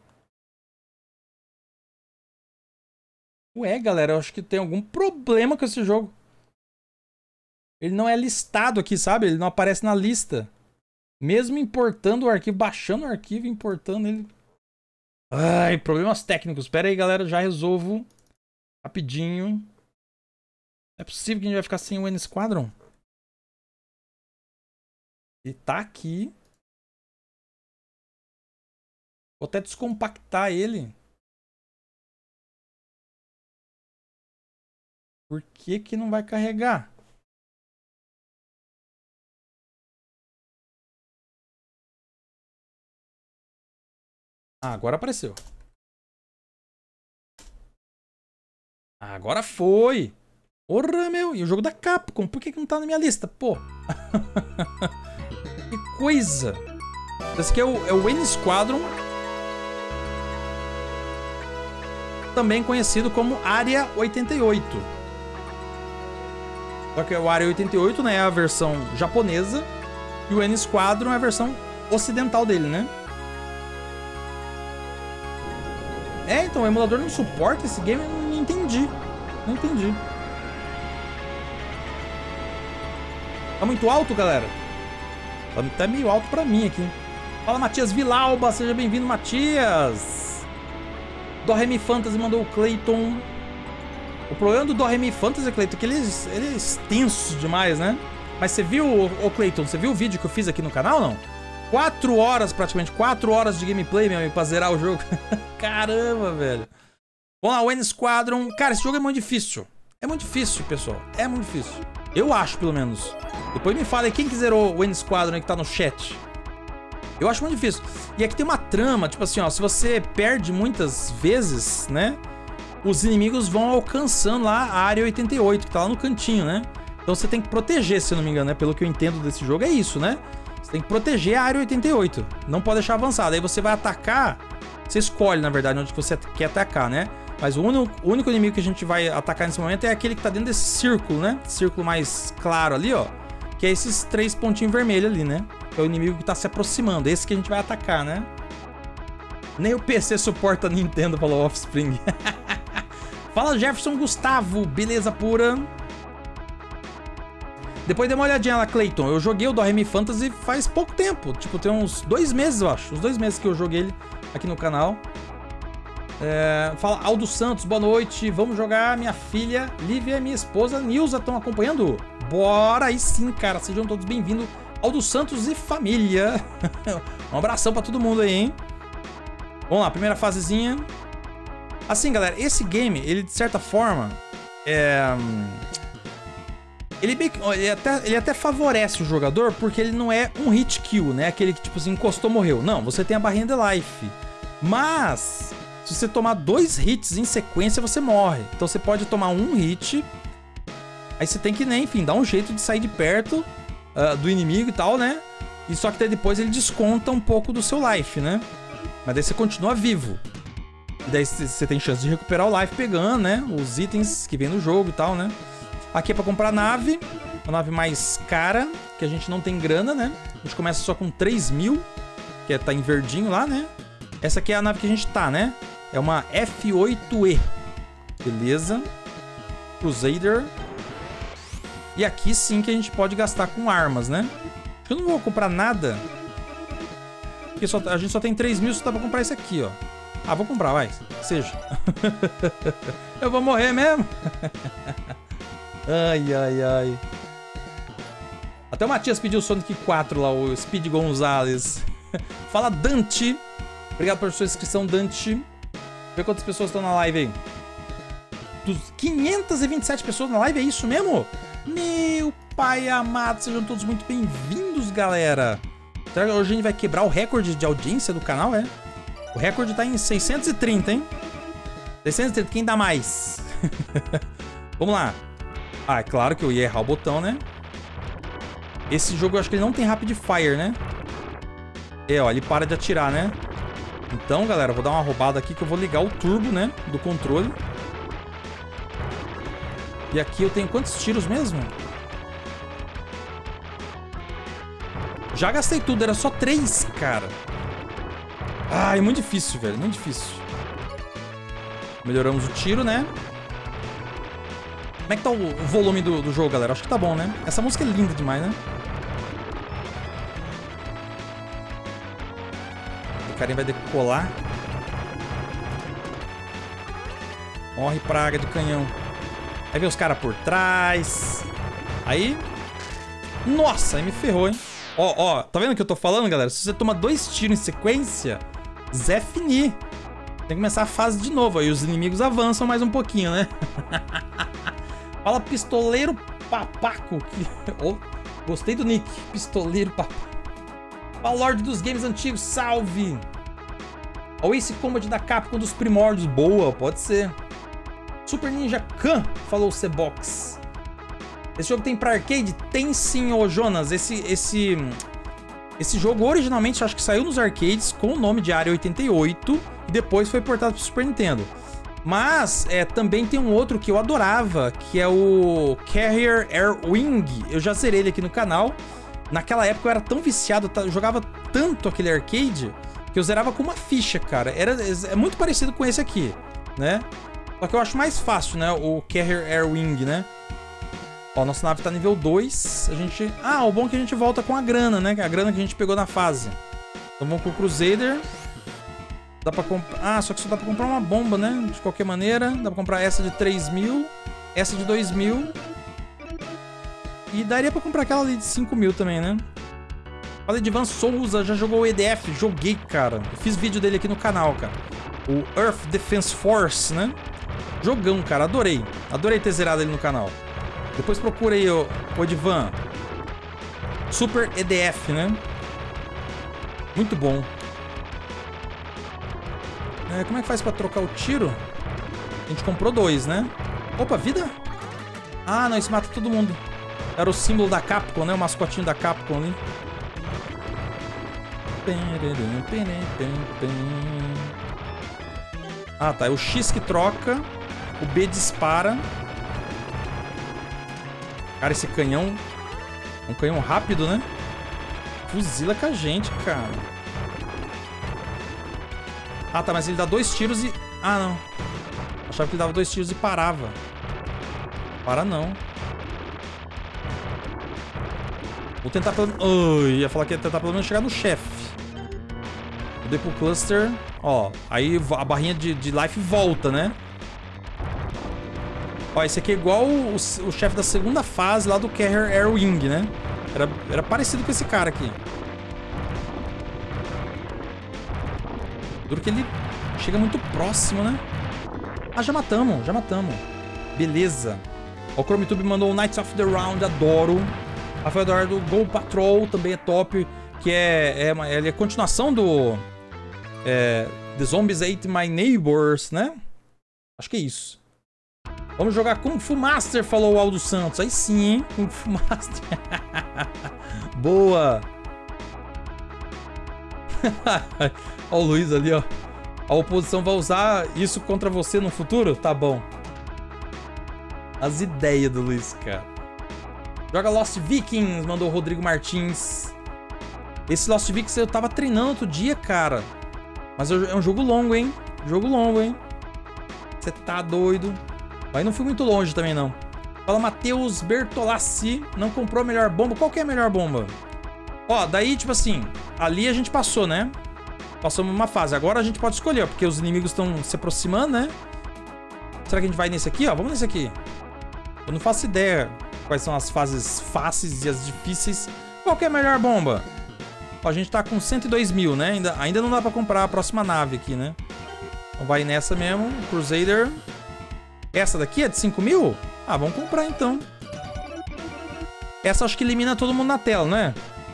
Ué, galera, eu acho que tem algum problema com esse jogo. Ele não é listado aqui, sabe? Ele não aparece na lista. Mesmo importando o arquivo, baixando o arquivo, importando ele. Ai, problemas técnicos. Pera aí, galera, já resolvo rapidinho. Não é possível que a gente vai ficar sem o N Squadron. Ele tá aqui. Vou até descompactar ele. Por que que não vai carregar? Ah, agora apareceu. Ah, agora foi. Porra, meu. E o jogo da Capcom? Por que que não tá na minha lista? Pô. Que coisa. Esse aqui é o N Squadron. Também conhecido como Área 88. Só que o Área 88, né, é a versão japonesa. E o N Squadron é a versão ocidental dele, né? É, então, o emulador não suporta esse game, eu não entendi. Não entendi. Tá muito alto, galera? Tá até meio alto pra mim aqui. Fala, Matias Vilauba, seja bem-vindo, Matias. Doremi Fantasy mandou o Clayton. O problema do Doremi Fantasy, Clayton, é que ele é extenso demais, né? Mas você viu, ô Clayton, você viu o vídeo que eu fiz aqui no canal, não? 4 horas, praticamente 4 horas de gameplay, meu amigo, pra zerar o jogo. Caramba, velho. Vamos lá, o N Squadron. Cara, esse jogo é muito difícil. É muito difícil, pessoal. É muito difícil. Eu acho, pelo menos. Depois me fala aí quem que zerou o N Squadron aí que tá no chat. Eu acho muito difícil. E aqui tem uma trama, tipo assim, ó. Se você perde muitas vezes, né? Os inimigos vão alcançando lá a área 88, que tá lá no cantinho, né? Então você tem que proteger, se eu não me engano, né? Pelo que eu entendo desse jogo, é isso, né? Você tem que proteger a área 88. Não pode deixar avançada. Aí você vai atacar. Você escolhe, na verdade, onde você quer atacar, né? Mas o único inimigo que a gente vai atacar nesse momento é aquele que tá dentro desse círculo, né? Círculo mais claro ali, ó. Que é esses 3 pontinhos vermelhos ali, né? Que é o inimigo que tá se aproximando. Esse que a gente vai atacar, né? Nem o PC suporta a Nintendo, falou Offspring. Fala, Jefferson Gustavo. Beleza pura. Depois dê uma olhadinha lá, Clayton. Eu joguei o Doremi Fantasy faz pouco tempo. Tipo, tem uns 2 meses, eu acho. Uns 2 meses que eu joguei ele aqui no canal. Fala, Aldo Santos, boa noite. Vamos jogar. Minha filha Lívia e minha esposa Nilza estão acompanhando? Bora aí sim, cara. Sejam todos bem-vindos. Aldo Santos e família. Um abração pra todo mundo aí, hein? Vamos lá, primeira fasezinha. Assim, galera, esse game, ele de certa forma... Ele até favorece o jogador porque ele não é um hit kill, né? Aquele que, tipo assim, encostou, morreu. Não, você tem a barrinha de life. Mas, se você tomar 2 hits em sequência, você morre. Então você pode tomar um hit. Aí você tem que, né, enfim, dar um jeito de sair de perto do inimigo e tal, né? E só que daí depois ele desconta um pouco do seu life, né? Mas daí você continua vivo. E daí você tem chance de recuperar o life pegando, né? Os itens que vem no jogo e tal, né? Aqui é pra comprar nave. Uma nave mais cara, que a gente não tem grana, né? A gente começa só com 3.000, que tá em verdinho lá, né? Essa aqui é a nave que a gente tá, né? É uma F8E. Beleza. Crusader. E aqui sim que a gente pode gastar com armas, né? Eu não vou comprar nada. Porque a gente só tem 3.000, só dá pra comprar esse aqui, ó. Ah, vou comprar, vai. Seja. Eu vou morrer mesmo. Ai, ai, ai. Até o Matias pediu o Sonic 4 lá, o Speed Gonzalez. Fala, Dante. Obrigado por sua inscrição, Dante. Vê quantas pessoas estão na live aí. 527 pessoas na live, é isso mesmo? Meu pai amado, sejam todos muito bem-vindos, galera. Será que hoje a gente vai quebrar o recorde de audiência do canal, é? O recorde tá em 630, hein? 630, quem dá mais? Vamos lá. Ah, é claro que eu ia errar o botão, né? Esse jogo eu acho que ele não tem Rapid Fire, né? É, ó, ele para de atirar, né? Então, galera, eu vou dar uma roubada aqui que eu vou ligar o turbo, né? Do controle. E aqui eu tenho quantos tiros mesmo? Já gastei tudo, era só 3, cara. Ah, é muito difícil, velho, muito difícil. Melhoramos o tiro, né? Como é que tá o volume do jogo, galera? Acho que tá bom, né? Essa música é linda demais, né? O carinha vai decolar. Morre praga de canhão. Aí vem os caras por trás. Aí... Nossa, aí me ferrou, hein? Ó, tá vendo o que eu tô falando, galera? Se você toma 2 tiros em sequência, Zé fini. Tem que começar a fase de novo. Aí os inimigos avançam mais um pouquinho, né? Fala, pistoleiro papaco. Oh, gostei do nick. Pistoleiro papaco. Fala, Lorde dos games antigos. Salve. O Ace Combat da Capcom dos primórdios. Boa, pode ser. Super Ninja Khan. Falou C-Box. Esse jogo tem pra arcade? Tem sim, ô Jonas. Esse jogo originalmente acho que saiu nos arcades com o nome de Área 88 e depois foi portado pro Super Nintendo. Mas também tem um outro que eu adorava, que é o Carrier Air Wing. Eu já zerei ele aqui no canal. Naquela época eu era tão viciado, eu jogava tanto aquele arcade que eu zerava com uma ficha, cara. É muito parecido com esse aqui, né? Só que eu acho mais fácil, né? O Carrier Air Wing, né? Ó, nossa nave tá nível 2. A gente... Ah, o bom é que a gente volta com a grana, né? A grana que a gente pegou na fase. Então vamos com o Crusader. Dá pra comprar... Ah, só que só dá pra comprar uma bomba, né? De qualquer maneira. Dá pra comprar essa de 3.000. Essa de 2.000. E daria pra comprar aquela ali de 5.000 também, né? Falei de Van Souza, já jogou o EDF? Joguei, cara. Eu fiz vídeo dele aqui no canal, cara. O Earth Defense Force, né? Jogão, cara. Adorei. Adorei ter zerado ele no canal. Depois procura aí o Edvan. Super EDF, né? Muito bom. Como é que faz pra trocar o tiro? A gente comprou 2, né? Opa, vida? Ah, não, isso mata todo mundo. Era o símbolo da Capcom, né? O mascotinho da Capcom ali. Ah, tá. É o X que troca. O B dispara. Cara, esse canhão... É um canhão rápido, né? Fuzila com a gente, cara. Ah, tá. Mas ele dá 2 tiros e... Ah, não. Achava que ele dava 2 tiros e parava. Para não. Vou tentar pelo... ia falar que ia tentar pelo menos chegar no chefe. Vou dar pro cluster. Ó, aí a barrinha de life volta, né? Ó, esse aqui é igual o chefe da segunda fase lá do Carrier Air Wing, né? Era parecido com esse cara aqui. Duro que ele chega muito próximo, né? Ah, já matamos, já matamos. Beleza. Ó, o Chromitube mandou o Knights of the Round, adoro. Rafael Eduardo, Go Patrol também é top. Que ele é continuação do... The Zombies Ate My Neighbors, né? Acho que é isso. Vamos jogar Kung Fu Master, falou o Aldo Santos. Aí sim, hein? Kung Fu Master. Boa. Ó o Luiz ali, ó. A oposição vai usar isso contra você no futuro? Tá bom. As ideias do Luiz, cara. Joga Lost Vikings, mandou o Rodrigo Martins. Esse Lost Vikings eu tava treinando outro dia, cara. Mas é um jogo longo, hein? Jogo longo, hein? Você tá doido. Mas não fui muito longe também, não. Fala, Matheus Bertolassi. Não comprou a melhor bomba. Qual que é a melhor bomba? Ó, daí, tipo assim, ali a gente passou, né? Passamos uma fase. Agora a gente pode escolher, ó, porque os inimigos estão se aproximando, né? Será que a gente vai nesse aqui, ó? Vamos nesse aqui. Eu não faço ideia quais são as fases fáceis e as difíceis. Qual que é a melhor bomba? Ó, a gente tá com 102.000, né? Ainda não dá pra comprar a próxima nave aqui, né? Então vai nessa mesmo. Crusader. Essa daqui é de 5.000? Ah, vamos comprar então. Essa acho que elimina todo mundo na tela, né?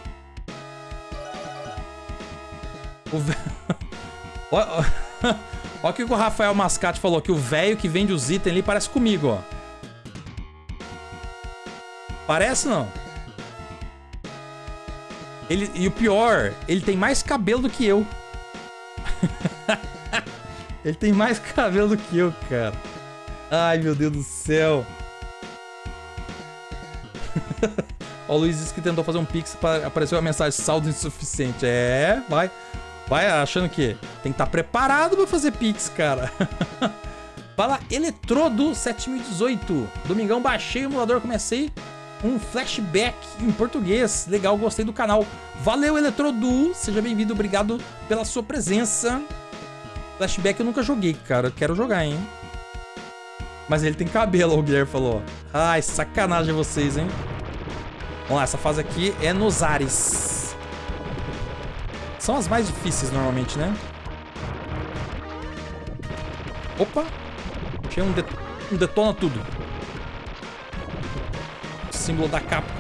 Olha o que o Rafael Mascate falou, que o velho que vende os itens ali parece comigo, ó. Parece não? E o pior, ele tem mais cabelo do que eu. Ele tem mais cabelo do que eu, cara. Ai, meu Deus do céu. Ó, o Luiz disse que tentou fazer um pix para aparecer uma mensagem saldo insuficiente. Vai achando que tem que estar preparado para fazer pix, cara. Fala, Eletrodo 7018. Domingão, baixei o emulador, comecei um flashback em português. Legal, gostei do canal. Valeu, Eletrodo. Seja bem-vindo, obrigado pela sua presença. Flashback eu nunca joguei, cara. Eu quero jogar, hein? Mas ele tem cabelo, o Guilherme falou. Ai, sacanagem vocês, hein? Vamos lá, essa fase aqui é nos ares. São as mais difíceis normalmente, né? Opa! Achei um detona tudo. Símbolo da Capcom.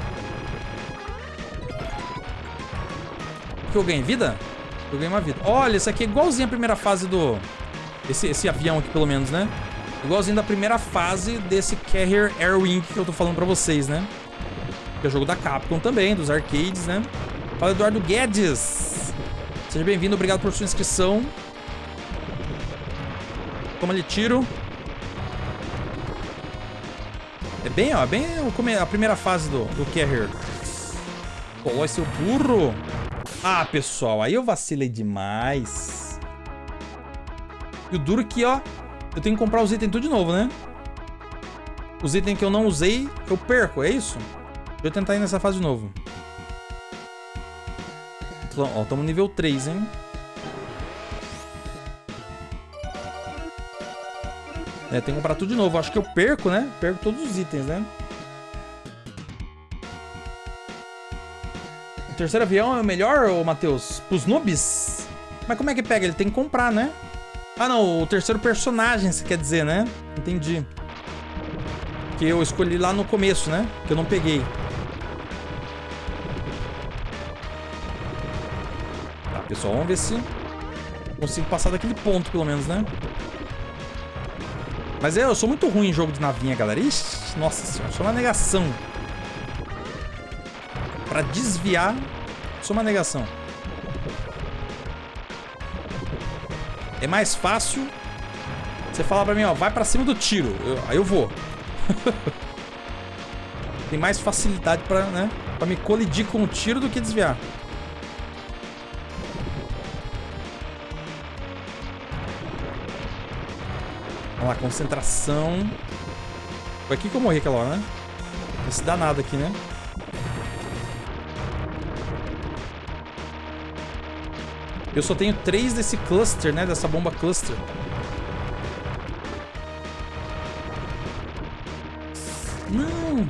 O que eu ganhei? Vida? Eu ganhei uma vida. Olha, isso aqui é igualzinho a primeira fase do... Esse avião aqui, pelo menos, né? Igualzinho da primeira fase desse Carrier Airwing que eu tô falando pra vocês, né? Que é o jogo da Capcom também, dos arcades, né? Fala, Eduardo Guedes. Seja bem-vindo, obrigado por sua inscrição. Toma ali tiro. É bem, ó, bem a primeira fase do Carrier. Pô, esse é o burro. Ah, pessoal, aí eu vacilei demais. E o duro que, ó, eu tenho que comprar os itens tudo de novo, né? Os itens que eu não usei, eu perco, é isso? Deixa eu tentar ir nessa fase de novo. Então, ó, estamos no nível 3, hein? É, tem que comprar tudo de novo. Acho que eu perco, né? Perco todos os itens, né? O terceiro avião é o melhor, ô Matheus? Pros noobs? Mas como é que pega? Ele tem que comprar, né? Ah, não. O terceiro personagem, você quer dizer, né? Entendi. Que eu escolhi lá no começo, né? Que eu não peguei. Tá, pessoal. Vamos ver se consigo passar daquele ponto, pelo menos, né? Mas eu sou muito ruim em jogo de navinha, galera. Ixi, nossa senhora, sou uma negação. Pra desviar, sou uma negação. É mais fácil você falar pra mim, ó, vai pra cima do tiro. Aí eu vou. Tem mais facilidade pra, né, pra me colidir com o tiro do que desviar. Vamos lá, concentração. Foi aqui que eu morri aquela hora, né? Não se dá nada aqui, né? Eu só tenho 3 desse cluster, né? Dessa bomba cluster. Não!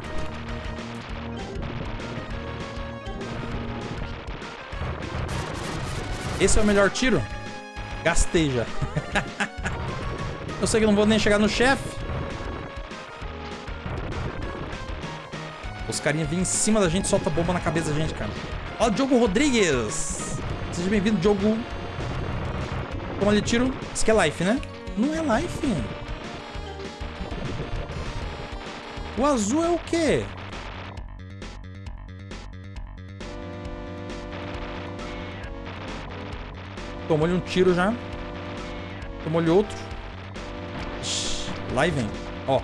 Esse é o melhor tiro? Gastei já. Eu sei que não vou nem chegar no chefe. Os carinha vêm em cima da gente e soltam bomba na cabeça da gente, cara. Ó, Diogo Rodrigues. Seja bem-vindo, Diogo. Toma ali tiro. Isso aqui é life, né? Não é life. O azul é o quê? Tomou-lhe um tiro já. Tomou-lhe outro. Lá e vem. Ó.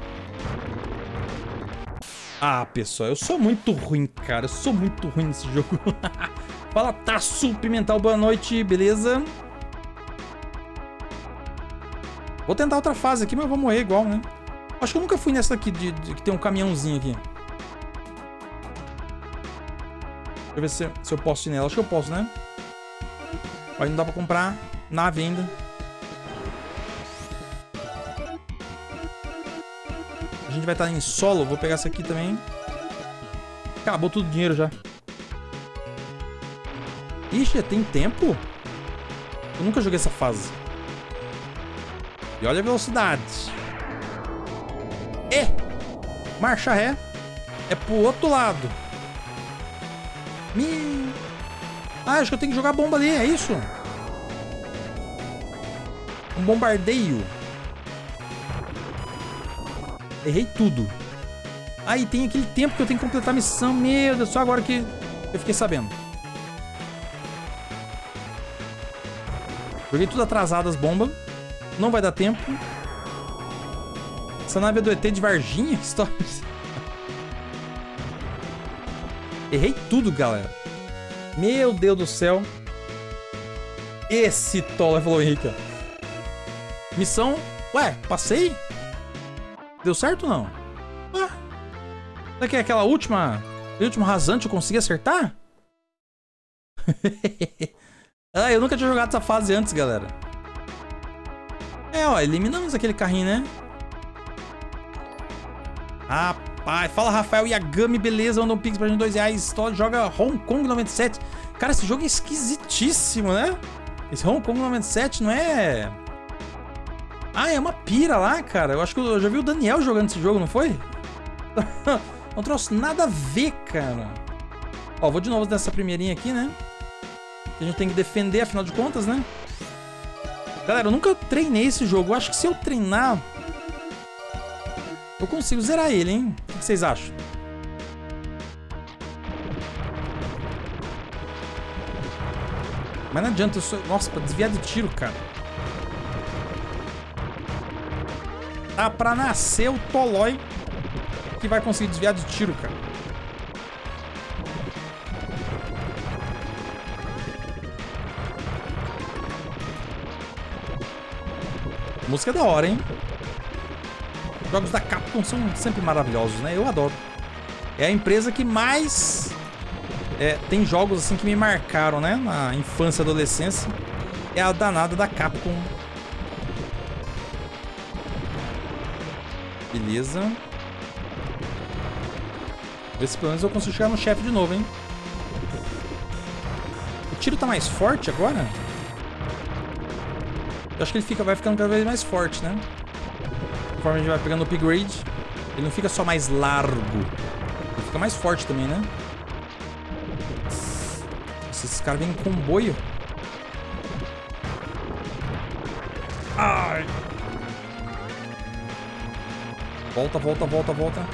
Ah, pessoal, eu sou muito ruim, cara. Eu sou muito ruim nesse jogo. Fala, Taço Pimental, boa noite, beleza? Vou tentar outra fase aqui, mas eu vou morrer igual, né? Acho que eu nunca fui nessa aqui de que tem um caminhãozinho aqui. Deixa eu ver se eu posso ir nela. Acho que eu posso, né? Mas não dá pra comprar nave ainda. A gente vai estar em solo. Vou pegar essa aqui também. Acabou tudo o dinheiro já. Ixi, já tem tempo? Eu nunca joguei essa fase. E olha a velocidade. Marcha ré. É pro outro lado. Ah, acho que eu tenho que jogar bomba ali, é isso? Um bombardeio. Errei tudo. Ah, e tem aquele tempo que eu tenho que completar a missão. Meu Deus, só agora que eu fiquei sabendo. Joguei tudo atrasado as bombas. Não vai dar tempo. Essa nave é do ET de Varginha? Que história? Errei tudo, galera. Meu Deus do céu. Esse Toller falou, Henrique. Missão... Ué, passei? Deu certo ou não? Ué. Será que é aquela última... O último rasante eu consegui acertar? Ah, eu nunca tinha jogado essa fase antes, galera. É, ó, eliminamos aquele carrinho, né? rapaz. Fala, Rafael Yagami, beleza? Manda um pix pra gente, R$2. Joga Hong Kong 97. Cara, esse jogo é esquisitíssimo, né? Esse Hong Kong 97 não é... Ah, é uma pira lá, cara. Eu acho que eu já vi o Daniel jogando esse jogo, não foi? Não trouxe nada a ver, cara. Ó, vou de novo nessa primeirinha aqui, né? Que a gente tem que defender, afinal de contas, né? Galera, eu nunca treinei esse jogo. Eu acho que se eu treinar... eu consigo zerar ele, hein? O que vocês acham? Mas não adianta, eu sou... Nossa, pra desviar de tiro, cara. Tá pra nascer o Tolói que vai conseguir desviar de tiro, cara. A música é da hora, hein? Jogos da Capcom são sempre maravilhosos, né? Eu adoro. É a empresa que mais... tem jogos assim que me marcaram, né? Na infância e adolescência. É a danada da Capcom. Beleza. Ver se pelo menos eu consigo chegar no chefe de novo, hein? O tiro tá mais forte agora? Eu acho que ele vai ficando cada vez mais forte, né? Conforme a gente vai pegando o upgrade, ele não fica só mais largo. Ele fica mais forte também, né? Esses caras vêm em comboio. Ai! Volta, volta, volta, volta.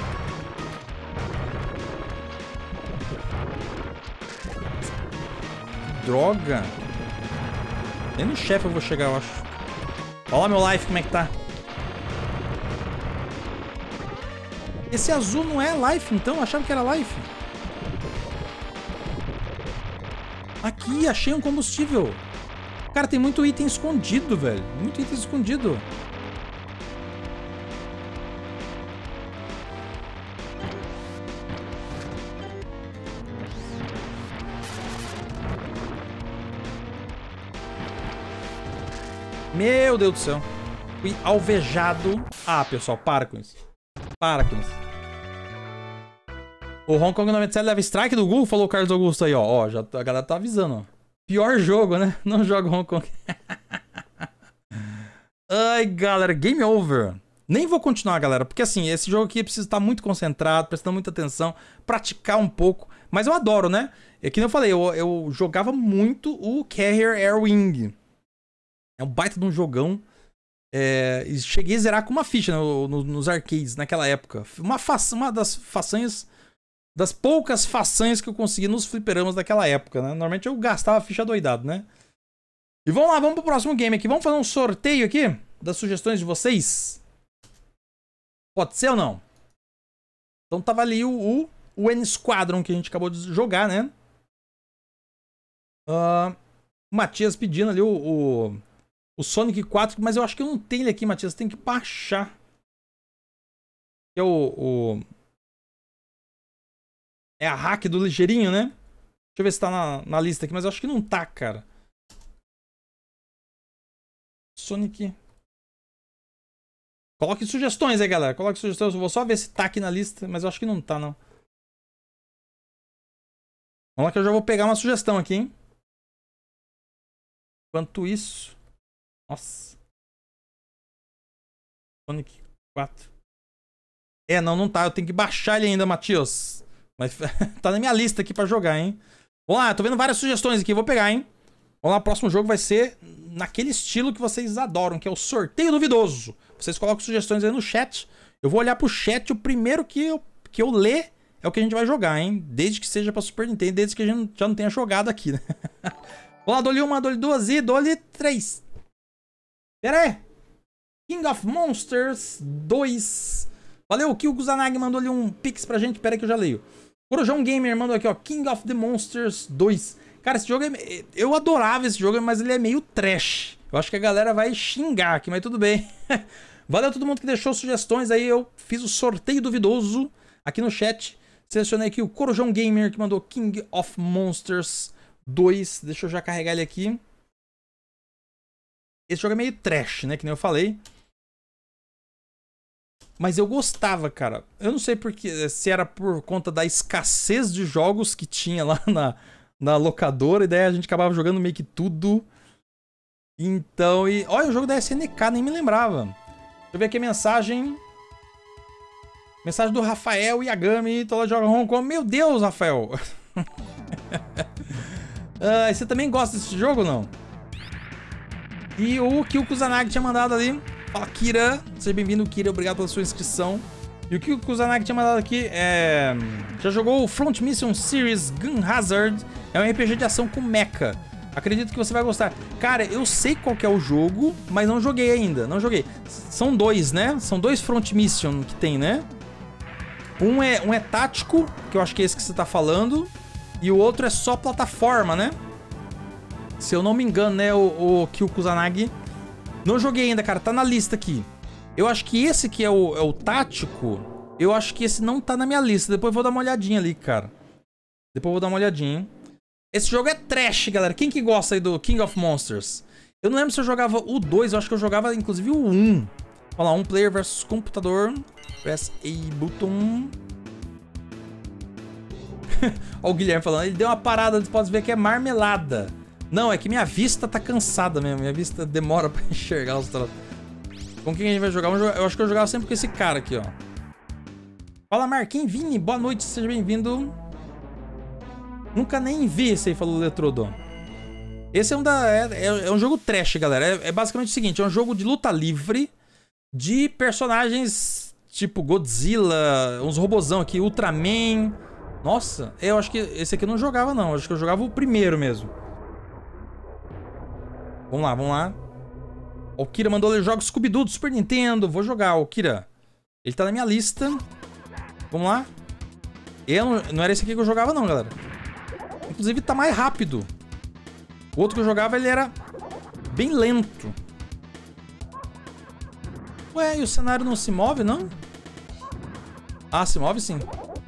Droga. Nem no chefe eu vou chegar, eu acho. Olha lá meu life, como é que tá. Esse azul não é life, então? Eu achava que era life. Aqui, achei um combustível. Cara, tem muito item escondido, velho. Muito item escondido. Meu Deus do céu. Fui alvejado. Ah, pessoal, para com isso. Para com isso. O Hong Kong 97 leva strike do Google, falou o Carlos Augusto aí, ó. Ó, já, a galera tá avisando, ó. Pior jogo, né? Não joga Hong Kong. Ai, galera, game over. Nem vou continuar, galera, porque assim, esse jogo aqui precisa estar muito concentrado, prestando muita atenção, praticar um pouco. Mas eu adoro, né? É que nem eu falei, eu jogava muito o Carrier Airwing. É um baita de um jogão. E cheguei a zerar com uma ficha nos arcades naquela época. Uma das façanhas, das poucas façanhas que eu consegui nos fliperamas daquela época, né? Normalmente eu gastava ficha doidado, né? E vamos lá, vamos pro próximo game aqui. Vamos fazer um sorteio aqui das sugestões de vocês. Pode ser ou não? Então tava ali o N-Squadron que a gente acabou de jogar, né? O Matias pedindo ali o Sonic 4, mas eu acho que eu não tenho ele aqui, Matias. Tem que baixar. Que é é a hack do ligeirinho, né? Deixa eu ver se tá na lista aqui, mas eu acho que não tá, cara. Sonic. Coloque sugestões aí, galera. Coloque sugestões. Eu vou só ver se tá aqui na lista, mas eu acho que não tá, não. Vamos lá que eu já vou pegar uma sugestão aqui, hein? Enquanto isso... Nossa. Sonic 4. Não tá. Eu tenho que baixar ele ainda, Matias. Mas tá na minha lista aqui pra jogar, hein? Vamos lá, tô vendo várias sugestões aqui. Vou pegar, hein? Vamos lá, o próximo jogo vai ser naquele estilo que vocês adoram, que é o sorteio duvidoso. Vocês colocam sugestões aí no chat. Eu vou olhar pro chat. O primeiro que eu ler é o que a gente vai jogar, hein? Desde que seja pra Super Nintendo, desde que a gente já não tenha jogado aqui, né? Vamos lá, dou-lhe uma, dou-lhe duas e dou-lhe três. Pera aí. King of Monsters 2. Valeu, o Kyo Kusanagi mandou ali um pix pra gente. Pera aí que eu já leio. Corujão Gamer mandou aqui, ó. King of the Monsters 2. Cara, esse jogo eu adorava esse jogo, mas ele é meio trash. Eu acho que a galera vai xingar aqui, mas tudo bem. Valeu a todo mundo que deixou sugestões aí. Eu fiz o sorteio duvidoso aqui no chat. Selecionei aqui o Corujão Gamer que mandou King of Monsters 2. Deixa eu já carregar ele aqui. Esse jogo é meio trash, né? Que nem eu falei. Mas eu gostava, cara. Eu não sei se era por conta da escassez de jogos que tinha lá na locadora. E daí a gente acabava jogando meio que tudo. Então, olha o jogo da SNK, nem me lembrava. Deixa eu ver aqui a mensagem. Mensagem do Rafael Yagami. Tô lá jogando Hong Kong. Meu Deus, Rafael. Você também gosta desse jogo ou não? E o Kyo Kusanagi tinha mandado ali. Fala, Kira. Seja bem-vindo, Kira. Obrigado pela sua inscrição. E o Kyo Kusanagi tinha mandado aqui já jogou o Front Mission Series Gun Hazard. É um RPG de ação com mecha. Acredito que você vai gostar. Cara, eu sei qual que é o jogo, mas não joguei ainda. Não joguei. São dois, né? São dois Front Mission que tem, né? Um é tático, que eu acho que é esse que você tá falando. E o outro é só plataforma, né? Se eu não me engano, né, o Kyo Kusanagi. Não joguei ainda, cara. Tá na lista aqui. Eu acho que esse que é o tático. Eu acho que esse não tá na minha lista. Depois eu vou dar uma olhadinha ali, cara. Depois eu vou dar uma olhadinha, hein? Esse jogo é trash, galera. Quem que gosta aí do King of Monsters? Eu não lembro se eu jogava o 2. Eu acho que eu jogava, inclusive, o 1. Olha lá, um player versus computador. Press A button. Olha o Guilherme falando. Ele deu uma parada, você pode ver que é marmelada. Não, é que minha vista tá cansada mesmo. Minha vista demora pra enxergar os troços. Com quem a gente vai jogar? Eu acho que eu jogava sempre com esse cara aqui, ó. Fala, Marquinhos Vini. Boa noite, seja bem-vindo. Nunca nem vi esse aí, falou o Letrodo. Esse é um jogo trash, galera. É basicamente o seguinte, é um jogo de luta livre de personagens tipo Godzilla, uns robozão aqui, Ultraman. Nossa, eu acho que esse aqui eu não jogava, não. Eu acho que eu jogava o primeiro mesmo. Vamos lá, vamos lá. O Kira mandou ler jogos Scooby-Doo do Super Nintendo. Vou jogar, o Kira. Ele tá na minha lista. Vamos lá. Não era esse aqui que eu jogava, não, galera. Inclusive, tá mais rápido. O outro que eu jogava, ele era bem lento. Ué, e o cenário não se move, não? Ah, se move sim.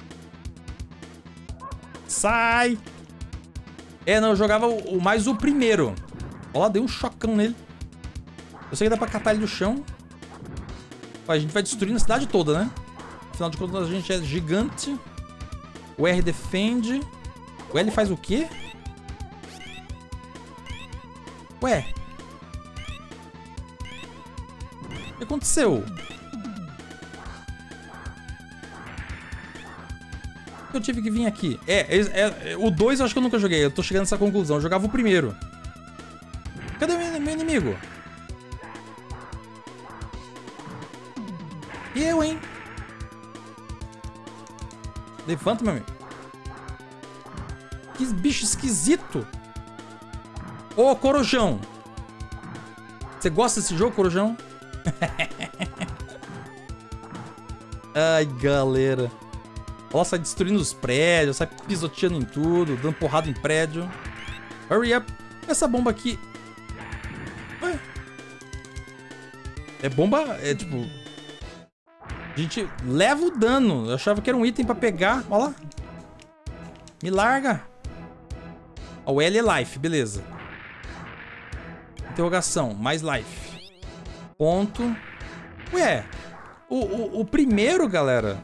Sai! Não, eu jogava mais o primeiro. Olha lá, dei um chocão nele. Eu sei que dá pra catar ele do chão. A gente vai destruindo a cidade toda, né? Afinal de contas, a gente é gigante. O R defende. O L faz o quê? Ué? O que aconteceu? Eu tive que vir aqui. O 2 eu acho que eu nunca joguei. Eu tô chegando nessa conclusão. Eu jogava o primeiro. Cadê o meu inimigo? E eu, hein? Levanta, meu amigo. Que bicho esquisito. Ô, Corujão. Você gosta desse jogo, Corujão? Ai, galera. Ela sai destruindo os prédios, sai pisoteando em tudo, dando porrada em prédio. Hurry up. Essa bomba aqui... Ué? É bomba... É tipo... A gente leva o dano. Eu achava que era um item pra pegar. Olha lá. Me larga. O L é life, beleza. Interrogação, mais life. Ponto. Ué, o primeiro, galera.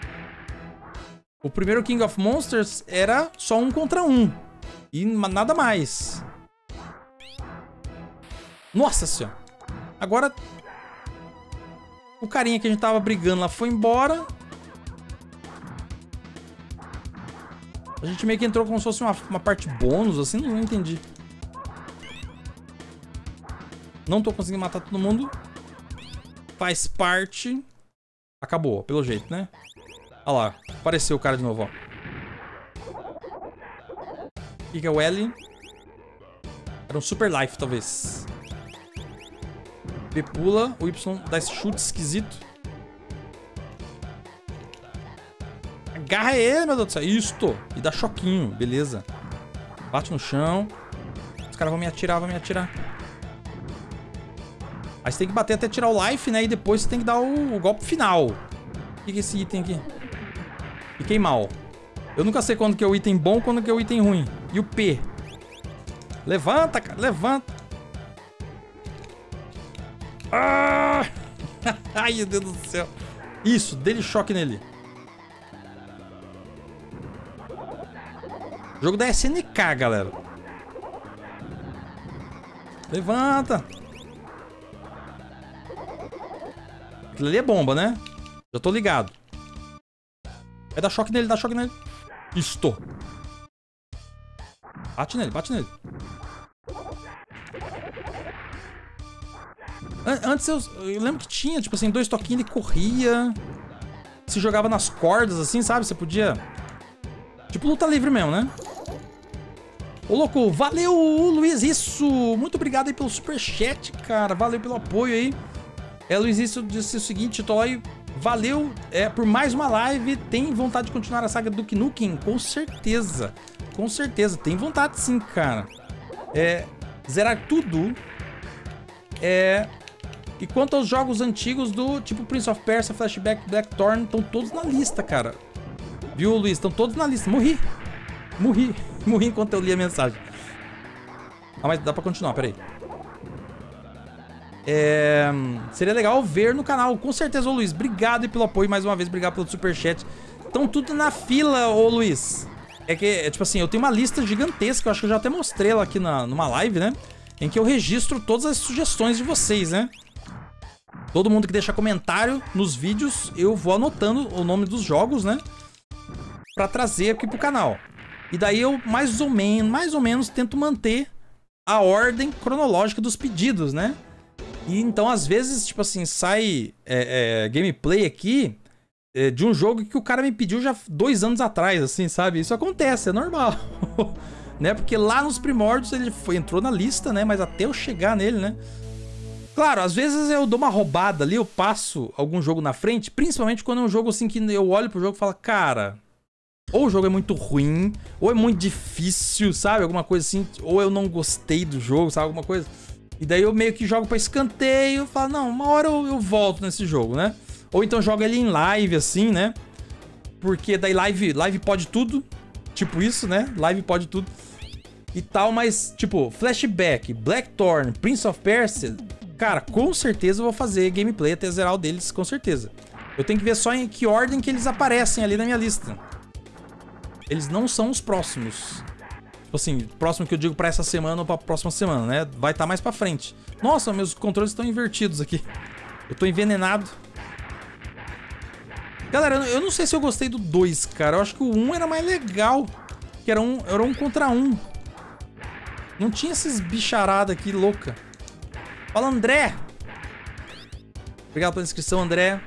O primeiro King of Monsters era só 1 contra 1. E nada mais. Nossa senhora. Agora... O carinha que a gente tava brigando lá foi embora. A gente meio que entrou como se fosse uma parte bônus, assim, não entendi. Não tô conseguindo matar todo mundo. Faz parte. Acabou, pelo jeito, né? Olha lá, apareceu o cara de novo, ó. O que é o L? Era um super life, talvez. B pula, o Y dá esse chute esquisito. Agarra ele, meu Deus do céu. Isto! E dá choquinho, beleza. Bate no chão. Os caras vão me atirar, Aí você tem que bater até tirar o life, né? E depois você tem que dar o golpe final. O que é esse item aqui? Fiquei mal. Eu nunca sei quando que é o item bom e quando que é o item ruim. E o P? Levanta, cara, levanta. Ah! Ai, meu Deus do céu. Isso, dele choque nele. Jogo da SNK, galera. Levanta. Aquilo ali é bomba, né? Já tô ligado. Vai dar choque nele, dá choque nele. Isto. Bate nele, bate nele. Antes eu lembro que tinha, tipo assim, 2 toquinhos, ele corria. Se jogava nas cordas, assim, sabe? Você podia... Tipo luta livre mesmo, né? Ô, louco, valeu, Luiz, isso! Muito obrigado aí pelo superchat, cara. Valeu pelo apoio aí. Luiz, isso disse o seguinte, Toy. Valeu por mais uma live. Tem vontade de continuar a saga do Duke Nukem? Com certeza. Com certeza. Tem vontade sim, cara. Zerar tudo. E quanto aos jogos antigos do tipo Prince of Persia, Flashback, Blackthorn, estão todos na lista, cara. Viu, Luiz? Estão todos na lista. Morri. Morri. Morri enquanto eu li a mensagem. Ah, mas dá pra continuar, peraí. Seria legal ver no canal. Com certeza, ô Luiz. Obrigado aí pelo apoio mais uma vez. Obrigado pelo superchat. Estão tudo na fila, ô Luiz. Tipo assim, eu tenho uma lista gigantesca. Eu acho que eu já até mostrei ela aqui numa live, né? Em que eu registro todas as sugestões de vocês, né? Todo mundo que deixa comentário nos vídeos, eu vou anotando o nome dos jogos, né? Pra trazer aqui pro canal. E daí eu mais ou menos tento manter a ordem cronológica dos pedidos, né? E então às vezes, tipo assim, sai gameplay aqui de um jogo que o cara me pediu já 2 anos atrás, assim, sabe? Isso acontece, é normal. Né? Porque lá nos primórdios ele entrou na lista, né? Mas até eu chegar nele, né? Claro, às vezes eu dou uma roubada ali, eu passo algum jogo na frente, principalmente quando é um jogo assim que eu olho pro jogo e falo, cara, ou o jogo é muito ruim, ou é muito difícil, sabe? Alguma coisa assim, ou eu não gostei do jogo, sabe? Alguma coisa. E daí eu meio que jogo pra escanteio e falo, não, uma hora eu volto nesse jogo, né? Ou então jogo ele em live, assim, né? Porque daí live pode tudo, tipo isso, né? Live pode tudo. E tal, mas, tipo, Flashback, Blackthorn, Prince of Persia, cara, com certeza eu vou fazer gameplay até zerar o deles, com certeza. Eu tenho que ver só em que ordem que eles aparecem ali na minha lista. Eles não são os próximos. Tipo assim, próximo que eu digo pra essa semana ou pra próxima semana, né? Vai estar mais pra frente. Nossa, meus controles estão invertidos aqui. Eu tô envenenado. Galera, eu não sei se eu gostei do 2, cara. Eu acho que o 1 era mais legal. Que era um contra um. Não tinha esses bicharada aqui, louca. Fala, André! Obrigado pela inscrição, André.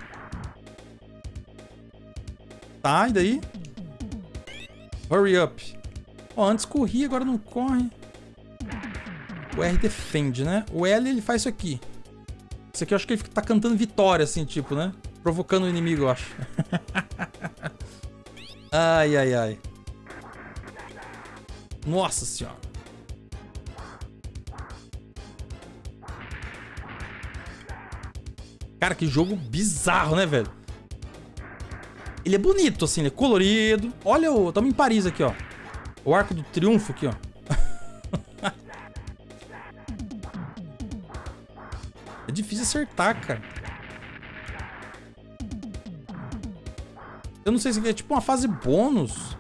Tá, e daí? Hurry up. Ó, antes corria, agora não corre. O R defende, né? O L, ele faz isso aqui. Isso aqui eu acho que ele tá cantando vitória, assim, tipo, né? Provocando o inimigo, eu acho. Ai, ai, ai. Nossa senhora. Cara, que jogo bizarro, né, velho? Ele é bonito, assim, ele é colorido. Olha, estamos em Paris aqui, ó. O Arco do Triunfo aqui, ó. É difícil acertar, cara. Eu não sei se é tipo uma fase bônus.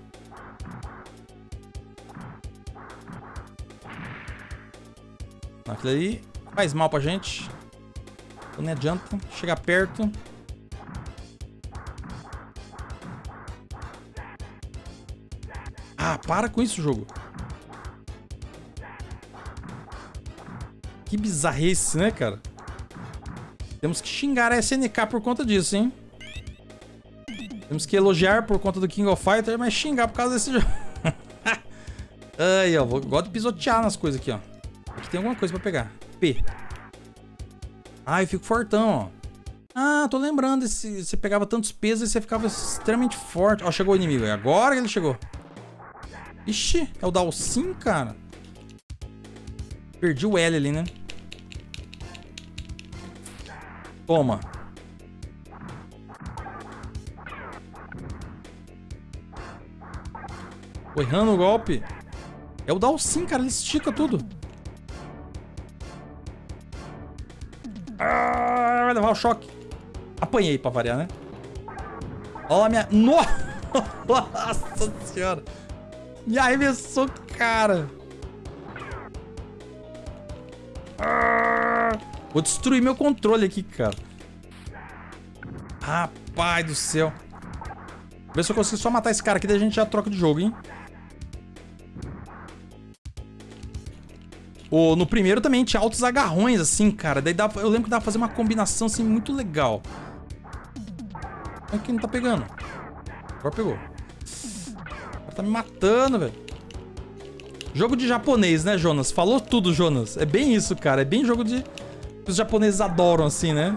Aquilo aí faz mal pra gente. Então não adianta chegar perto. Ah, para com isso, jogo. Que bizarrice, né, cara? Temos que xingar a SNK por conta disso, hein? Temos que elogiar por conta do King of Fighters, mas xingar por causa desse jogo. Ai, ó, gosto de pisotear nas coisas aqui, ó. Aqui tem alguma coisa pra pegar. P. Ai, fico fortão, ó. Ah, tô lembrando. Você pegava tantos pesos e você ficava extremamente forte. Ó, chegou o inimigo. É agora que ele chegou. Ixi, é o Dalsim, cara. Perdi o L ali, né? Toma. Tô errando o golpe. É o Dalsim, cara. Ele estica tudo. Ah, vai levar o choque. Apanhei pra variar, né? Olha a minha... Nossa senhora. Me arremessou, cara. Vou destruir meu controle aqui, cara. Rapaz do céu. Vê se eu consigo só matar esse cara aqui, daí a gente já troca de jogo, hein? No primeiro também tinha altos agarrões, assim, cara. Daí eu lembro que dava pra fazer uma combinação, assim, muito legal. Aqui não tá pegando. Agora pegou. O cara tá me matando, velho. Jogo de japonês, né, Jonas? Falou tudo, Jonas. É bem isso, cara. É bem jogo de... que os japoneses adoram, assim, né?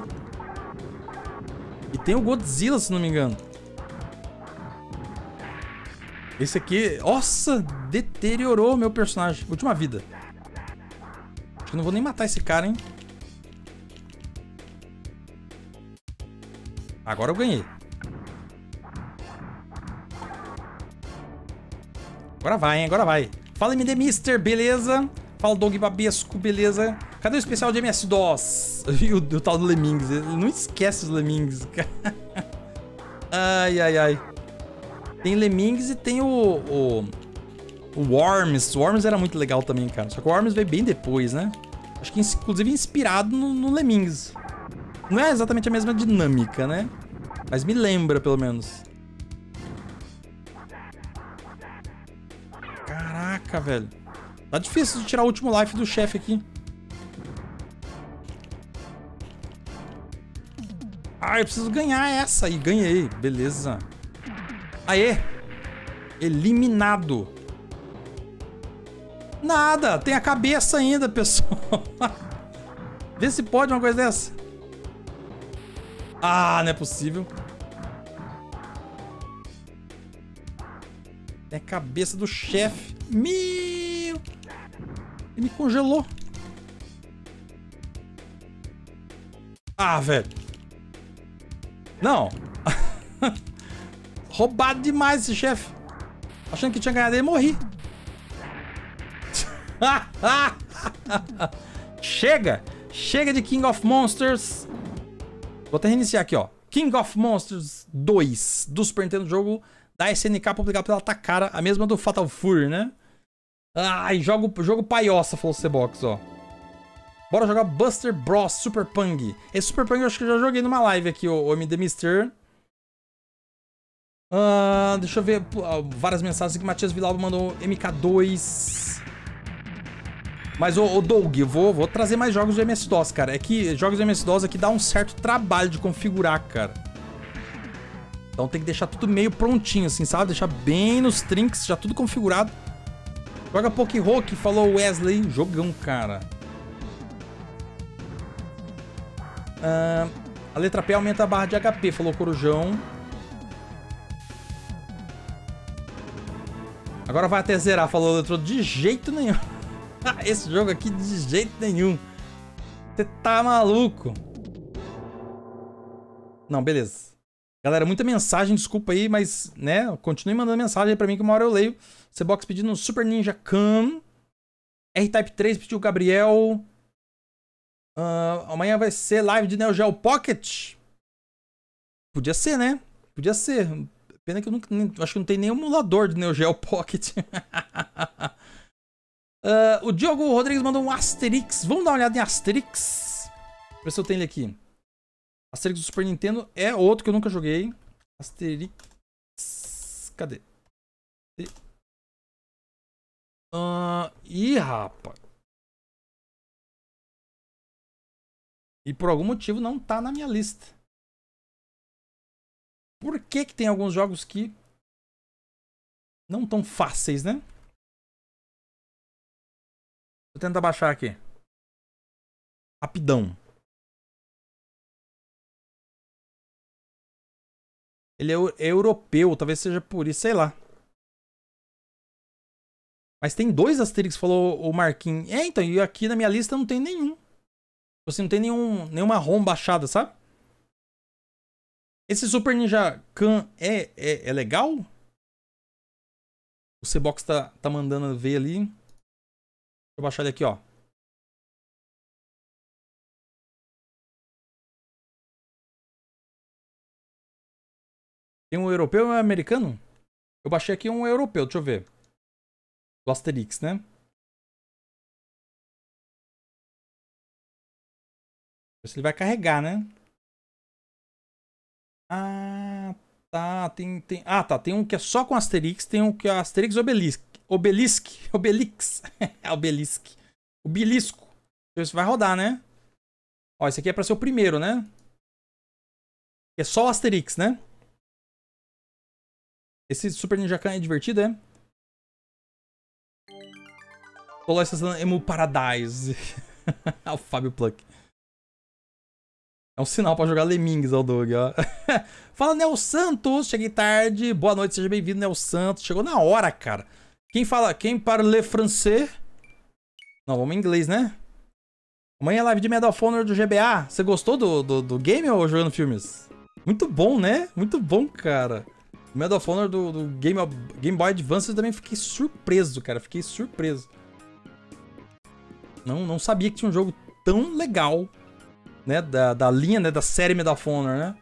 E tem o Godzilla, se não me engano. Esse aqui... Nossa! Deteriorou meu personagem. Última vida. Acho que eu não vou nem matar esse cara, hein? Agora eu ganhei. Agora vai, hein? Agora vai. Fala, MD Mister, beleza? Fala, Doug Babesco, beleza? Cadê o especial de MS-DOS? E o tal do Lemmings. Ele não esquece os Lemmings, cara. Ai, ai, ai. Tem Lemmings e tem o Worms. O Worms era muito legal também, cara. Só que o Worms veio bem depois, né? Acho que inclusive inspirado no Lemmings. Não é exatamente a mesma dinâmica, né? Mas me lembra, pelo menos. Caraca, velho. Tá difícil de tirar o último life do chefe aqui. Ah, eu preciso ganhar essa. E ganhei. Beleza. Aê. Eliminado. Nada. Tem a cabeça ainda, pessoal. Vê se pode uma coisa dessa. Ah, não é possível. Tem a cabeça do chefe. Meu! Ele me congelou. Ah, velho. Não. Roubado demais esse chefe. Achando que tinha ganhado ele, morri. Chega! Chega de King of Monsters. Vou até reiniciar aqui, ó. King of Monsters 2 do Super Nintendo, jogo da SNK, publicado pela Takara, a mesma do Fatal Fury, né? Ai, jogo paiossa, falou o C-Box, ó. Bora jogar Buster Bros Super Pung. Esse Super Pung eu acho que eu já joguei numa live aqui, o MD Mister. Deixa eu ver várias mensagens aqui. Matias Villalba mandou MK2. Mas, ô Doug, eu vou trazer mais jogos de MS-DOS, cara. É que jogos de MS-DOS aqui dá um certo trabalho de configurar, cara. Então tem que deixar tudo meio prontinho, assim, sabe? Deixar bem nos trinks, já tudo configurado. Joga Poké Rock, falou Wesley. Jogão, cara. A letra P aumenta a barra de HP, falou Corujão. Agora vai até zerar, falou o Eletrodo. De jeito nenhum. Esse jogo aqui de jeito nenhum. Você tá maluco? Não, beleza. Galera, muita mensagem, desculpa aí, mas, né, continue mandando mensagem aí pra mim que uma hora eu leio. C-Box pedindo um Super Ninja Khan. R-Type 3 pediu o Gabriel. Amanhã vai ser live de Neo Geo Pocket. Podia ser, né? Podia ser. Pena que eu nunca, acho que não tem nenhum emulador de Neo Geo Pocket. O Diogo Rodrigues mandou um Asterix. Vamos dar uma olhada em Asterix. Ver se eu tenho ele aqui. Asterix do Super Nintendo é outro que eu nunca joguei. Asterix. Cadê? Ih, rapaz. E por algum motivo não tá na minha lista. Por que que tem alguns jogos que não tão fáceis, né? Vou tentar baixar aqui. Rapidão. Ele é europeu, talvez seja por isso, sei lá. Mas tem dois Asterix, falou o Marquinhos. Então, e aqui na minha lista não tem nenhum. Assim, não tem nenhuma ROM baixada, sabe? Esse Super Ninja Khan é legal? O C-Box tá mandando ver ali. Deixa eu baixar ele aqui, ó. Tem um europeu e um americano? Eu baixei aqui um europeu, deixa eu ver. Do Asterix, né? Ver se ele vai carregar, né? Ah, tá. Ah, tá. Tem um que é só com Asterix. Tem um que é Asterix Obelisk. Obelix. É Obelisc. O Belisco. Isso vai rodar, né? Ó, esse aqui é pra ser o primeiro, né? É só o Asterix, né? Esse Super Ninja Khan é divertido, é? Tô lá acessando Emu Paradise. O Fábio Pluck. É um sinal pra jogar Lemmings, ó, Doug, ó. Fala, Nel Santos. Cheguei tarde. Boa noite, seja bem-vindo, Nel Santos. Chegou na hora, cara. Quem parle français? Não, vamos em inglês, né? Amanhã é live de Medal of Honor do GBA. Você gostou do game ou jogando filmes? Muito bom, né? Muito bom, cara. O Medal of Honor do Game Boy Advance eu também fiquei surpreso, cara. Fiquei surpreso. Não sabia que tinha um jogo tão legal, né? Da linha, né? Da série Medal of Honor, né?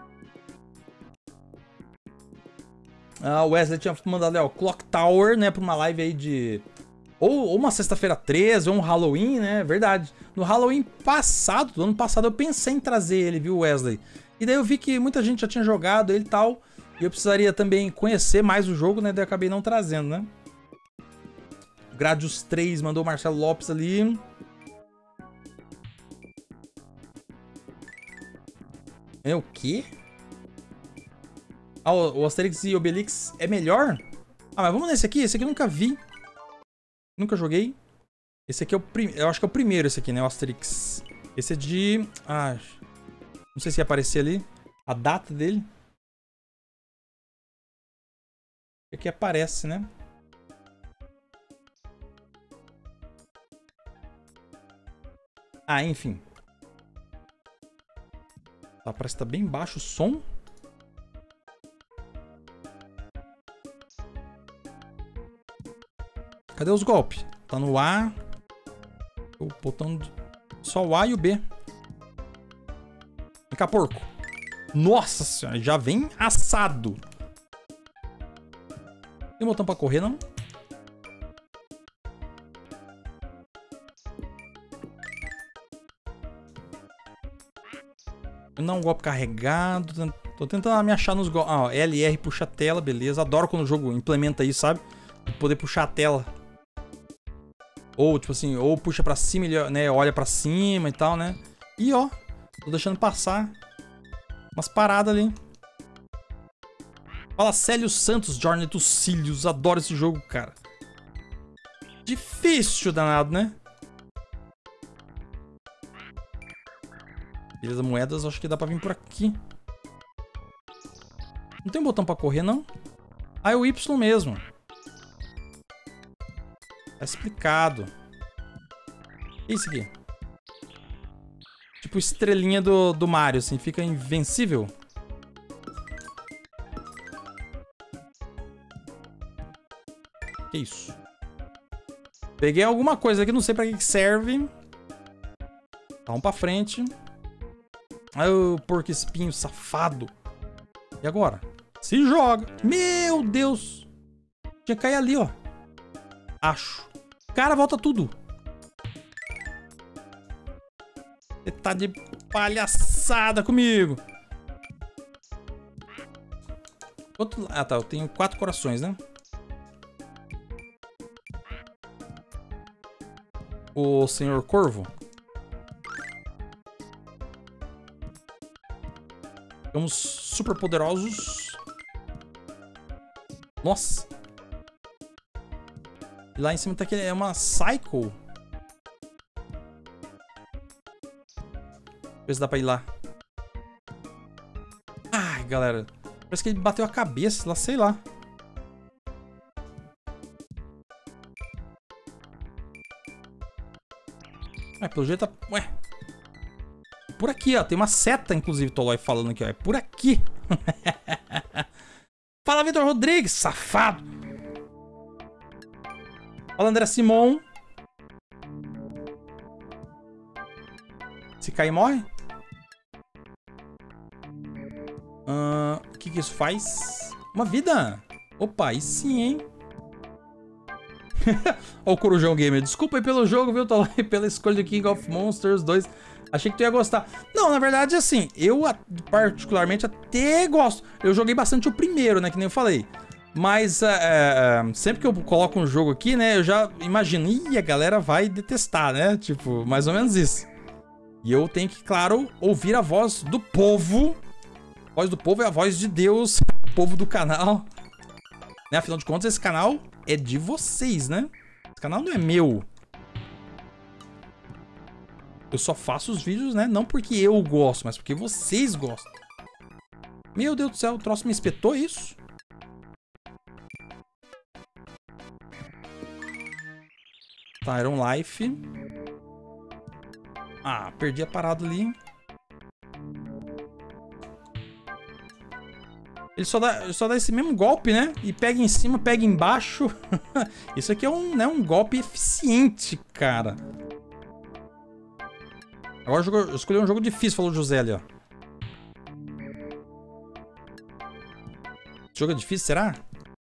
Ah, o Wesley tinha mandado, ó, Clock Tower, né? Pra uma live aí de... Ou uma sexta-feira 13, ou um Halloween, né? Verdade. No Halloween passado, do ano passado, eu pensei em trazer ele, viu, Wesley? E daí eu vi que muita gente já tinha jogado ele e tal. E eu precisaria também conhecer mais o jogo, né? Daí eu acabei não trazendo, né? Gradius 3 mandou o Marcelo Lopes ali. É o quê? Ah, o Asterix e Obelix é melhor? Ah, mas vamos nesse aqui. Esse aqui eu nunca vi. Nunca joguei. Esse aqui é o primeiro. Eu acho que é o primeiro esse aqui, né? O Asterix. Esse é de... Ah, não sei se ia aparecer ali a data dele. Aqui aparece, né? Ah, enfim. Tá, parece que tá bem baixo o som. Cadê os golpes? Tá no A. O botão de... Só o A e o B. Vem cá, porco. Nossa senhora, já vem assado. Tem botão pra correr, não? Não, um golpe carregado. Tô tentando me achar nos golpes. Ah, ó, LR puxa a tela, beleza. Adoro quando o jogo implementa isso, sabe? De poder puxar a tela. Ou, tipo assim, ou puxa pra cima, ele, né, olha pra cima e tal, né? E, ó, tô deixando passar umas paradas ali. Fala, Célio Santos, Journey to Cílios. Adoro esse jogo, cara. Difícil, danado, né? Beleza, moedas, acho que dá pra vir por aqui. Não tem um botão pra correr, não? Ah, é o Y mesmo. Tá explicado. O que é isso aqui? Tipo estrelinha do Mario, assim. Fica invencível. Que isso? Peguei alguma coisa aqui, não sei pra que serve. Tá, vamos pra frente. Ai, o porco espinho safado. E agora? Se joga. Meu Deus. Tinha que cair ali, ó. Acho. Cara, volta tudo. Você tá de palhaçada comigo. Ah, tá. Eu tenho 4 corações, né? O senhor Corvo. Ficamos super poderosos. Nossa. E lá em cima tá aquele... É uma Cycle. Ver se dá pra ir lá. Ai, galera. Parece que ele bateu a cabeça lá, sei lá. Ah, pelo jeito tá... Ué. Por aqui, ó. Tem uma seta, inclusive, Tolói falando aqui, ó. É por aqui. Fala, Vitor Rodrigues, safado. Fala, André Simon. Se cair, morre? O que isso faz? Uma vida. Opa, aí sim, hein? Ó o Corujão Gamer. Desculpa aí pelo jogo, viu, Tolai? Pela escolha de King of Monsters 2. Achei que tu ia gostar. Não, na verdade, assim, eu particularmente até gosto. Eu joguei bastante o primeiro, né, que nem eu falei. Mas sempre que eu coloco um jogo aqui, né, eu já imagino, ih, a galera vai detestar, né? Tipo, mais ou menos isso. E eu tenho que, claro, ouvir a voz do povo. A voz do povo é a voz de Deus, o povo do canal. Né? Afinal de contas, esse canal é de vocês, né? Esse canal não é meu. Eu só faço os vídeos, né? Não porque eu gosto, mas porque vocês gostam. Meu Deus do céu, o troço me espetou isso? Tá, Iron Life. Ah, perdi a parada ali. Ele só dá esse mesmo golpe, né? E pega em cima, pega embaixo. Isso aqui é um golpe eficiente, cara. Agora eu escolhi um jogo difícil, falou o José ali, ó. Esse jogo é difícil, será?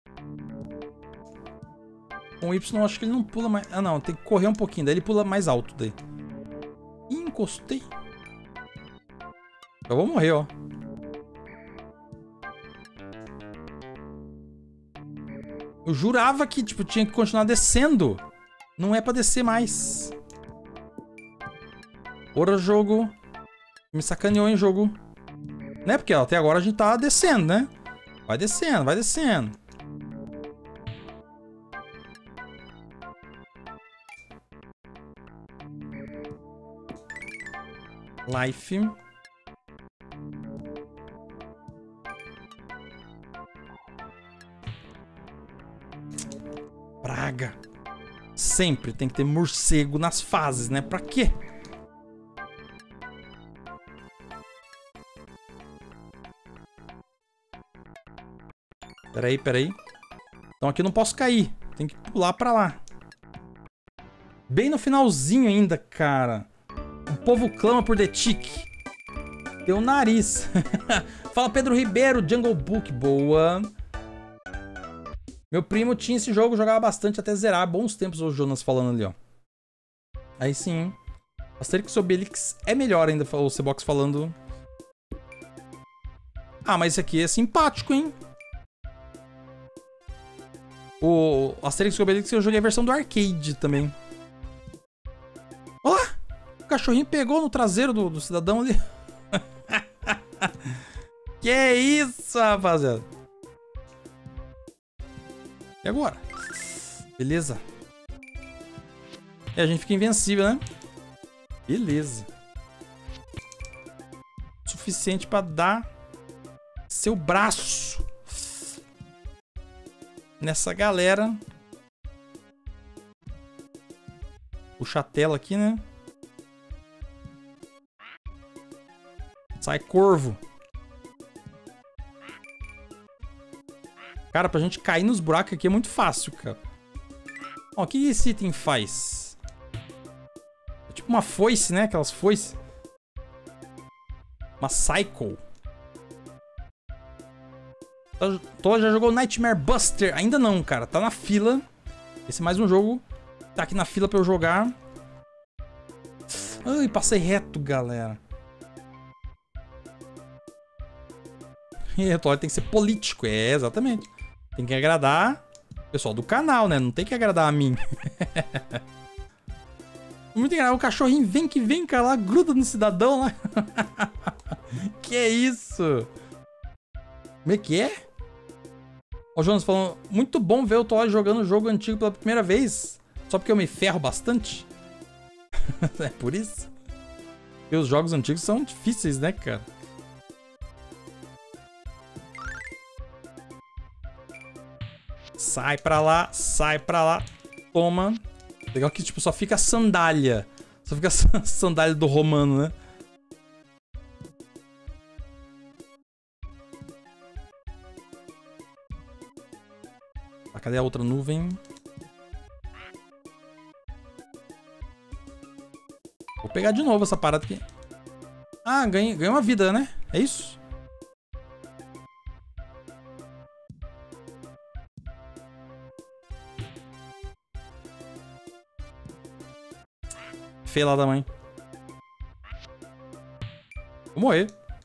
Com o Y eu acho que ele não pula mais... Ah, não, tem que correr um pouquinho, daí ele pula mais alto daí. Ih, encostei. Eu vou morrer, ó. Eu jurava que, tipo, tinha que continuar descendo. Não é pra descer mais. Ora, jogo. Me sacaneou, hein, jogo. Né? Porque ó, até agora a gente tá descendo, né? Vai descendo, vai descendo. Life. Praga. Sempre tem que ter morcego nas fases, né? Pra quê? Peraí, peraí. Então aqui eu não posso cair. Tem que pular pra lá. Bem no finalzinho ainda, cara. O povo clama por The Tick. Teu nariz. Fala, Pedro Ribeiro, Jungle Book. Boa. Meu primo tinha esse jogo, jogava bastante até zerar. Bons tempos, o Jonas falando ali, ó. Aí sim. Asterix Obelix é melhor ainda, o C-Box falando. Ah, mas esse aqui é simpático, hein? O Asterix Obelix eu joguei a versão do arcade também. Olha lá! O cachorrinho pegou no traseiro do cidadão ali. Que isso, rapaziada? E agora? Beleza. E a gente fica invencível, né? Beleza. Suficiente pra dar seu braço nessa galera. Puxa a tela aqui, né? Sai, corvo. Cara, pra gente cair nos buracos aqui é muito fácil, cara. Ó, o que esse item faz? É tipo uma foice, né? Aquelas foices. Uma cycle. Tô, já jogou Nightmare Buster? Ainda não, cara. Tá na fila. Esse é mais um jogo. Tá aqui na fila pra eu jogar. Ai, passei reto, galera. Tem que ser político. É, exatamente. Tem que agradar o pessoal do canal, né? Não tem que agradar a mim. Muito engraçado. O cachorrinho vem que vem, cara. Lá, gruda no cidadão lá. Que é isso? Como é que é? Ó, o Jonas falando, muito bom ver o Toy jogando o jogo antigo pela primeira vez. Só porque eu me ferro bastante. É por isso? Porque os jogos antigos são difíceis, né, cara? Sai pra lá, sai pra lá. Toma. Legal que, tipo, só fica a sandália. Só fica a sandália do romano, né? Ah, cadê a outra nuvem? Vou pegar de novo essa parada aqui. Ah, ganhei uma vida, né? É isso? Feia lá da mãe. Vou morrer.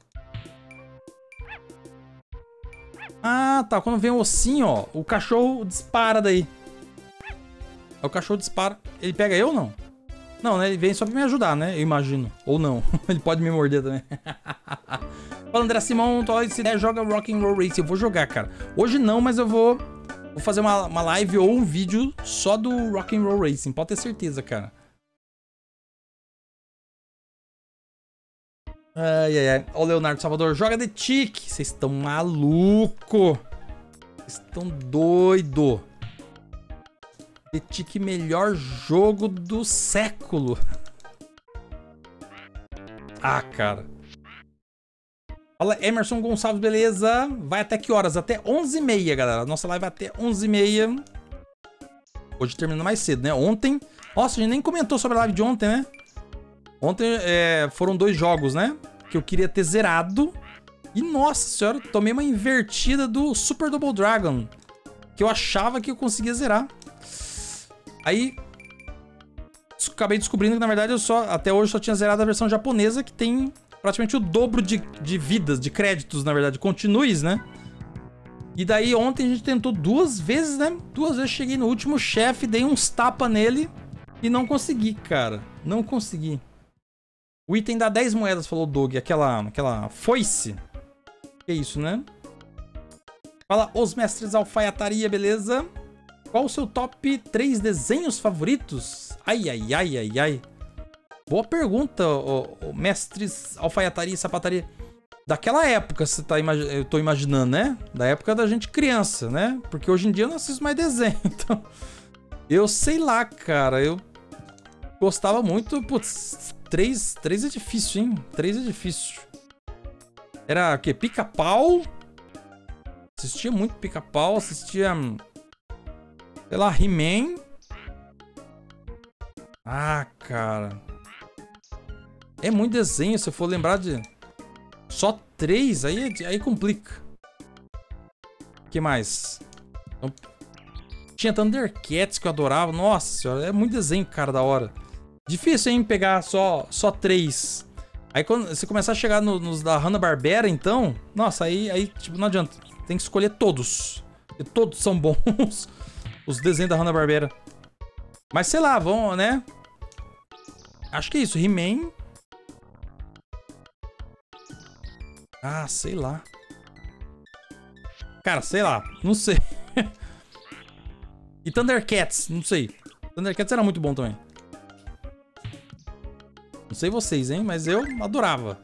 Ah, tá. Quando vem o ossinho, ó, o cachorro dispara daí. Aí o cachorro dispara. Ele pega eu ou não? Não, né? Ele vem só pra me ajudar, né? Eu imagino. Ou não. Ele pode me morder também. Fala, André Simão. Se der, joga Rock'n'Roll Racing. Eu vou jogar, cara. Hoje não, mas eu vou fazer uma live ou um vídeo só do Rock'n'Roll Racing. Pode ter certeza, cara. Ai, ai, ai. Ó, o Leonardo Salvador. Joga The Tick. Vocês estão maluco. Vocês estão doido. The Tick, melhor jogo do século. Ah, cara. Fala, Emerson Gonçalves, beleza? Vai até que horas? Até 11h30, galera. Nossa live vai até 11h30. Hoje terminando mais cedo, né? Ontem... Nossa, a gente nem comentou sobre a live de ontem, né? Ontem foram 2 jogos, né? Que eu queria ter zerado. E, nossa senhora, tomei uma invertida do Super Double Dragon. Que eu achava que eu conseguia zerar. Aí... Acabei descobrindo que, na verdade, até hoje só tinha zerado a versão japonesa, que tem praticamente o dobro de vidas, de créditos, na verdade. Continues, né? E daí, ontem a gente tentou 2 vezes, né? 2 vezes cheguei no último chefe, dei uns tapas nele e não consegui, cara. Não consegui. O item dá 10 moedas, falou o Doug. Aquela foice. Que é isso, né? Fala, os mestres alfaiataria, beleza? Qual o seu top 3 desenhos favoritos? Ai, ai, ai, ai, ai. Boa pergunta, mestres alfaiataria e sapataria. Daquela época, eu tô imaginando, né? Da época da gente criança, né? Porque hoje em dia eu não assisto mais desenho. Então, eu sei lá, cara. Eu gostava muito. Putz, 3 é difícil, hein? 3 é difícil. Era o quê? Pica-pau. Assistia muito Pica-pau. Assistia... Sei lá, He-Man. Ah, cara. É muito desenho, se eu for lembrar de... Só 3, aí complica. O que mais? Tinha Thundercats que eu adorava. Nossa senhora, é muito desenho, cara, da hora. Difícil, hein, pegar só 3. Aí quando você começar a chegar nos da Hanna-Barbera, então... Nossa, aí tipo, não adianta. Tem que escolher todos. E todos são bons. Os desenhos da Hanna-Barbera. Mas sei lá, vamos, né? Acho que é isso, He-Man. Ah, sei lá. Cara, sei lá. Não sei. E Thundercats, não sei. Thundercats era muito bom também. Não sei vocês, hein? Mas eu adorava.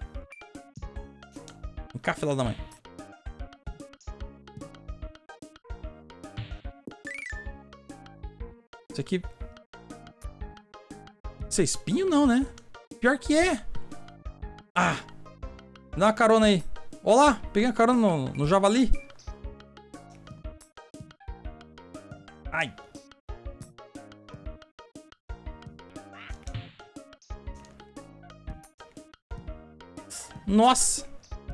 Um café lá da mãe. Isso aqui... Isso é espinho não, né? Pior que é. Ah! Dá uma carona aí. Olá! Peguei a carona no javali. Ai! Nossa!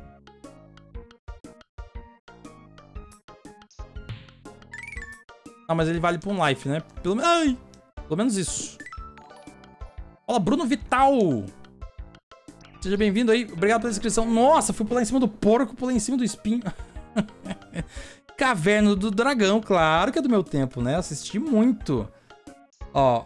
Ah, mas ele vale pra um life, né? Ai! Pelo menos isso. Olá, Bruno Vital! Seja bem-vindo aí. Obrigado pela inscrição. Nossa, fui pular em cima do porco, pulei em cima do espinho. Caverna do Dragão, claro que é do meu tempo, né? Assisti muito. Ó.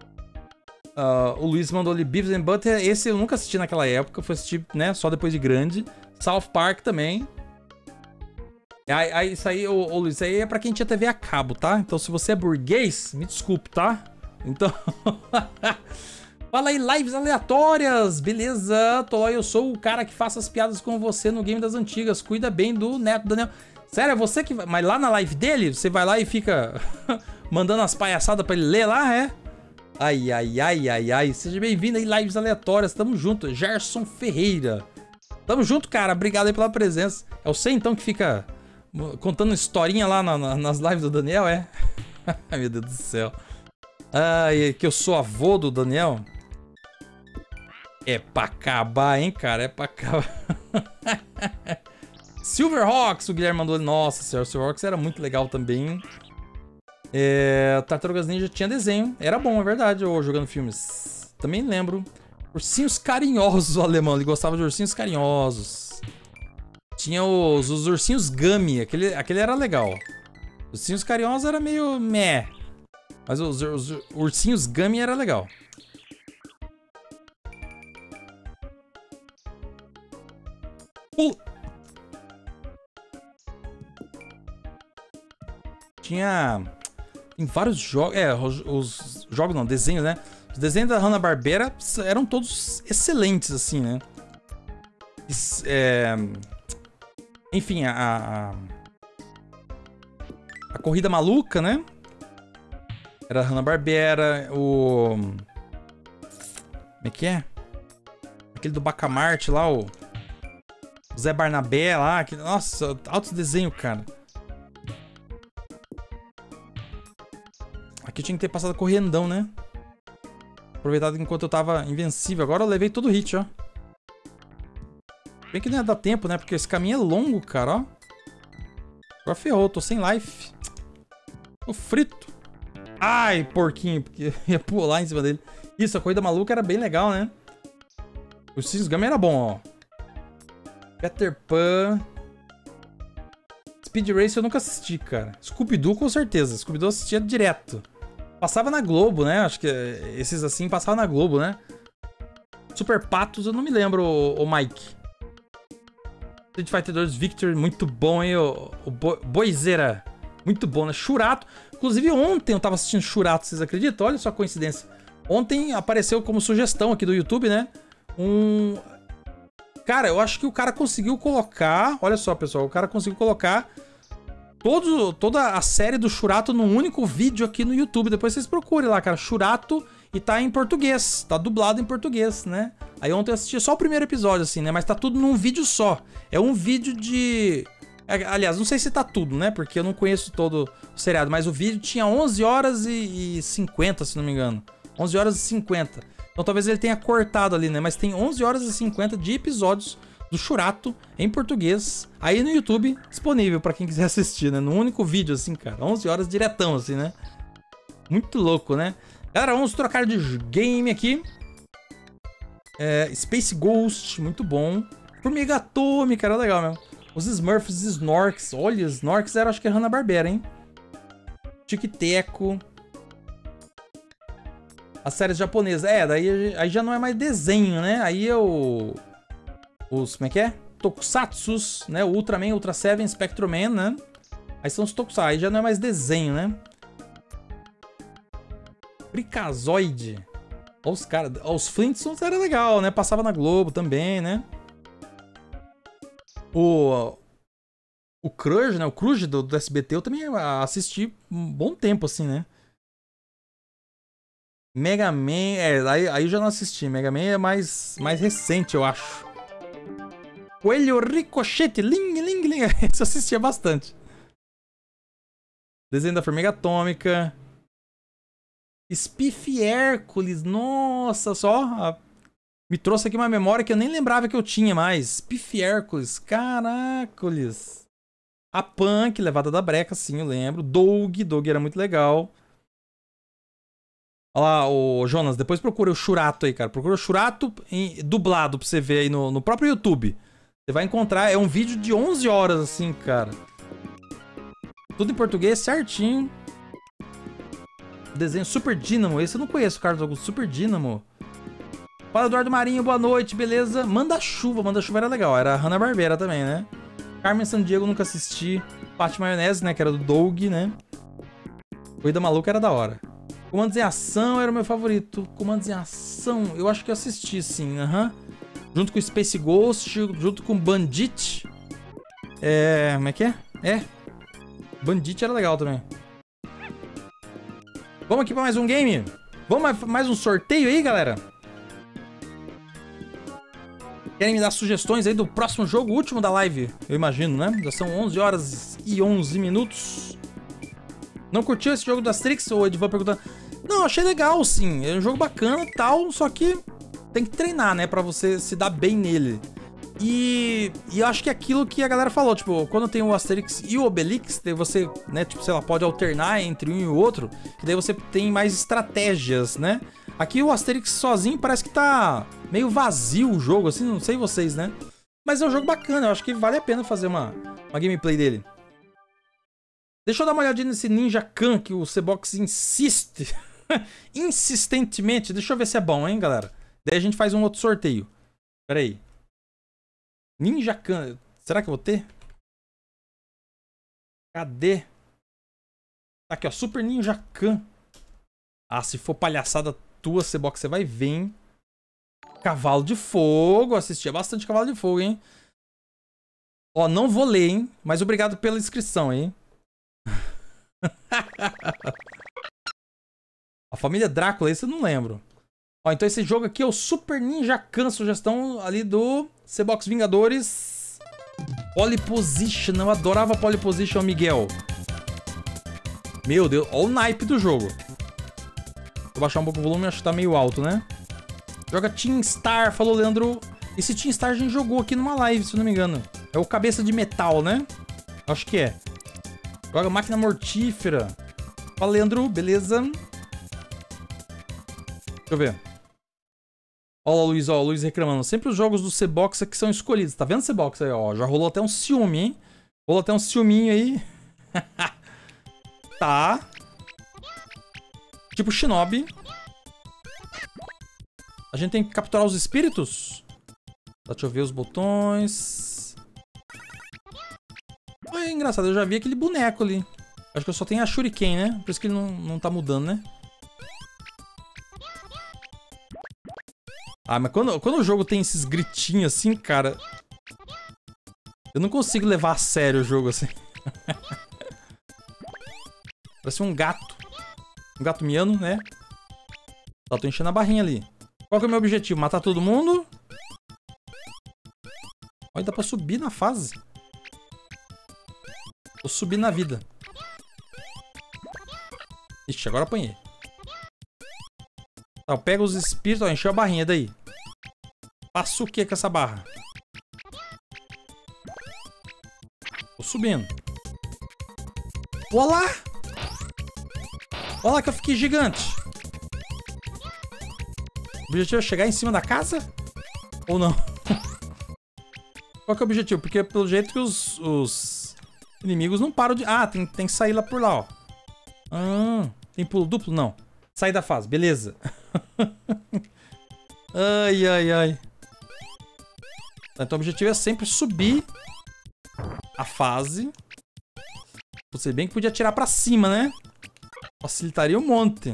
O Luiz mandou ali Beavis and Butter. Esse eu nunca assisti naquela época. Fui assistir, né? Só depois de grande. South Park também. Aí, isso aí, ô Luiz, isso aí é pra quem tinha TV a cabo, tá? Então se você é burguês, me desculpe, tá? Então... Fala aí, lives aleatórias, beleza? Tolói, eu sou o cara que faça as piadas com você no game das antigas. Cuida bem do neto Daniel. Sério, é você que vai... Mas lá na live dele, você vai lá e fica mandando as palhaçadas pra ele ler lá, é? Ai, ai, ai, ai, ai. Seja bem-vindo aí, lives aleatórias. Tamo junto. Gerson Ferreira. Tamo junto, cara. Obrigado aí pela presença. É você, então, que fica contando historinha lá nas lives do Daniel, é? Ai, meu Deus do céu. Ai, que eu sou avô do Daniel. É pra acabar, hein, cara? É pra acabar. Silverhawks, o Guilherme mandou. Nossa senhora, Silverhawks era muito legal também. Tartarugas Ninja tinha desenho. Era bom, é verdade, eu jogando filmes. também lembro. Ursinhos Carinhosos, o alemão. Ele gostava de ursinhos carinhosos. Tinha os ursinhos Gummy. Aquele era legal. Os ursinhos carinhosos era meio meh. Mas os ursinhos Gummy era legal. Tem vários jogos. Os jogos não, desenhos, né? Os desenhos da Hanna-Barbera eram todos excelentes, assim, né? Enfim, a Corrida Maluca, né? Era a Hanna-Barbera. Como é que é? Aquele do Bacamarte lá, o Zé Barnabé lá. Nossa, altos desenho, cara. Aqui eu tinha que ter passado correndão, né? Aproveitado enquanto eu tava invencível. Agora eu levei todo o hit, ó. Bem que não ia dar tempo, né? Porque esse caminho é longo, cara, ó. Agora ferrou, tô sem life. Tô frito. Ai, porquinho, porque eu ia pular em cima dele. Isso, a Corrida Maluca era bem legal, né? O Ursinhos Gummy era bom, ó. Peter Pan. Speed Race eu nunca assisti, cara. Scooby-Doo com certeza. Scooby-Doo eu assistia direto. Passava na Globo, né? Acho que esses assim passavam na Globo, né? Super Patos eu não me lembro, o Mike. Street Fighter 2 Victor, muito bom, hein? O Boizeira. Muito bom, né? Churato. Inclusive ontem eu tava assistindo Churato, vocês acreditam? Olha só a coincidência. Ontem apareceu como sugestão aqui do YouTube, né? Cara, eu acho que o cara conseguiu colocar... Olha só, pessoal. O cara conseguiu colocar toda a série do Churato num único vídeo aqui no YouTube. Depois vocês procurem lá, cara. Churato, e tá em português. Tá dublado em português, né? Aí ontem eu assisti só o primeiro episódio, assim, né? Mas tá tudo num vídeo só. É um vídeo de... Aliás, não sei se tá tudo, né? Porque eu não conheço todo o seriado. Mas o vídeo tinha 11 horas e 50, se não me engano. 11 horas e 50. Então talvez ele tenha cortado ali, né? Mas tem 11 horas e 50 de episódios do Churato em português. Aí no YouTube, disponível pra quem quiser assistir, né? Num único vídeo, assim, cara. 11 horas diretão, assim, né? Muito louco, né? Galera, vamos trocar de game aqui. Space Ghost, muito bom. Formiga Atômica, era legal mesmo. Os Smurfs e Snorks. Olha, Snorks era, acho que é Hanna-Barbera, hein? Tic-Teco. As séries japonesas. Daí aí já não é mais desenho, né? Aí é como é que é? Tokusatsus, né? O Ultraman, Ultra Seven, Spectrum Man, né? Aí são os Tokusatsu. Aí já não é mais desenho, né? Freakazoid. Olha os caras. Os Flintstones era legal, né? Passava na Globo também, né? O Crush, né? O Crush do SBT eu também assisti um bom tempo, assim, né? Mega Man... aí eu já não assisti. Mega Man é mais recente, eu acho. Coelho Ricochete, Ling, Ling, Ling. Isso eu assistia bastante. Desenho da Formiga Atômica. Spiff Hércules. Nossa, só... Me trouxe aqui uma memória que eu nem lembrava que eu tinha mais. Spiff Hércules. Caracoles. A Punk, Levada da Breca, sim, eu lembro. Doug era muito legal. Olha lá, o Jonas, depois procura o Churato aí, cara. Procura o Churato dublado pra você ver aí no próprio YouTube. Você vai encontrar, é um vídeo de 11 horas, assim, cara. Tudo em português, certinho. Desenho Super Dynamo. Esse eu não conheço, Carlos Augusto. Super Dynamo. Fala, Eduardo Marinho, boa noite, beleza? Manda-Chuva era legal. Era a Hanna-Barbera também, né? Carmen Sandiego, nunca assisti. Pate Maionese, né? Que era do Doug, né? Corrida Maluca era da hora. Comandos em Ação era o meu favorito. Comandos em Ação, eu acho que eu assisti, sim. Junto com Space Ghost, junto com Bandit. Como é que é? Bandit era legal também. Vamos aqui pra mais um game? Vamos mais um sorteio aí, galera? Querem me dar sugestões aí do próximo jogo, o último da live? Eu imagino, né? Já são 11 horas e 11 minutos. Não curtiu esse jogo do Asterix? O Edvan perguntando. Não, achei legal, sim. É um jogo bacana e tal, só que tem que treinar, né? Pra você se dar bem nele. E eu acho que é aquilo que a galera falou, tipo, quando tem o Asterix e o Obelix, daí você, né, tipo, sei lá, pode alternar entre um e o outro, que daí você tem mais estratégias, né? Aqui o Asterix sozinho parece que tá meio vazio o jogo, assim, não sei vocês, né? Mas é um jogo bacana, eu acho que vale a pena fazer uma gameplay dele. Deixa eu dar uma olhadinha nesse Ninja Khan que o C-Box insiste. Insistentemente. Deixa eu ver se é bom, hein, galera. Daí a gente faz um outro sorteio. Pera aí. Ninja Khan. Será que eu vou ter? Cadê? Tá aqui, ó. Super Ninja Khan. Ah, se for palhaçada tua, C-Box, você vai ver, hein? Cavalo de Fogo. Assistia bastante Cavalo de Fogo, hein? Ó, não vou ler, hein? Mas obrigado pela inscrição, hein? A família Drácula, esse eu não lembro. Ó, então esse jogo aqui é o Super Ninja Khan. Sugestão ali do C-Box Vingadores. Polyposition. Eu adorava Polyposition, Miguel. Meu Deus, olha o naipe do jogo. Vou baixar um pouco o volume, acho que tá meio alto, né? Joga Team Star, falou Leandro. Esse Team Star a gente jogou aqui numa live, se eu não me engano. É o cabeça de metal, né? Acho que é. Joga Máquina Mortífera. Fala, Leandro, beleza? Deixa eu ver. Ó, o Luiz reclamando. Sempre os jogos do C-Box aqui são escolhidos. Tá vendo, C-Box aí, ó? Já rolou até um ciúme, hein? Rolou até um ciúminho aí. Tá. Tipo Shinobi. A gente tem que capturar os espíritos? Deixa eu ver os botões. É engraçado, eu já vi aquele boneco ali. Acho que eu só tenho a Shuriken, né? Por isso que ele não tá mudando, né? Ah, mas quando o jogo tem esses gritinhos assim, cara... Eu não consigo levar a sério o jogo assim. Parece um gato. Um gato miando, né? Tá, tô enchendo a barrinha ali. Qual que é o meu objetivo? Matar todo mundo? Olha, dá pra subir na fase. Vou subir na vida. Ixi, agora apanhei. Tá, eu pego os espíritos, ó, encheu a barrinha daí. Passo o que com essa barra? Tô subindo. Olá! Olha lá que eu fiquei gigante. O objetivo é chegar em cima da casa? Ou não? Qual que é o objetivo? Porque pelo jeito que os inimigos não param de... Ah, tem que sair lá por lá, ó. Ah, tem pulo duplo? Não. Sai da fase, beleza. Ai, ai, ai. Então o objetivo é sempre subir a fase. Se bem que podia atirar pra cima, né? Facilitaria um monte.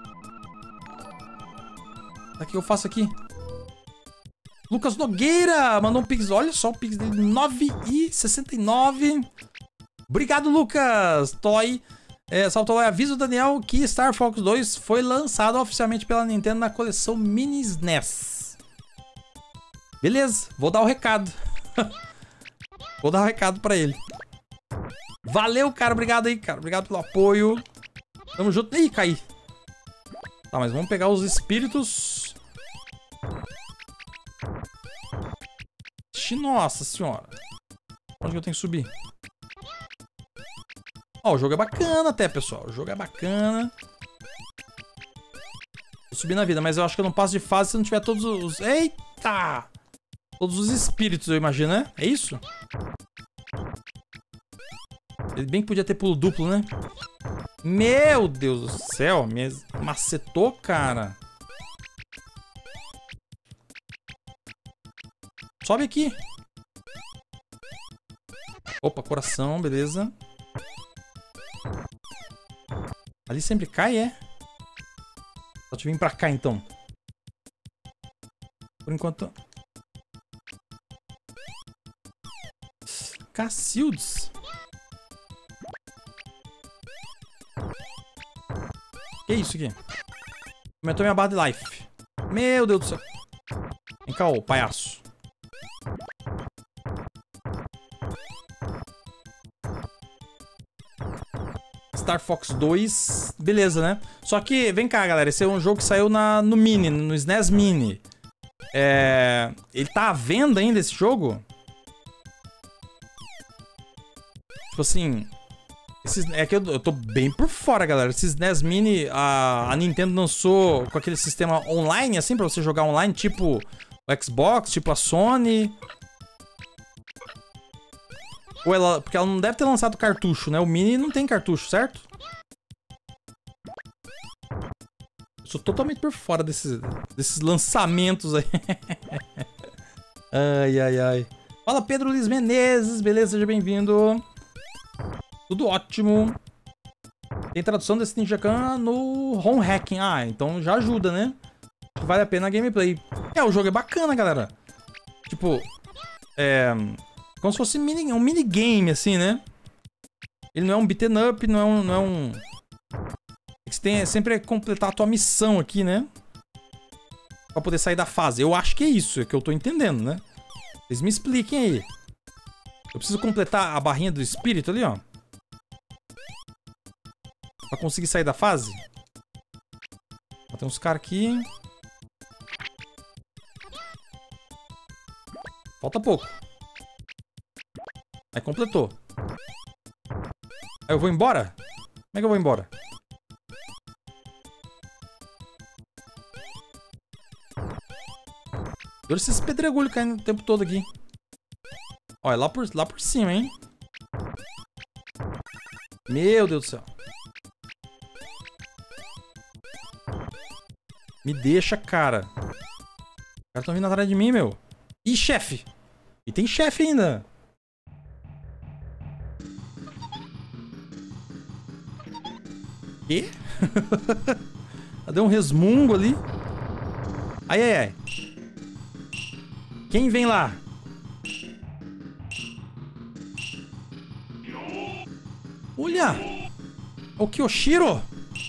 O que eu faço aqui? Lucas Nogueira mandou um pix. Olha só o pix dele, 9,69. Obrigado, Lucas. Toy. Salve, Toy. Avisa o Daniel que Star Fox 2 foi lançado oficialmente pela Nintendo na coleção Mini SNES. Beleza, vou dar o recado. Vou dar o recado pra ele. Valeu, cara. Obrigado aí, cara. Obrigado pelo apoio. Tamo junto. Ih, caí. Tá, mas vamos pegar os espíritos. Nossa senhora. Onde que eu tenho que subir? Ó, o jogo é bacana até, pessoal. O jogo é bacana. Vou subir na vida, mas eu acho que eu não passo de fase se não tiver todos os... Eita! Todos os espíritos, eu imagino, né? É isso? Ele bem que podia ter pulo duplo, né? Meu Deus do céu. Me macetou, cara. Sobe aqui. Opa, coração, beleza. Ali sempre cai, é? Deixa eu vir pra cá, então. Por enquanto... Cacildes. Que isso aqui? Aumentou minha barra de life. Meu Deus do céu. Vem cá, ô palhaço. Star Fox 2. Beleza, né? Só que, vem cá, galera. Esse é um jogo que saiu no Mini, no SNES Mini. Ele tá à venda ainda, esse jogo? Tipo assim... É que eu tô bem por fora, galera. Esses NES Mini, a Nintendo lançou com aquele sistema online, assim, pra você jogar online, tipo o Xbox, tipo a Sony. Ou porque ela não deve ter lançado cartucho, né? O Mini não tem cartucho, certo? Eu sou totalmente por fora desses lançamentos aí. Ai, ai, ai. Fala, Pedro Luiz Menezes, beleza? Seja bem-vindo. Tudo ótimo. Tem tradução desse Ninja Khan no home hacking. Ah, então já ajuda, né? Vale a pena a gameplay. O jogo é bacana, galera. Tipo, como se fosse um minigame, assim, né? Ele não é um beaten up, não é um... Você tem sempre completar a tua missão aqui, né? Pra poder sair da fase. Eu acho que é isso, é que eu tô entendendo, né? Vocês me expliquem aí. Eu preciso completar a barrinha do espírito ali, ó. Pra conseguir sair da fase. Ó, tem uns caras aqui. Falta pouco. Aí completou. Aí eu vou embora? Como é que eu vou embora? Olha esses pedregulhos caindo o tempo todo aqui. Ó, é lá por cima, hein? Meu Deus do céu. Me deixa, cara. Os caras estão vindo atrás de mim, meu. Ih, chefe. E tem chefe ainda. Quê? Deu um resmungo ali. Ai, ai, ai. Quem vem lá? Olha! O Kyoshiro!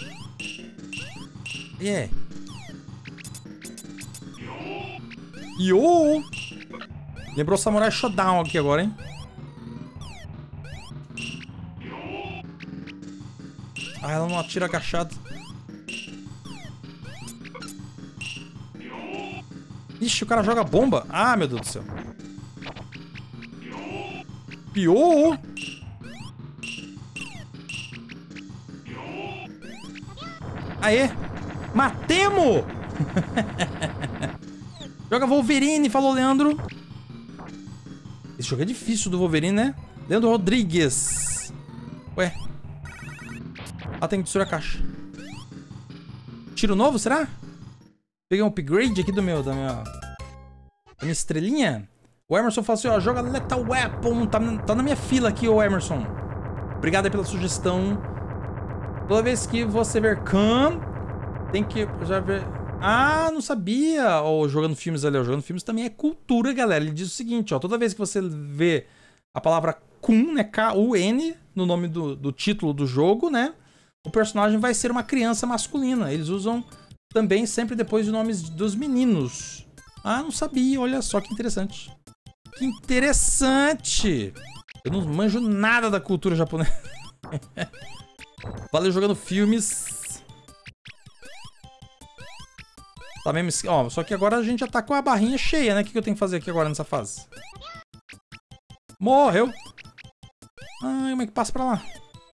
Yo! Lembrou Samurai Shodown aqui agora, hein? Ah, ela não atira agachado. Ixi, o cara joga bomba. Ah, meu Deus do céu. Pior. Aê. Matemos. Joga Wolverine, falou Leandro. Esse jogo é difícil do Wolverine, né? Leandro Rodrigues. Ué. Ah, tem que destruir a caixa. Tiro novo, será? Peguei um upgrade aqui da minha estrelinha. O Emerson falou assim, ó, joga Lethal Weapon. Tá na minha fila aqui, ô Emerson. Obrigado aí pela sugestão. Toda vez que você ver Khan, tem que já ver... Ah, não sabia. Ó, jogando filmes ali, ó. Jogando filmes também é cultura, galera. Ele diz o seguinte, ó. Toda vez que você vê a palavra Kun, né? K-U-N, no nome do título do jogo, né? O personagem vai ser uma criança masculina. Eles usam também sempre depois de nomes dos meninos. Ah, não sabia. Olha só que interessante. Que interessante. Eu não manjo nada da cultura japonesa. Valeu jogando filmes. Tá mesmo... Ó, só que agora a gente já tá com a barrinha cheia, né? O que eu tenho que fazer aqui agora nessa fase? Morreu. Ai, como é que passa pra lá?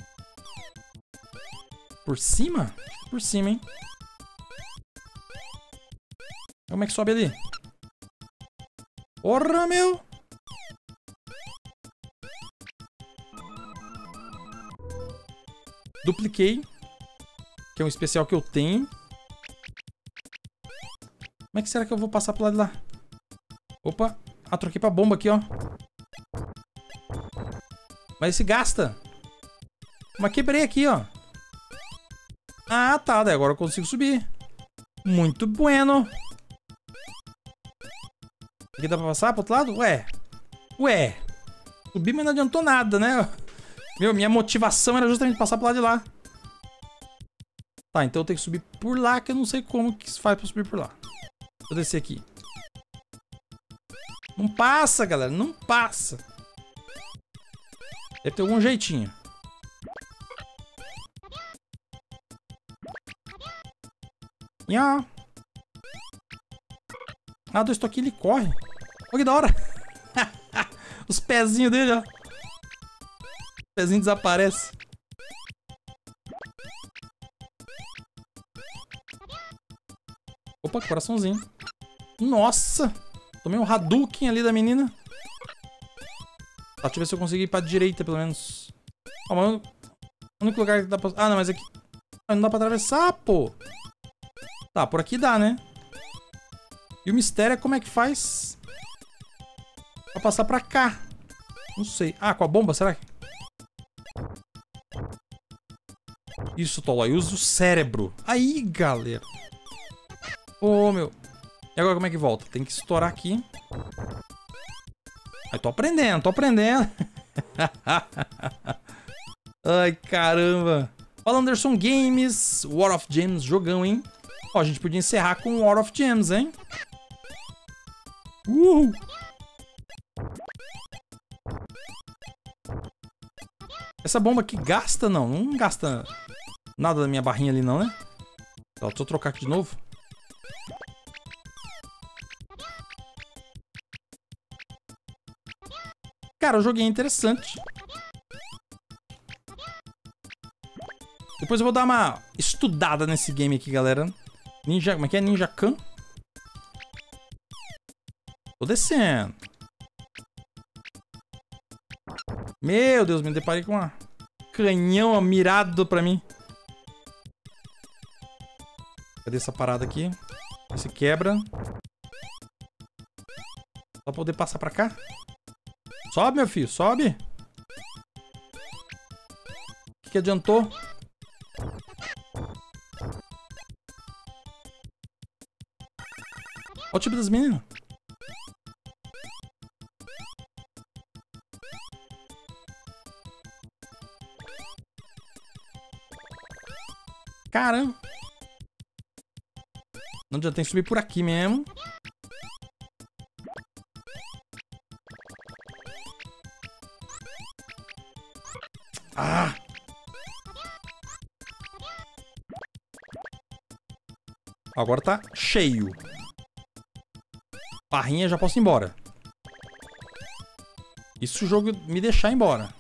Por cima? Por cima, hein? Como é que sobe ali? Porra, meu! Dupliquei. Que é um especial que eu tenho. Como é que será que eu vou passar pro lado de lá? Opa! Ah, troquei pra bomba aqui, ó. Mas esse gasta. Mas quebrei aqui, ó. Ah, tá. Daí agora eu consigo subir. Muito bueno. Aqui dá pra passar pro outro lado? Ué. Ué. Subir, mas não adiantou nada, né? Minha motivação era justamente passar pro lado de lá. Tá, então eu tenho que subir por lá, que eu não sei como que se faz pra subir por lá. Vou descer aqui. Não passa, galera. Não passa. Deve ter algum jeitinho. Nha. Ah, do estoque ele corre. Olha que da hora. Os pezinhos dele, ó. O pezinho desaparece. Opa, coraçãozinho. Nossa! Tomei um Hadouken ali da menina. Tá, deixa eu ver se eu consigo ir pra direita, pelo menos. Ó, mas o único lugar que dá pra... Ah, não, mas aqui... Não dá pra atravessar, pô. Tá, por aqui dá, né? E o mistério é como é que faz pra passar pra cá. Não sei. Ah, com a bomba, será que... Isso, Tolói. Usa o cérebro. Aí, galera. Ô, meu. E agora como é que volta? Tem que estourar aqui. Ai, tô aprendendo, tô aprendendo. Ai, caramba. Fala, Anderson Games. War of Gems, jogão, hein? Ó, a gente podia encerrar com War of Gems, hein? Essa bomba aqui gasta? Não gasta nada da minha barrinha ali, não, né? Então, deixa eu trocar aqui de novo. Cara, o joguinho é interessante. Depois eu vou dar uma estudada nesse game aqui, galera. Ninja... Como é que é? Ninja Khan? Tô descendo. Meu Deus, me deparei com um canhão mirado pra mim. Cadê essa parada aqui? Se quebra. Só pra poder passar pra cá. Sobe, meu filho, sobe. O que adiantou? Olha o tipo das meninas. Caramba. Não adianta, tem que subir por aqui mesmo. Ah! Agora tá cheio. Barrinha, já posso ir embora. Isso se o jogo me deixar ir embora.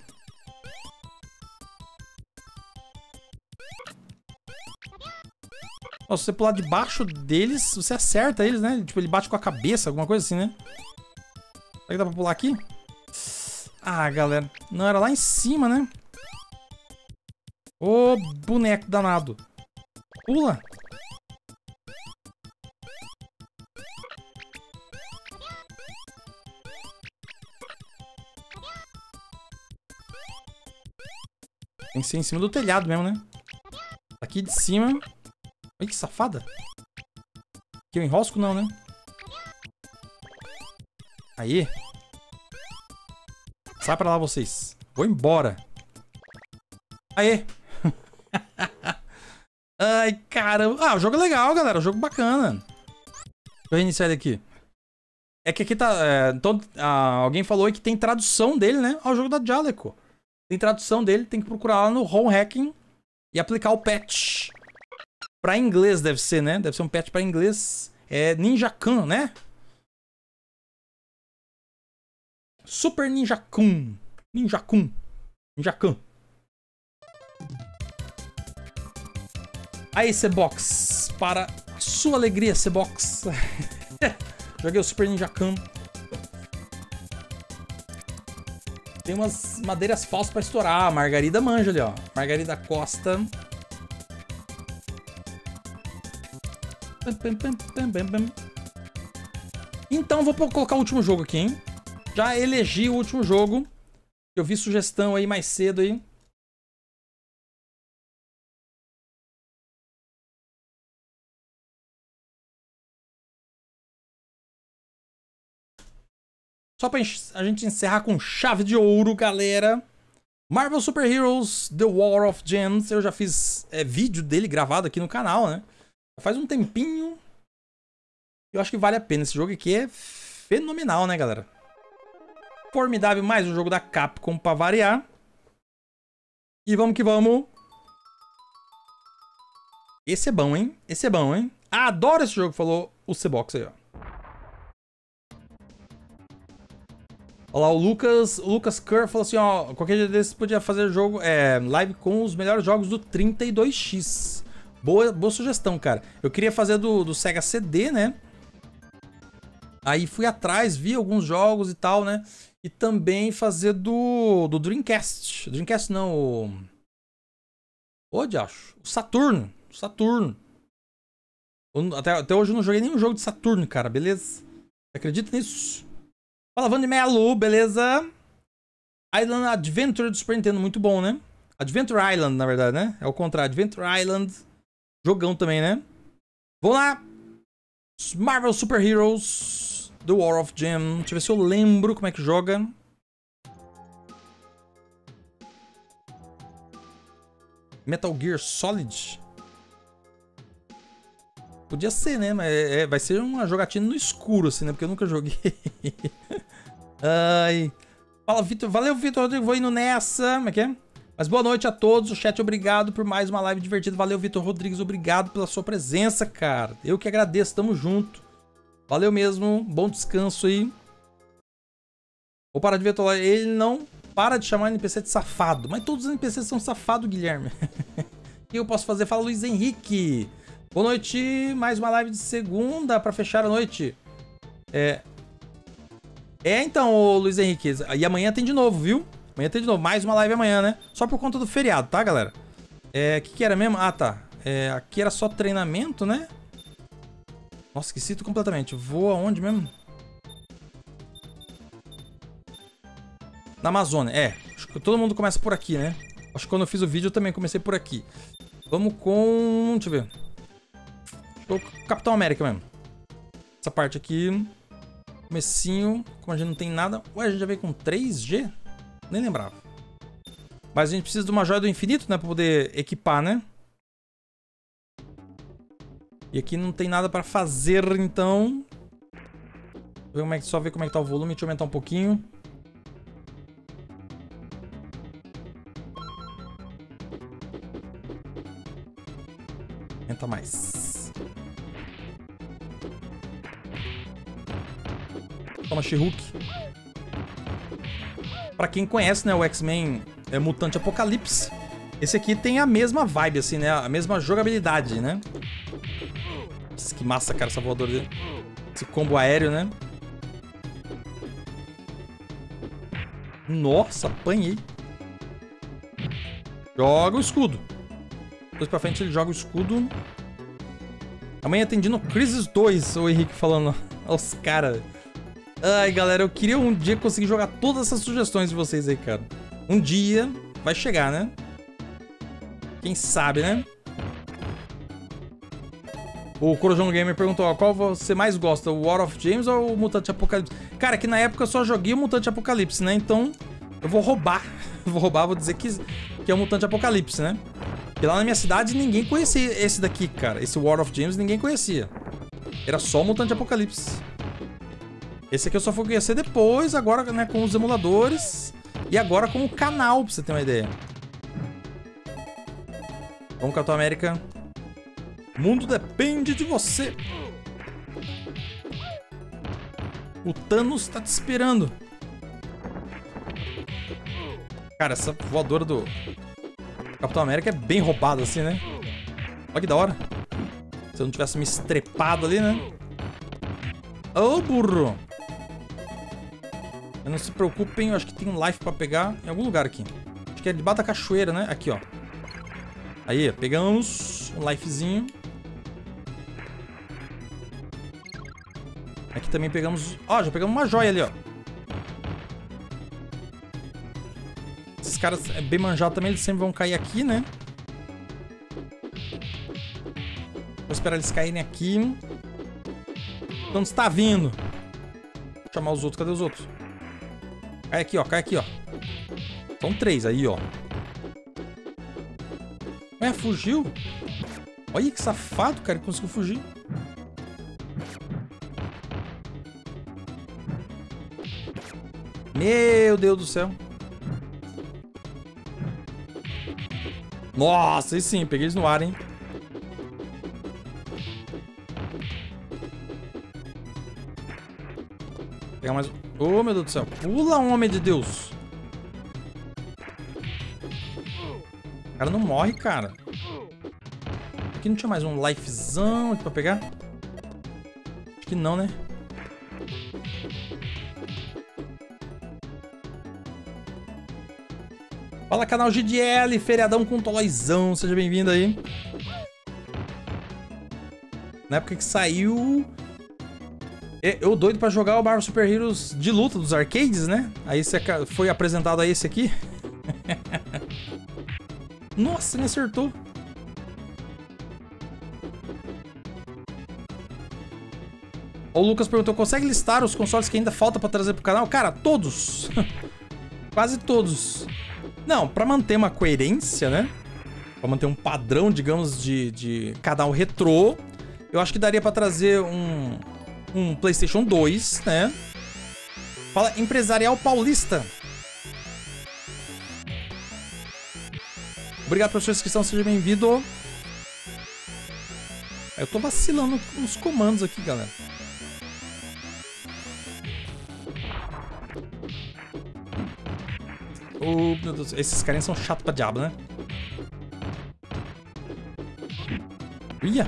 Ó, se você pular debaixo deles, você acerta eles, né? Tipo, ele bate com a cabeça, alguma coisa assim, né? Será que dá pra pular aqui? Ah, galera. Não, era lá em cima, né? Ô, boneco danado. Pula. Tem que ser em cima do telhado mesmo, né? Aqui de cima. Olha que safada. Aqui eu enrosco não, né? Aí. Sai pra lá vocês. Vou embora. Aê. Ai, caramba. Ah, o jogo é legal, galera. O jogo bacana. Deixa eu reiniciar ele aqui. É que aqui tá... então, alguém falou aí que tem tradução dele, né? Ó, o jogo da Jaleco. Tem tradução dele. Tem que procurar lá no Home Hacking e aplicar o patch. Pra inglês deve ser, né? Deve ser um patch pra inglês. É Ninja Khan, né? Super Ninja Khan. Ninja Khan. Ninja Khan. Aí, C-Box. Para sua alegria, C-Box. Joguei o Super Ninja Khan. Tem umas madeiras falsas pra estourar. A Margarida manja ali, ó. Margarida Costa. Então, vou colocar o último jogo aqui, hein? Já elegi o último jogo. Eu vi sugestão aí mais cedo aí. Só pra a gente encerrar com chave de ouro, galera. Marvel Super Heroes The War of Gems. Eu já fiz vídeo dele gravado aqui no canal, né? Faz um tempinho. Eu acho que vale a pena. Esse jogo aqui é fenomenal, né, galera? Formidável. Mais um jogo da Capcom pra variar. E vamos que vamos. Esse é bom, hein? Esse é bom, hein? Ah, adoro esse jogo, falou o C-Box aí, ó. Olha lá, o Lucas Kerr falou assim, ó, qualquer dia desses podia fazer jogo, live com os melhores jogos do 32X. Boa sugestão, cara. Eu queria fazer do Sega CD, né? Aí fui atrás, vi alguns jogos e tal, né? E também fazer do Dreamcast. Dreamcast não, Ô, diacho. O Saturno. Até hoje eu não joguei nenhum jogo de Saturno, cara, beleza? Você acredita nisso? Fala, Vande Melo, beleza? Island Adventure do Super Nintendo, muito bom, né? Adventure Island, na verdade, né? É o contrário, Adventure Island. Jogão também, né? Vamos lá! Marvel Super Heroes The War of Gem. Deixa eu ver se eu lembro como é que joga. Metal Gear Solid. Podia ser, né? Mas vai ser uma jogatina no escuro, assim, né? Porque eu nunca joguei. Ai. Fala, Vitor. Valeu, Vitor Rodrigues. Vou indo nessa. Como é que é? Mas boa noite a todos. O chat, obrigado por mais uma live divertida. Valeu, Vitor Rodrigues. Obrigado pela sua presença, cara. Eu que agradeço. Tamo junto. Valeu mesmo. Bom descanso aí. Vou parar de ver. Ele não para de chamar o NPC de safado. Mas todos os NPCs são safados, Guilherme. O que eu posso fazer? Fala, Luiz Henrique. Boa noite. Mais uma live de segunda pra fechar a noite. Então, Luiz Henrique. E amanhã tem de novo, viu? Amanhã tem de novo. Mais uma live amanhã, né? Só por conta do feriado, tá, galera? O que era mesmo? Ah, tá. Aqui era só treinamento, né? Nossa, esqueci tudo completamente. Vou aonde mesmo? Na Amazônia. Acho que todo mundo começa por aqui, né? Acho que quando eu fiz o vídeo eu também comecei por aqui. Vamos com... Deixa eu ver. O Capitão América mesmo. Essa parte aqui. Comecinho. Como a gente não tem nada. Ué, a gente já veio com 3G? Nem lembrava. Mas a gente precisa de uma joia do infinito, né? Pra poder equipar, né? E aqui não tem nada pra fazer, então. Só ver como é que tá o volume. Deixa eu aumentar um pouquinho. Aumenta mais. Toma, She-Hulk. Pra quem conhece, né, o X-Men Mutante Apocalipse, esse aqui tem a mesma vibe, assim, né? A mesma jogabilidade, né? Nossa, que massa, cara, essa voadora dele. Esse combo aéreo, né? Nossa, apanhei. Joga o escudo. Depois pra frente ele joga o escudo. Amanhã tem Dino Crisis 2, o Henrique falando. Olha os caras. Ai, galera, eu queria um dia conseguir jogar todas essas sugestões de vocês aí, cara. Um dia vai chegar, né? Quem sabe, né? O Corujão Gamer perguntou, ó, qual você mais gosta, o War of James ou o Mutante Apocalipse? Cara, que na época eu só joguei o Mutante Apocalipse, né? Então, eu vou roubar. Vou dizer que é o Mutante Apocalipse, né? Porque lá na minha cidade ninguém conhecia esse daqui, cara. Esse War of James ninguém conhecia. Era só o Mutante Apocalipse. Esse aqui eu só fui conhecer depois, agora, né, com os emuladores. E agora com o canal, pra você ter uma ideia. Vamos, Capitão América. O mundo depende de você. O Thanos tá te esperando. Cara, essa voadora do Capitão América é bem roubada assim, né? Olha que da hora. Se eu não tivesse me estrepado ali, né? Ô, burro! Mas não se preocupem, eu acho que tem um life pra pegar em algum lugar aqui. Acho que é debaixo da cachoeira, né? Aqui, ó. Aí, pegamos um lifezinho. Aqui também pegamos... Ó, já pegamos uma joia ali, ó. Esses caras bem manjados também, eles sempre vão cair aqui, né? Vou esperar eles caírem aqui. Então está vindo. Vou chamar os outros. Cadê os outros? Cai aqui, ó. Cai aqui, ó. São 3 aí, ó. Ué, fugiu? Olha que safado, cara. Ele conseguiu fugir. Meu Deus do céu. Nossa, aí sim. Peguei eles no ar, hein. Pegar mais... Oh, meu Deus do céu. Pula, homem de Deus. O cara não morre, cara. Aqui não tinha mais um lifezão aqui pra pegar? Acho que não, né? Fala, canal GDL, feriadão com Tolóizão, seja bem-vindo aí. Na época que saiu... Eu doido pra jogar o Marvel Super Heroes de luta dos arcades, né? Aí foi apresentado a esse aqui. Nossa, me acertou. O Lucas perguntou, consegue listar os consoles que ainda falta pra trazer pro canal? Cara, todos. Quase todos. Não, pra manter uma coerência, né? Pra manter um padrão, digamos, de canal retrô, eu acho que daria pra trazer um PlayStation 2, né? Fala, Empresarial Paulista. Obrigado pela sua inscrição, seja bem-vindo. Eu tô vacilando nos comandos aqui, galera. Oh, meu Deus, esses carinhas são chatos pra diabo, né? Ia!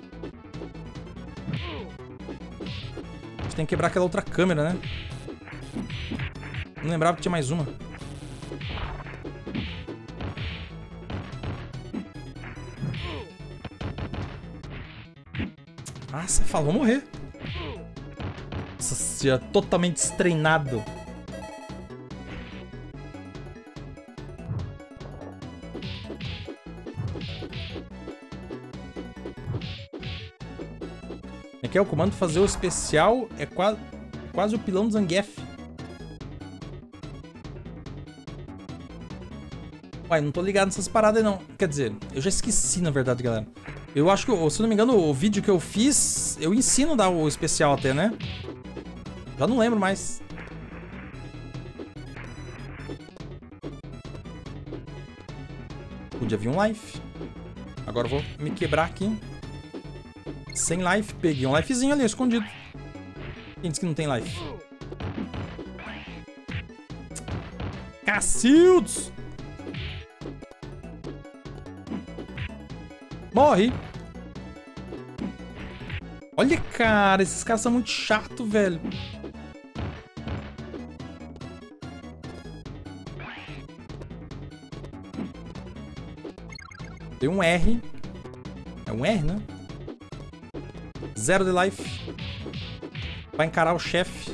A gente tem que quebrar aquela outra câmera, né? Não lembrava que tinha mais uma. Ah, você falou morrer. Nossa, já totalmente destreinado. Aqui é o comando fazer o especial, é quase o pilão do Zangief. Uai, não tô ligado nessas paradas aí não. Quer dizer, eu já esqueci na verdade, galera. Eu acho que, se não me engano, o vídeo que eu fiz, eu ensino a dar o especial até, né? Já não lembro mais. Podia vir um life. Agora eu vou me quebrar aqui. Sem life. Peguei um lifezinho ali, escondido. Quem disse que não tem life? Cacildos! Morre! Olha, cara, esses caras são muito chatos, velho. Tem um R. É um R, né? 0 de life. Vai encarar o chefe.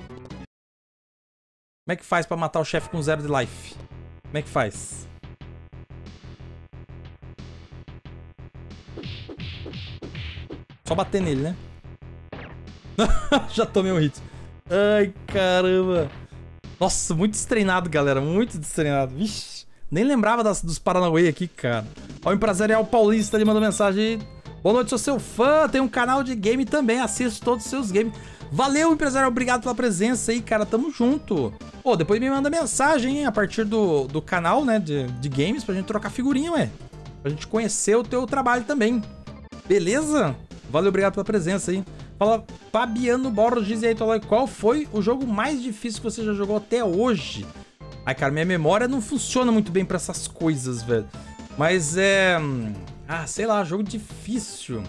Como é que faz pra matar o chefe com 0 de life? Como é que faz? Só bater nele, né? Já tomei um hit. Ai, caramba. Nossa, muito destreinado, galera. Muito destreinado. Vixe. Nem lembrava dos Paranauê aqui, cara. Ó, o Empresarial Paulista ali mandou mensagem. Boa noite, sou seu fã. Tem um canal de game também. Assisto todos os seus games. Valeu, Empresarial. Obrigado pela presença aí, cara. Tamo junto. Pô, depois me manda mensagem, hein, a partir do canal, né, de games, pra gente trocar figurinha, ué. Pra gente conhecer o teu trabalho também. Beleza? Valeu, obrigado pela presença aí. Fala, Fabiano Borges e aí, qual foi o jogo mais difícil que você já jogou até hoje? Ai, cara, minha memória não funciona muito bem pra essas coisas, velho. Mas é... Ah, sei lá, jogo difícil.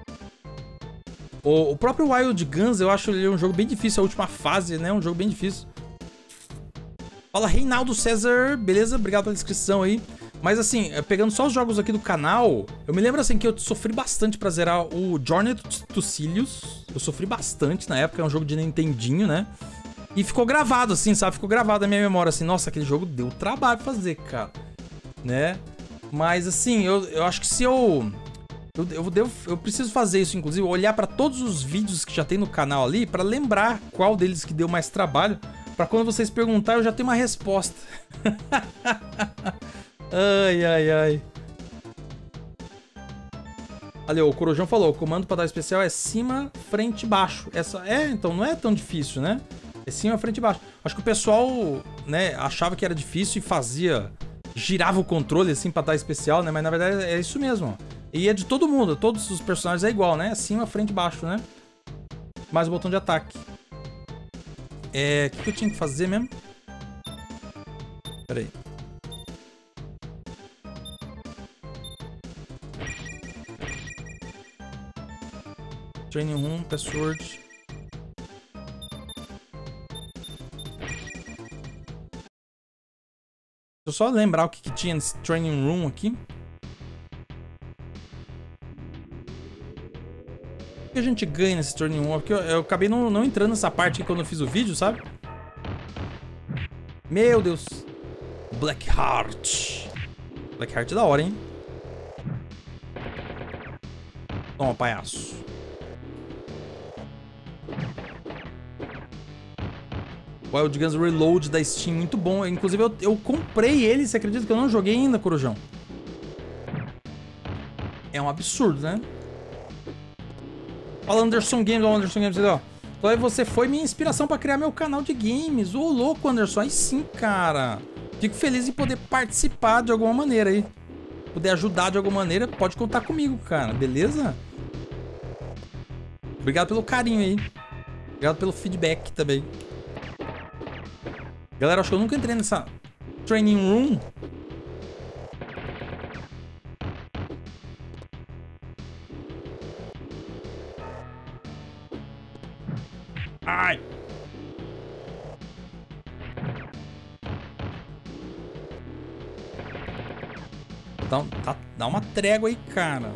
O próprio Wild Guns, eu acho ele um jogo bem difícil. A última fase, né? Um jogo bem difícil. Fala, Reinaldo César. Beleza? Obrigado pela inscrição aí. Mas assim, pegando só os jogos aqui do canal, eu me lembro assim que eu sofri bastante pra zerar o Journey to Silius. Eu sofri bastante na época, é um jogo de Nintendinho, né? E ficou gravado assim, sabe? Ficou gravado na minha memória assim, nossa, aquele jogo deu trabalho pra fazer, cara. Né? Mas assim, eu acho que se eu preciso fazer isso, inclusive, olhar pra todos os vídeos que já tem no canal ali, pra lembrar qual deles que deu mais trabalho, pra quando vocês perguntarem eu já tenho uma resposta. Ai, ai, ai. Ali, o Corujão falou, o comando pra dar especial é cima, frente, baixo. Então não é tão difícil, né? É cima, frente e baixo. Acho que o pessoal, né, achava que era difícil e girava o controle assim pra dar especial, né? Mas na verdade é isso mesmo, ó. E é de todo mundo, todos os personagens é igual, né? Cima, frente e baixo, né? Mais o botão de ataque. O que eu tinha que fazer mesmo? Pera aí. Training Room, Password. Deixa eu só lembrar o que tinha nesse Training Room aqui. O que a gente ganha nesse Training Room? Porque eu acabei não entrando nessa parte aqui quando eu fiz o vídeo, sabe? Meu Deus. Blackheart. Blackheart é da hora, hein? Toma, palhaço. Wild Guns Reload da Steam, muito bom. Inclusive, eu comprei ele, você acredita que eu não joguei ainda, Corujão? É um absurdo, né? Fala Anderson Games, ó, Anderson Games, ó. Então aí você foi minha inspiração pra criar meu canal de games. Ô, louco, Anderson, aí sim, cara. Fico feliz em poder participar de alguma maneira aí. Poder ajudar de alguma maneira, pode contar comigo, cara, beleza? Obrigado pelo carinho aí. Obrigado pelo feedback também. Galera, acho que eu nunca entrei nessa Training Room. Ai! Dá uma trégua aí, cara.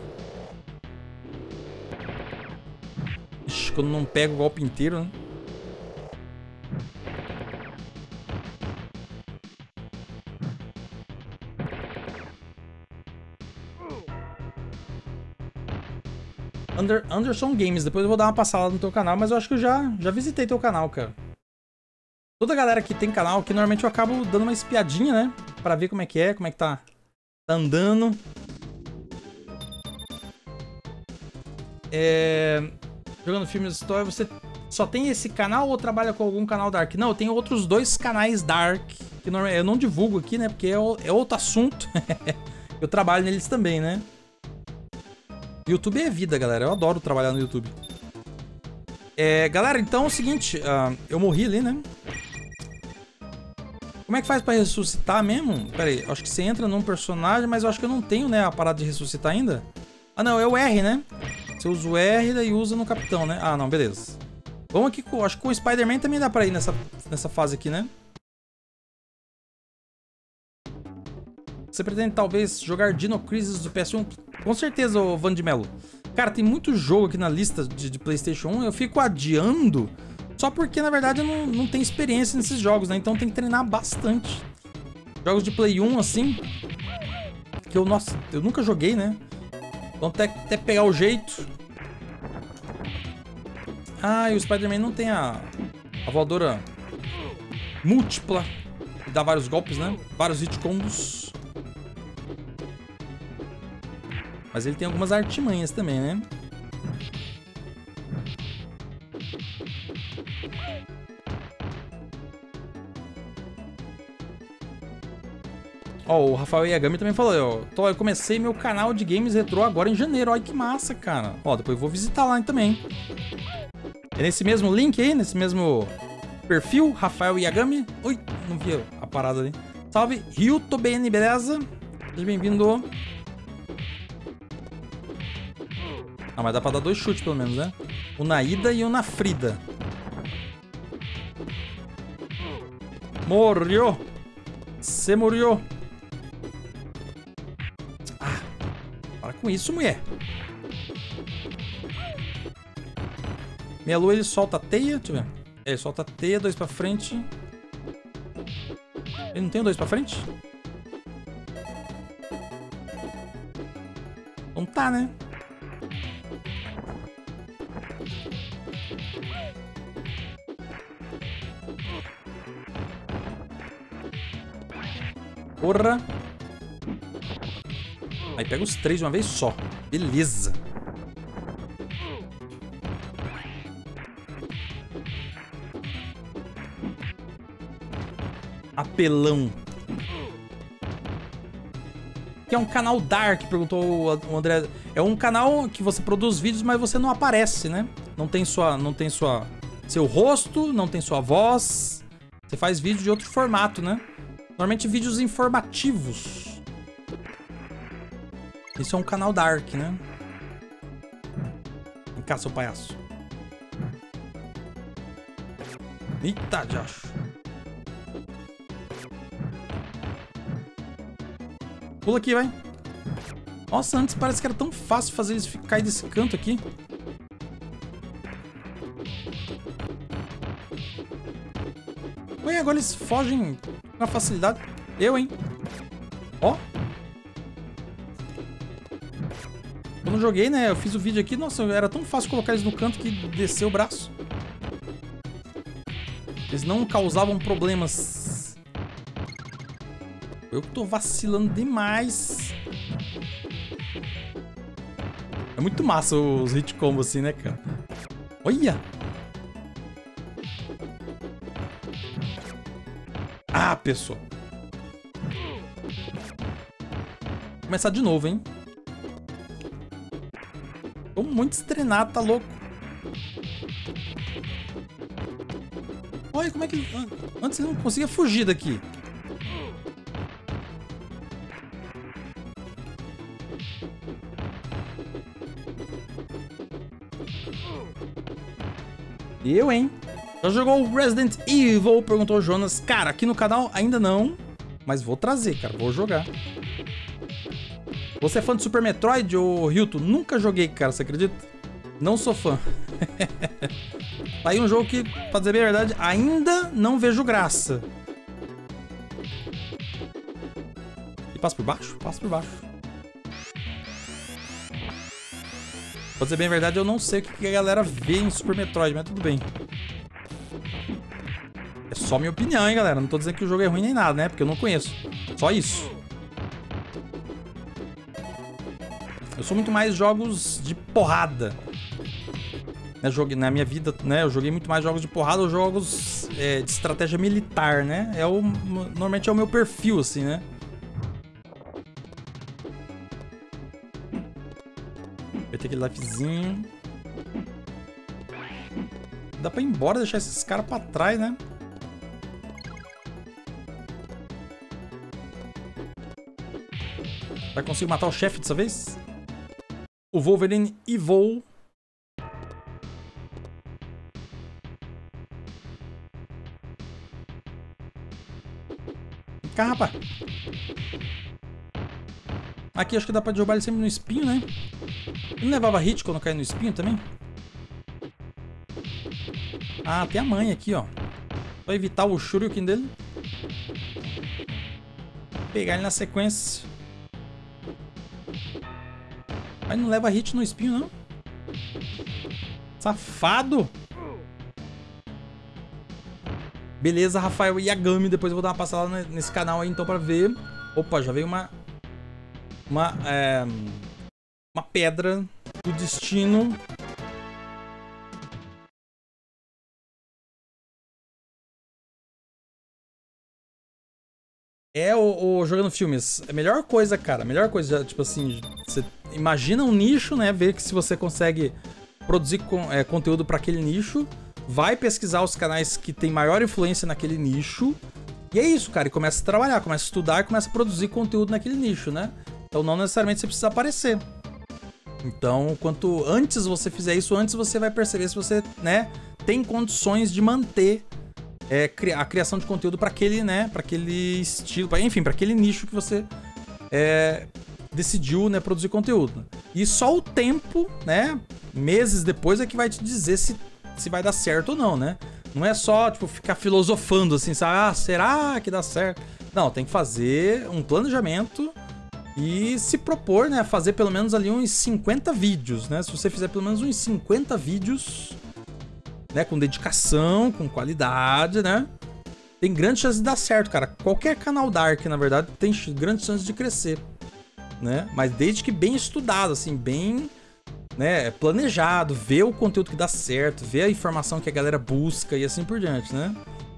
Ixi, quando não pega o golpe inteiro, né? Anderson Games, depois eu vou dar uma passada no teu canal, mas eu acho que eu já visitei teu canal, cara. Toda a galera que tem canal, que normalmente eu acabo dando uma espiadinha, né? Pra ver como é que tá andando. Jogando filmes de história, você só tem esse canal ou trabalha com algum canal Dark? Não, eu tenho outros 2 canais Dark, que eu não divulgo aqui, né? Porque é outro assunto. Eu trabalho neles também, né? YouTube é vida, galera. Eu adoro trabalhar no YouTube. Galera, então é o seguinte. Eu morri ali, né? Como é que faz pra ressuscitar mesmo? Pera aí, acho que você entra num personagem, mas eu acho que eu não tenho, né, a parada de ressuscitar ainda. Ah, não, é o R, né? Você usa o R e daí usa no capitão, né? Ah, não, beleza. Vamos aqui, acho que com o Spider-Man também dá pra ir nessa fase aqui, né? Você pretende talvez jogar Dino Crisis do PS1? Com certeza, ô Van de Mello. Cara, tem muito jogo aqui na lista de PlayStation 1. Eu fico adiando só porque, na verdade, eu não tenho experiência nesses jogos, né? Então tem que treinar bastante. Jogos de Play 1, assim, que eu nunca joguei, né? Então até pegar o jeito. Ah, e o Spider-Man não tem a voadora múltipla. Que dá vários golpes, né? Vários hit combos. Mas ele tem algumas artimanhas também, né? Ó, o Rafael Yagami também falou, ó. Eu comecei meu canal de games retrô agora em janeiro. Olha que massa, cara. Ó, depois eu vou visitar lá também. É nesse mesmo link aí, nesse mesmo perfil, Rafael Yagami. Ui, não vi a parada ali. Salve, Ryuto BN, beleza? Seja bem-vindo. Ah, mas dá pra dar 2 chutes pelo menos, né? O na ida e o na Frida. Morreu! Você morreu! Ah, para com isso, mulher! Meia lua ele solta a teia, deixa eu ver. Ele solta a teia, 2 pra frente. Ele não tem 2 pra frente? Não tá, né? Porra! Aí pega os 3 de uma vez só. Beleza. Apelão. Que é um canal Dark, perguntou o André. É um canal que você produz vídeos, mas você não aparece, né? Não tem seu rosto, não tem sua voz. Você faz vídeo de outro formato, né? Normalmente vídeos informativos. Isso é um canal Dark, né? cá, seu palhaço. Eita, Josh. Pula aqui, vai. Nossa, antes parece que era tão fácil fazer eles cair desse canto aqui. Ué, agora eles fogem com facilidade. Eu, hein? Ó. Quando eu joguei, né? Eu fiz o vídeo aqui. Nossa, era tão fácil colocar eles no canto que desceu o braço. Eles não causavam problemas. Eu que tô vacilando demais. É muito massa os hit combo assim, né, cara? Olha! Ah, pessoal. Vou começar de novo, hein? Tô muito estrenado, tá louco? Olha como é que... Antes ele não conseguia fugir daqui. Eu, hein? Já jogou Resident Evil? Perguntou o Jonas. Cara, aqui no canal ainda não. Mas vou trazer, cara. Vou jogar. Você é fã de Super Metroid, ô Ryuto? Nunca joguei, cara. Você acredita? Não sou fã. Tá aí um jogo que, pra dizer bem a verdade, ainda não vejo graça. E passa por baixo? Passa por baixo. Pra dizer bem a verdade, eu não sei o que a galera vê em Super Metroid, mas tudo bem. É só minha opinião, hein, galera. Não tô dizendo que o jogo é ruim nem nada, né? Porque eu não conheço. Só isso. Eu sou muito mais jogos de porrada. Na minha vida, né? Eu joguei muito mais jogos de porrada ou jogos de estratégia militar, né? Normalmente é o meu perfil, assim, né? Vai ter aquele lifezinho. Dá pra ir embora, deixar esses caras pra trás, né? Vai conseguir matar o chefe dessa vez? O Wolverine Evil. Vem cá, rapaz. Aqui acho que dá pra derrubar ele sempre no espinho, né? Ele não levava hit quando caía no espinho também? Ah, tem a mãe aqui, ó. Pra evitar o shuriken dele. Pegar ele na sequência. Mas não leva hit no espinho, não. Safado! Beleza, Rafael Yagami. Depois eu vou dar uma passada nesse canal aí, então, pra ver. Opa, já veio uma pedra do destino. Jogando filmes. É a melhor coisa, cara. A melhor coisa, tipo assim, você imagina um nicho, né? Ver que se você consegue produzir conteúdo para aquele nicho, vai pesquisar os canais que tem maior influência naquele nicho. E é isso, cara. E começa a trabalhar, começa a estudar e começa a produzir conteúdo naquele nicho, né? Então não necessariamente você precisa aparecer. Então, quanto antes você fizer isso, antes você vai perceber se você, né, tem condições de manter a criação de conteúdo para aquele, né, para aquele estilo, enfim, para aquele nicho que você decidiu, né, produzir conteúdo. E só o tempo, né, meses depois é que vai te dizer se vai dar certo ou não, né? Não é só, tipo, ficar filosofando assim, sabe? Ah, será que dá certo? Não, tem que fazer um planejamento e se propor, né, a fazer pelo menos ali uns 50 vídeos, né? Se você fizer pelo menos uns 50 vídeos, né, com dedicação, com qualidade, né, tem grande chance de dar certo, cara. Qualquer canal Dark, na verdade, tem grande chance de crescer, né? Mas desde que bem estudado, assim, bem, né, planejado, ver o conteúdo que dá certo, ver a informação que a galera busca e assim por diante, né?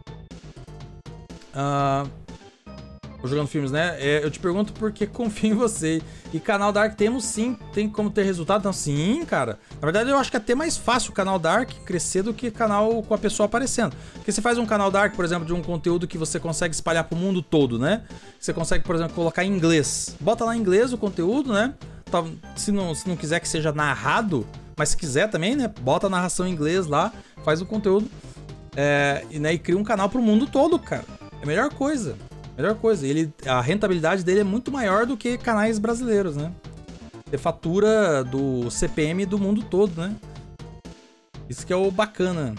Jogando filmes, né? Eu te pergunto porque confio em você. E canal Dark temos sim, tem como ter resultado? Então sim, cara. Na verdade eu acho que é até mais fácil o canal Dark crescer do que canal com a pessoa aparecendo. Porque você faz um canal Dark, por exemplo, de um conteúdo que você consegue espalhar pro mundo todo, né? Você consegue, por exemplo, colocar em inglês. Bota lá em inglês o conteúdo, né? Se não quiser que seja narrado, Mas se quiser também, né? Bota a narração em inglês lá, faz o conteúdo. E cria um canal pro mundo todo, cara. É a melhor coisa. Melhor coisa. A rentabilidade dele é muito maior do que canais brasileiros, né? Você fatura do CPM do mundo todo, né? Isso que é o bacana.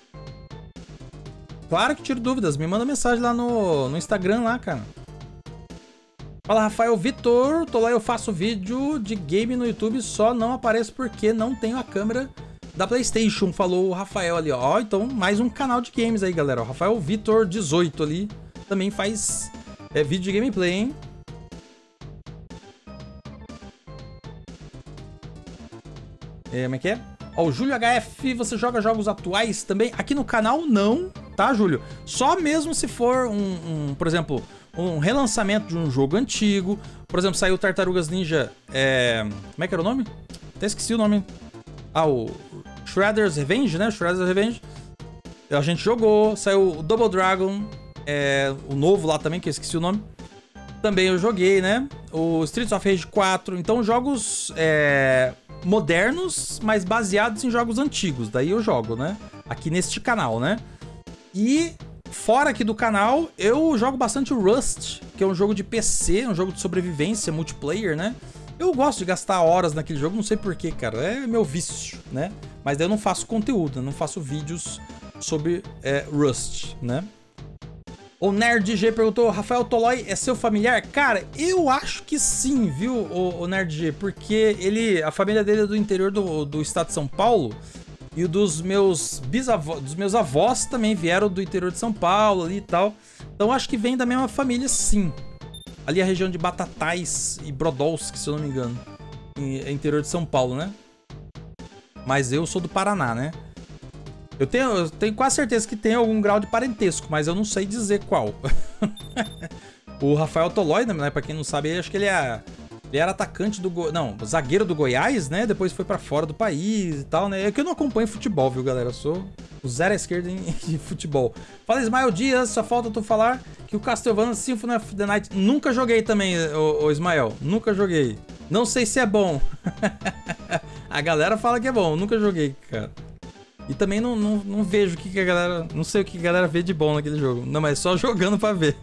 Claro que tiro dúvidas. Me manda mensagem lá no Instagram, lá, cara. Fala, Rafael Vitor. Tô lá, eu faço vídeo de game no YouTube, só não apareço porque não tenho a câmera da PlayStation. Falou o Rafael ali, ó. Então, mais um canal de games aí, galera. O Rafael Vitor 18 ali também faz vídeo de gameplay, hein? Como é que é? Ó, o Júlio HF, você joga jogos atuais também? Aqui no canal não, tá, Júlio? Só mesmo se for por exemplo, um relançamento de um jogo antigo. Por exemplo, saiu Tartarugas Ninja, como é que era o nome? Até esqueci o nome. O Shredder's Revenge, né? Shredder's Revenge. A gente jogou. Saiu o Double Dragon, o novo lá também, que eu esqueci o nome. Também eu joguei, né? O Streets of Rage 4. Então, jogos modernos, mas baseados em jogos antigos. Daí eu jogo, né? Aqui neste canal, né? E fora aqui do canal, eu jogo bastante o Rust, que é um jogo de PC, um jogo de sobrevivência, multiplayer, né? Eu gosto de gastar horas naquele jogo, não sei porquê, cara. É meu vício, né? Mas daí eu não faço conteúdo, eu não faço vídeos sobre Rust, né? O NerdG perguntou, Rafael Tolói é seu familiar? Cara, eu acho que sim, viu, o NerdG, porque a família dele é do interior do estado de São Paulo, e dos meus avós também vieram do interior de São Paulo ali e tal. Então acho que vem da mesma família, sim. Ali a região de Batatais e Brodowski, se eu não me engano, interior de São Paulo, né? Mas eu sou do Paraná, né? Eu tenho quase certeza que tem algum grau de parentesco, mas eu não sei dizer qual. O Rafael Tolói, né, pra quem não sabe, acho que ele era atacante zagueiro do Goiás, né? Depois foi pra fora do país e tal, né? É que eu não acompanho futebol, viu, galera? Eu sou o zero à esquerda em futebol. Fala, Ismael Dias, só falta tu falar que o Castlevania Symphony of the Night... Nunca joguei também, o Ismael. Nunca joguei. Não sei se é bom. A galera fala que é bom. Nunca joguei, cara. E também não vejo o que a galera... Não sei o que a galera vê de bom naquele jogo. Não, mas só jogando pra ver.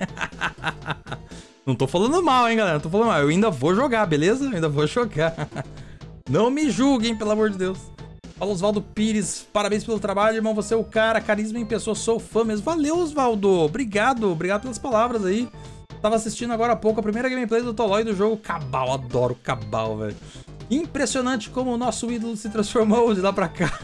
Não tô falando mal, hein, galera. Não tô falando mal. Eu ainda vou jogar, beleza? Eu ainda vou jogar. Não me julguem, pelo amor de Deus. Fala, Osvaldo Pires. Parabéns pelo trabalho, irmão. Você é o cara. Carisma em pessoa. Sou fã mesmo. Valeu, Osvaldo. Obrigado. Obrigado pelas palavras aí. Tava assistindo agora há pouco a primeira gameplay do Tolói do jogo Cabal. Adoro Cabal, velho. Impressionante como o nosso ídolo se transformou de lá pra cá.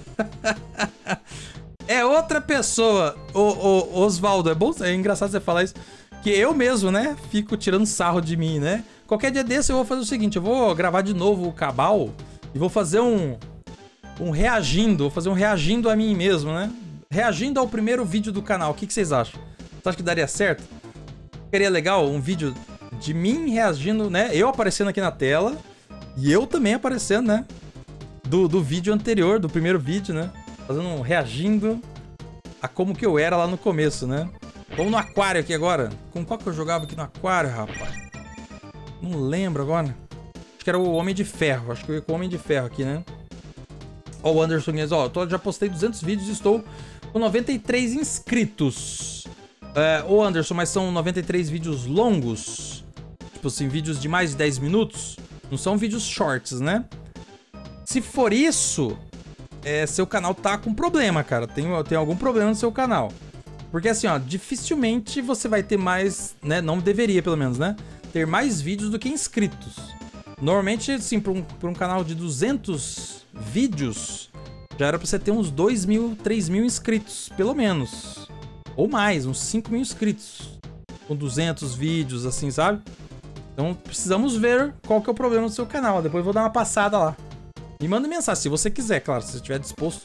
É outra pessoa. Osvaldo, é engraçado você falar isso. Que eu mesmo, né, fico tirando sarro de mim, né? Qualquer dia desse eu vou fazer o seguinte. Eu vou gravar de novo o Cabal e vou fazer um reagindo. Vou fazer um reagindo a mim mesmo, né? Reagindo ao primeiro vídeo do canal. O que vocês acham? Você acha que daria certo? Seria legal um vídeo de mim reagindo, né? Eu aparecendo aqui na tela. E eu também aparecendo, né? Do vídeo anterior, do primeiro vídeo, né? Fazendo um reagindo a como que eu era lá no começo, né? Vamos no aquário aqui agora. Com qual que eu jogava aqui no aquário, rapaz? Não lembro agora. Acho que era o Homem de Ferro. Acho que eu ia com o Homem de Ferro aqui, né? Ó, o Anderson Guinness, ó. Já postei 200 vídeos e estou com 93 inscritos. Ô, Anderson, mas são 93 vídeos longos? Tipo assim, vídeos de mais de 10 minutos? Não são vídeos shorts, né? Se for isso, seu canal tá com problema, cara. Tem algum problema no seu canal. Porque assim, ó, dificilmente você vai ter mais, né? Não deveria, pelo menos, né? Ter mais vídeos do que inscritos. Normalmente, assim, pra um canal de 200 vídeos, já era pra você ter uns 2.000, 3.000 inscritos, pelo menos. Ou mais, uns 5.000 inscritos. Com 200 vídeos, assim, sabe? Então precisamos ver qual que é o problema do seu canal. Depois eu vou dar uma passada lá. Me manda mensagem, se você quiser, claro. Se você estiver disposto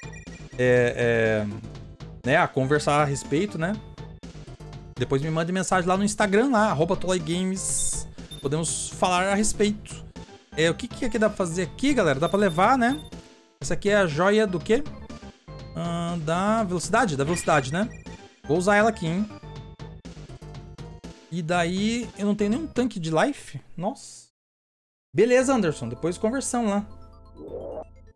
né, a conversar a respeito, né? Depois me mande mensagem lá no Instagram, lá, @TolóiGames. Podemos falar a respeito. O que dá pra fazer aqui, galera? Dá pra levar, né? Essa aqui é a joia do quê? Da velocidade? Da velocidade, né? Vou usar ela aqui, hein? E daí, eu não tenho nenhum tanque de life? Nossa. Beleza, Anderson. Depois conversão lá.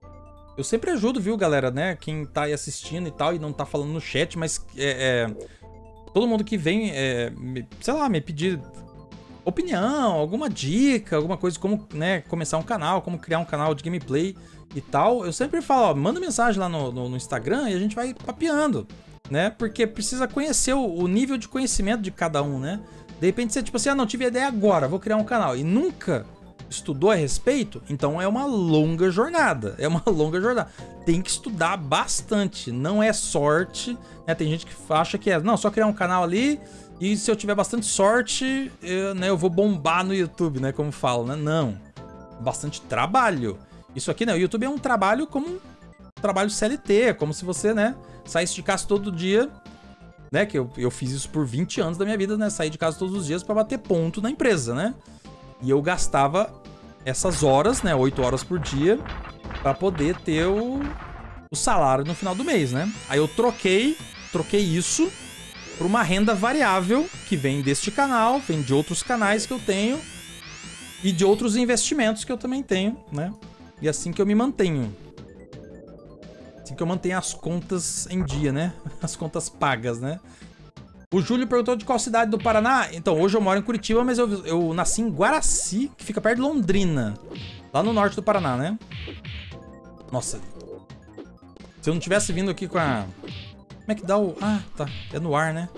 Eu sempre ajudo, viu, galera, né? Quem tá aí assistindo e tal e não tá falando no chat, mas todo mundo que vem, sei lá, me pedir opinião, alguma dica, alguma coisa, como, né, começar um canal, como criar um canal de gameplay e tal, eu sempre falo, ó, manda mensagem lá no Instagram e a gente vai papeando, né? Porque precisa conhecer o nível de conhecimento de cada um, né? De repente você, tipo assim, ah, não, tive ideia agora, vou criar um canal. E nunca estudou a respeito, então é uma longa jornada. É uma longa jornada. Tem que estudar bastante, não é sorte, né? Tem gente que acha que não, só criar um canal ali e se eu tiver bastante sorte, eu vou bombar no YouTube, né? Como falo, né? Não. Bastante trabalho. Isso aqui, né? O YouTube é um trabalho como um trabalho CLT, como se você, né, saísse de casa todo dia, né? Que eu fiz isso por 20 anos da minha vida, né? Sair de casa todos os dias para bater ponto na empresa, né? E eu gastava essas horas, né? 8 horas por dia, para poder ter o salário no final do mês, né? Aí eu troquei isso por uma renda variável que vem deste canal, vem de outros canais que eu tenho e de outros investimentos que eu também tenho, né? E assim que eu me mantenho. Assim que eu mantenho as contas em dia, né? As contas pagas, né? O Júlio perguntou de qual cidade do Paraná. Então, hoje eu moro em Curitiba, mas eu nasci em Guaraci, que fica perto de Londrina. Lá no norte do Paraná, né? Nossa. Se eu não tivesse vindo aqui com a... Como é que dá o... Ah, tá. É no ar, né?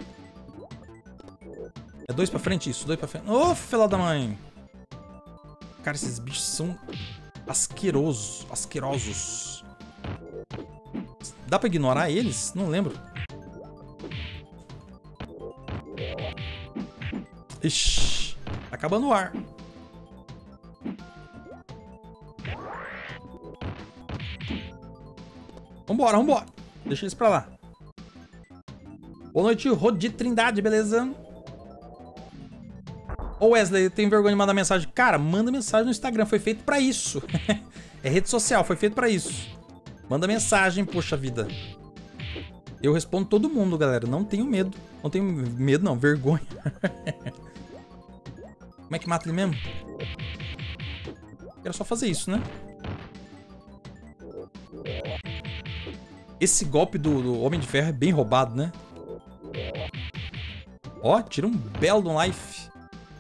É 2 pra frente isso, 2 pra frente. Ô, filha da mãe! Cara, esses bichos são asquerosos. Dá pra ignorar eles? Não lembro. Ixi, tá acabando o ar. Vambora. Deixa eles pra lá. Boa noite, Rodi Trindade, beleza? Ô Wesley, tem vergonha de mandar mensagem? Cara, manda mensagem no Instagram, foi feito pra isso. É rede social, foi feito pra isso. Manda mensagem, poxa vida. Eu respondo todo mundo, galera. Não tenho medo. Não tenho medo, não. Vergonha. Como é que mata ele mesmo? Era só fazer isso, né? Esse golpe do Homem de Ferro é bem roubado, né? Ó, tira um belo de um life.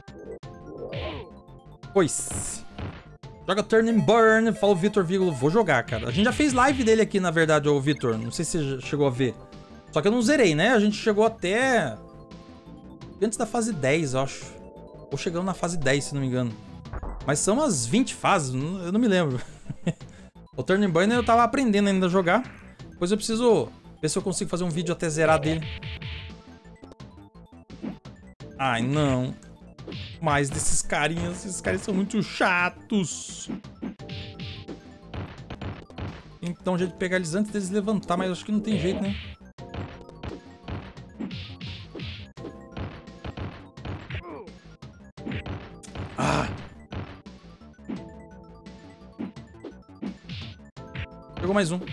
Pois. Joga Turn and Burn. Fala o Vitor Vírgula. Vou jogar, cara. A gente já fez live dele aqui, na verdade, ô Vitor. Não sei se você chegou a ver. Só que eu não zerei, né? A gente chegou até... antes da fase 10, eu acho. Ou chegamos na fase 10, se não me engano. Mas são umas 20 fases, eu não me lembro. O Turn and Burn eu tava aprendendo ainda a jogar. Depois eu preciso ver se eu consigo fazer um vídeo até zerar dele. Ai, não. Mais desses carinhas. Esses caras são muito chatos. Então, um jeito de pegar eles antes deles levantar, mas acho que não tem jeito, né? Ah! Pegou mais um.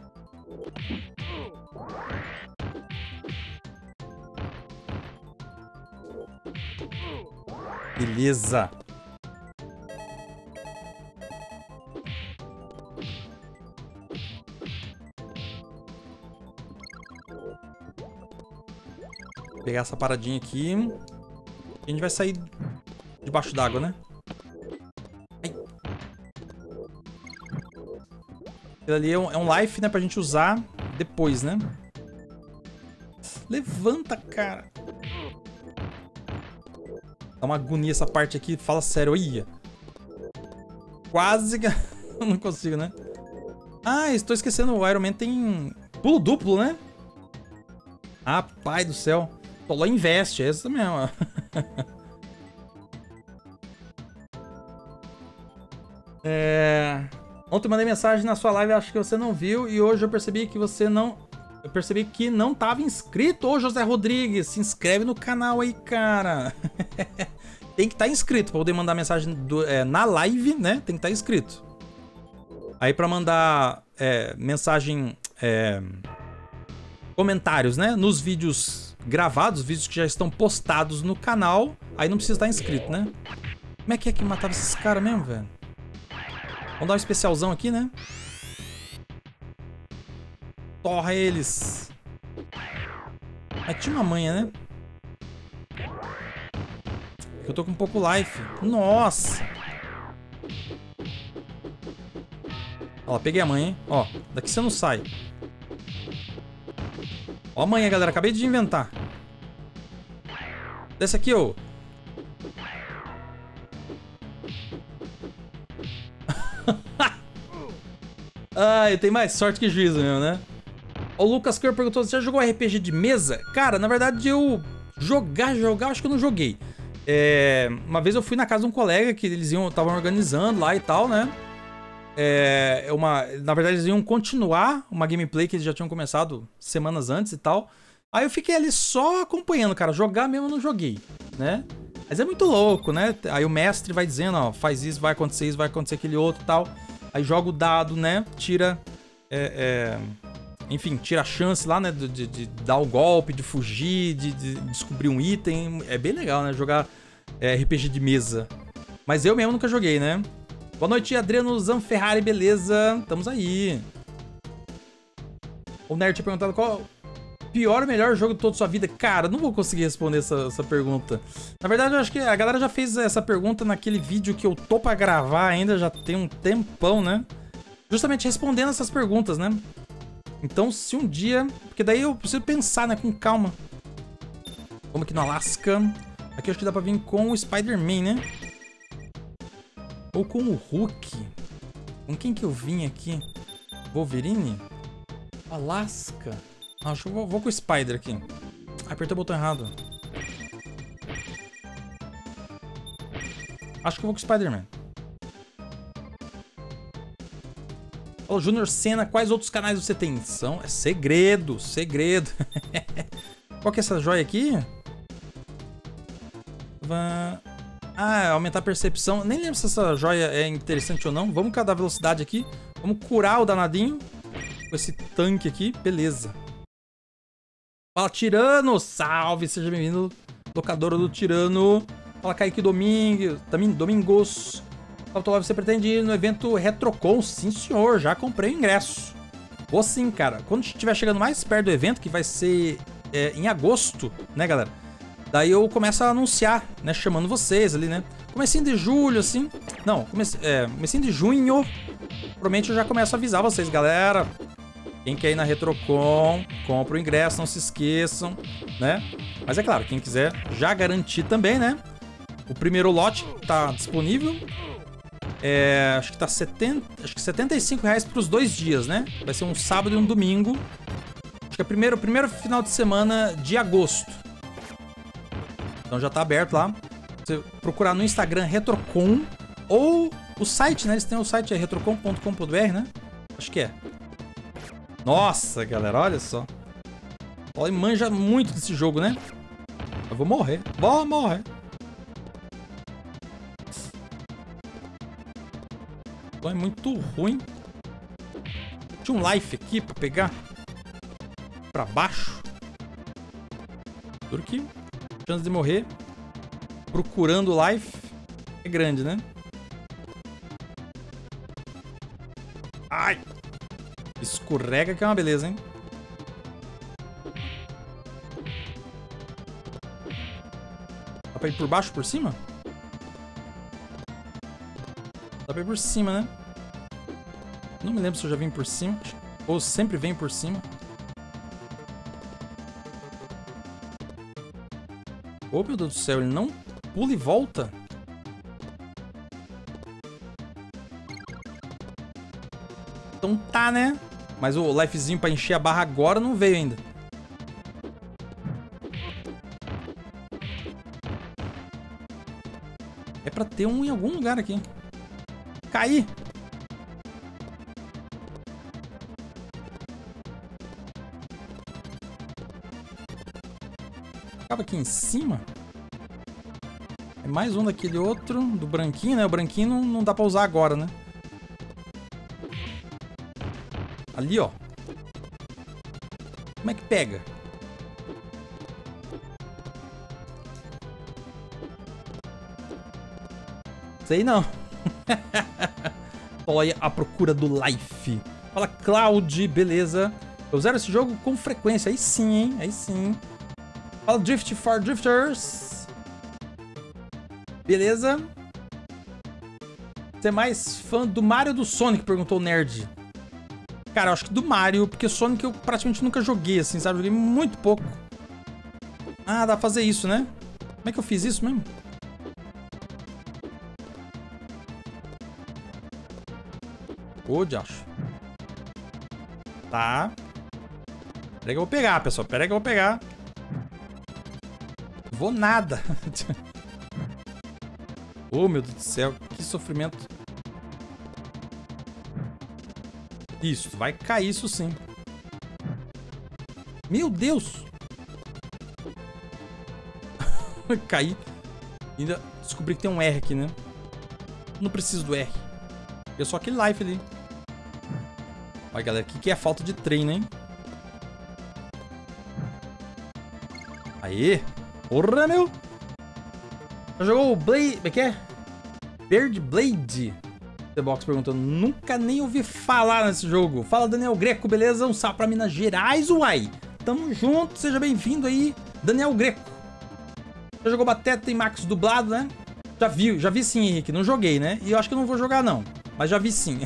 Beleza. Vou pegar essa paradinha aqui. A gente vai sair debaixo d'água, né? Ai. Aquilo ali é um life, né? Pra gente usar depois, né? Levanta, cara. Dá uma agonia essa parte aqui. Fala sério, olha. Quase que... não consigo, né? Ah, estou esquecendo. O Iron Man tem pulo duplo, né? Ah, pai do céu. Toló investe. É essa mesmo. Ontem eu mandei mensagem na sua live. Acho que você não viu. E hoje eu percebi que você não... Eu percebi que não tava inscrito. Ô, José Rodrigues, se inscreve no canal aí, cara. Tem que estar inscrito pra poder mandar mensagem na live, né? Tem que estar inscrito. Aí pra mandar mensagem... comentários, né? Nos vídeos gravados, vídeos que já estão postados no canal. Aí não precisa estar inscrito, né? Como é que matava esses caras mesmo, velho? Vamos dar um especialzão aqui, né? torra eles. Mas tinha uma manha, né? Eu tô com pouco life. Nossa! Ó, peguei a manha, hein? Ó, daqui você não sai. Ó a manha, galera. Acabei de inventar. Desce aqui, ô. Ai, tem mais sorte que juízo mesmo, né? O Lucas Kerr perguntou, você já jogou RPG de mesa? Cara, na verdade eu... Jogar, acho que eu não joguei. Uma vez eu fui na casa de um colega que eles estavam organizando lá e tal, né? Na verdade eles iam continuar uma gameplay que eles já tinham começado semanas antes e tal. Aí eu fiquei ali só acompanhando, cara. Jogar mesmo eu não joguei, né? Mas é muito louco, né? Aí o mestre vai dizendo, ó, faz isso, vai acontecer aquele outro e tal. Aí joga o dado, né? Tira... Enfim, tira a chance lá, né? De dar o golpe, de fugir, de descobrir um item. É bem legal, né? Jogar RPG de mesa. Mas eu mesmo nunca joguei, né? Boa noite, Adriano Zanferrari, beleza? Estamos aí. O Nerd tinha perguntado qual o pior ou melhor jogo de toda a sua vida. Cara, não vou conseguir responder essa pergunta. Na verdade, eu acho que a galera já fez essa pergunta naquele vídeo que eu tô pra gravar ainda, já tem um tempão, né? Justamente respondendo essas perguntas, né? Então, se um dia... Porque daí eu preciso pensar, né? Com calma. Vamos aqui no Alasca. Aqui acho que dá pra vir com o Spider-Man, né? Ou com o Hulk. Com quem que eu vim aqui? Wolverine? Alasca? Acho que eu vou com o Spider aqui. Apertei o botão errado. Acho que eu vou com o Spider-Man. Ô, Júnior Senna, quais outros canais você tem? É segredo, segredo. Qual que é essa joia aqui? Aumentar a percepção. Nem lembro se essa joia é interessante ou não. Vamos dar velocidade aqui. Vamos curar o danadinho com esse tanque aqui. Beleza. Fala, Tirano! Salve! Seja bem-vindo, locadora do Tirano. Fala, Kaique Domingos. Fala, você pretende ir no evento Retrocon? Sim, senhor. Já comprei o ingresso. Vou sim, cara. Quando estiver chegando mais perto do evento, que vai ser em agosto, né, galera? Daí eu começo a anunciar, né? Chamando vocês ali, né? Comecinho de julho, assim. Não, comecinho de junho. Provavelmente eu já começo a avisar vocês, galera. Quem quer ir na Retrocon, compra o ingresso, não se esqueçam, né? Mas é claro, quem quiser já garantir também, né? O primeiro lote tá disponível. Acho que tá R$75 para os 2 dias, né? Vai ser um sábado e um domingo. Acho que é o primeiro final de semana de agosto. Então já tá aberto lá. Você procurar no Instagram Retrocon ou o site, né? Eles têm o site, retrocon.com.br, né? Acho que é. Nossa, galera, olha só. Olha, manja muito desse jogo, né? Eu vou morrer. Vou morrer. É muito ruim. Tinha um life aqui pra pegar. Pra baixo. Duro que a chance de morrer procurando life é grande, né? Ai! Escorrega que é uma beleza, hein? Dá pra ir por baixo, por cima? Dá pra ir por cima, né? Não me lembro se eu já vim por cima. Ou sempre venho por cima. Oh, meu Deus do céu, ele não pula e volta? Então tá, né? Mas o lifezinho pra encher a barra agora não veio ainda. É pra ter um em algum lugar aqui. Caí! Acaba aqui em cima. É mais um daquele outro, do branquinho, né? O branquinho não dá pra usar agora, né? Ali, ó. Como é que pega? Sei não. Olha a procura do life. Fala, Cloud, beleza. Eu zero esse jogo com frequência. Aí sim, hein? Aí sim. Fala Drift for Drifters. Beleza. Você é mais fã do Mario ou do Sonic? Perguntou o Nerd. Cara, eu acho que do Mario, porque Sonic eu praticamente nunca joguei, assim, sabe? Joguei muito pouco. Ah, dá pra fazer isso, né? Como é que eu fiz isso mesmo? Ô, diacho. Tá. Pera aí que eu vou pegar, pessoal. Pera aí que eu vou pegar. Não vou nada. Oh, meu Deus do céu. Que sofrimento. Isso. Vai cair isso sim. Meu Deus. Caí. Ainda descobri que tem um R aqui, né? Não preciso do R. É só aquele life ali. Olha, galera. O que é falta de treino, hein? Aê. Porra, meu. Já jogou o Blade... Como é que é? Bird Blade. The Box perguntando. Nunca nem ouvi falar nesse jogo. Fala, Daniel Greco, beleza? Um salve pra Minas Gerais, uai. Tamo junto. Seja bem-vindo aí, Daniel Greco. Já jogou Bateta e Max dublado, né? Já vi sim, Henrique. Não joguei, né? E eu acho que eu não vou jogar, não. Mas já vi sim.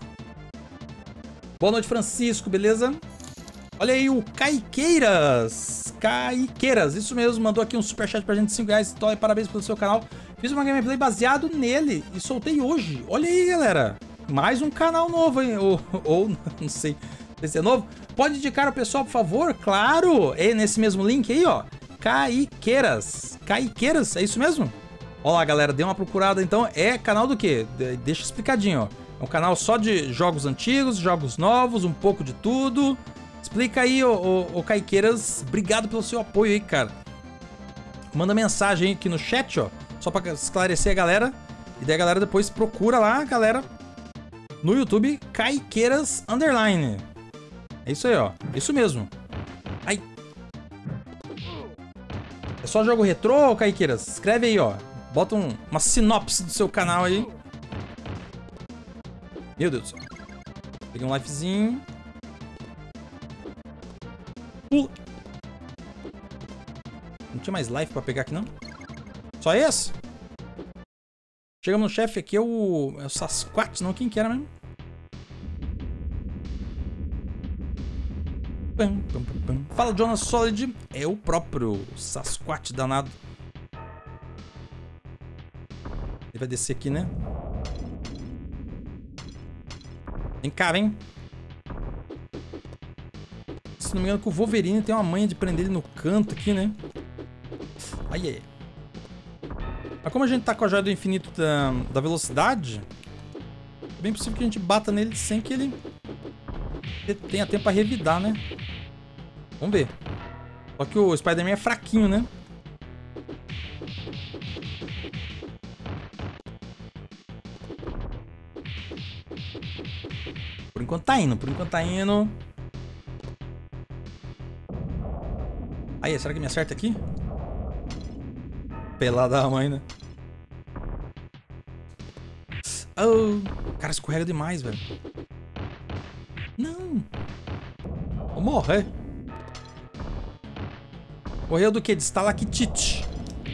Boa noite, Francisco, beleza? Olha aí o Caiqueiras. Caiqueiras, isso mesmo. Mandou aqui um superchat pra gente de 5 reais. Então, parabéns pelo seu canal. Fiz uma gameplay baseado nele e soltei hoje. Olha aí, galera. Mais um canal novo, hein? Ou não sei se é novo. Pode indicar o pessoal, por favor? Claro! É nesse mesmo link aí, ó. Caiqueiras. Caiqueiras, é isso mesmo? Olha lá, galera, dê uma procurada então. É canal do quê? Deixa explicadinho, ó. É um canal só de jogos antigos, jogos novos, um pouco de tudo. Explica aí, ô Caiqueiras. Obrigado pelo seu apoio aí, cara. Manda mensagem aí aqui no chat, ó. Só pra esclarecer a galera. E daí a galera depois procura lá, galera, no YouTube, Caiqueiras Underline. É isso aí, ó. Isso mesmo. Ai. É só jogo retrô, Caiqueiras? Escreve aí, ó. Bota uma sinopse do seu canal aí. Meu Deus do céu. Peguei um lifezinho. Pula. Não tinha mais life pra pegar aqui, não? Só esse? Chegamos no chefe aqui, é o Sasquatch, não? Quem que era mesmo? Fala, Jonas Solid. É o próprio Sasquatch danado. Ele vai descer aqui, né? Vem cá, vem. Se não me engano, que o Wolverine tem uma manha de prender ele no canto aqui, né? Aí, aí. Mas como a gente tá com a joia do infinito da velocidade, é bem possível que a gente bata nele sem que ele tenha tempo pra revidar, né? Vamos ver. Só que o Spider-Man é fraquinho, né? Por enquanto tá indo, por enquanto tá indo. Aí, será que me acerta aqui? Pelada da mãe, né? Oh, o cara escorrega demais, velho. Não. Vou morrer. Morreu do que? De estalactite.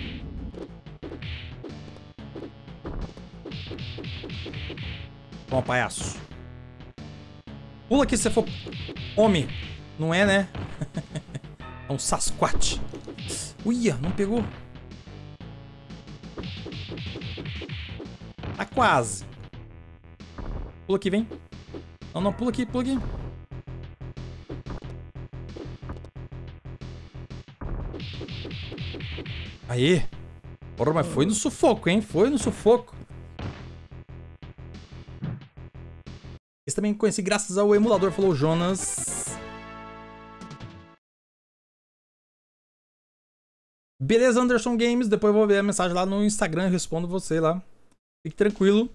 Toma, palhaço. Pula aqui se você for homem. Não é, né? É um Sasquatch. Uia, não pegou. Tá quase. Pula aqui, vem. Não, não, pula aqui, pula aqui. Aê. Porra, mas foi no sufoco, hein? Foi no sufoco. Esse também conheci graças ao emulador, falou Jonas. Beleza, Anderson Games. Depois eu vou ver a mensagem lá no Instagram e respondo você lá. Fique tranquilo.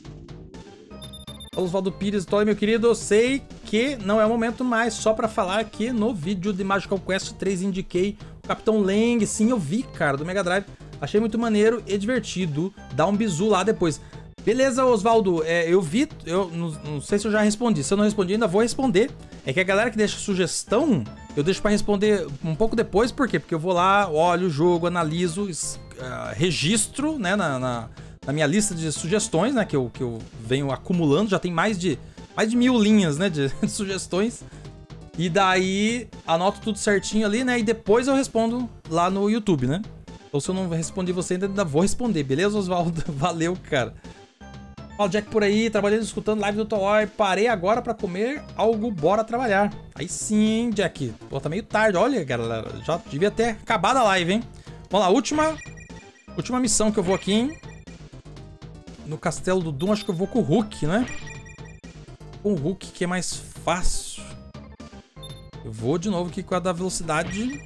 Oswaldo Pires, tô aí, meu querido. Eu sei que não é o momento mais, só pra falar que no vídeo de Magical Quest 3 indiquei o Capitão Lang. Sim, eu vi, cara, do Mega Drive. Achei muito maneiro e divertido. Dá um bizu lá depois. Beleza, Oswaldo, eu vi, eu não sei se eu já respondi. Se eu não respondi, ainda vou responder. É que a galera que deixa sugestão, eu deixo pra responder um pouco depois. Por quê? Porque eu vou lá, olho o jogo, analiso, registro, né, na minha lista de sugestões, né, que eu venho acumulando. Já tem mais de 1000 linhas, né, de sugestões. E daí anoto tudo certinho ali, né, e depois eu respondo lá no YouTube, né. Então se eu não respondi você ainda vou responder, beleza, Oswaldo? Valeu, cara. Fala, Jack por aí, trabalhando, escutando live do Tolói. Parei agora pra comer algo, bora trabalhar. Aí sim, Jack. Pô, tá meio tarde. Olha, galera, já devia ter acabado a live, hein? Vamos lá, última missão que eu vou aqui, hein? No Castelo do Doom, acho que eu vou com o Hulk, né? Com o Hulk, que é mais fácil. Eu vou de novo aqui com a da velocidade.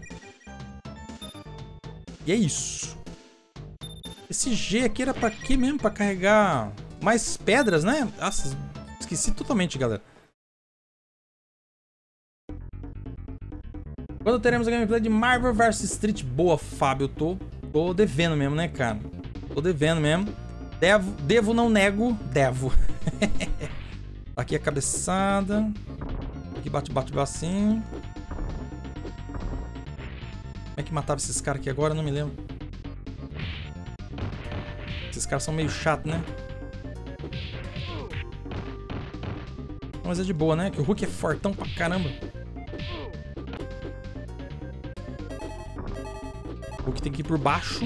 E é isso. Esse G aqui era pra quê mesmo? Pra carregar mais pedras, né? Nossa, esqueci totalmente, galera. Quando teremos a gameplay de Marvel vs Street? Boa, Fábio. Tô devendo mesmo, né, cara? Tô devendo mesmo. Devo, não nego. Devo. Aqui a cabeçada. Aqui bate assim. Como é que matava esses caras aqui agora? Eu não me lembro. Esses caras são meio chatos, né? Mas é de boa, né? Que o Hulk é fortão pra caramba. O Hulk tem que ir por baixo.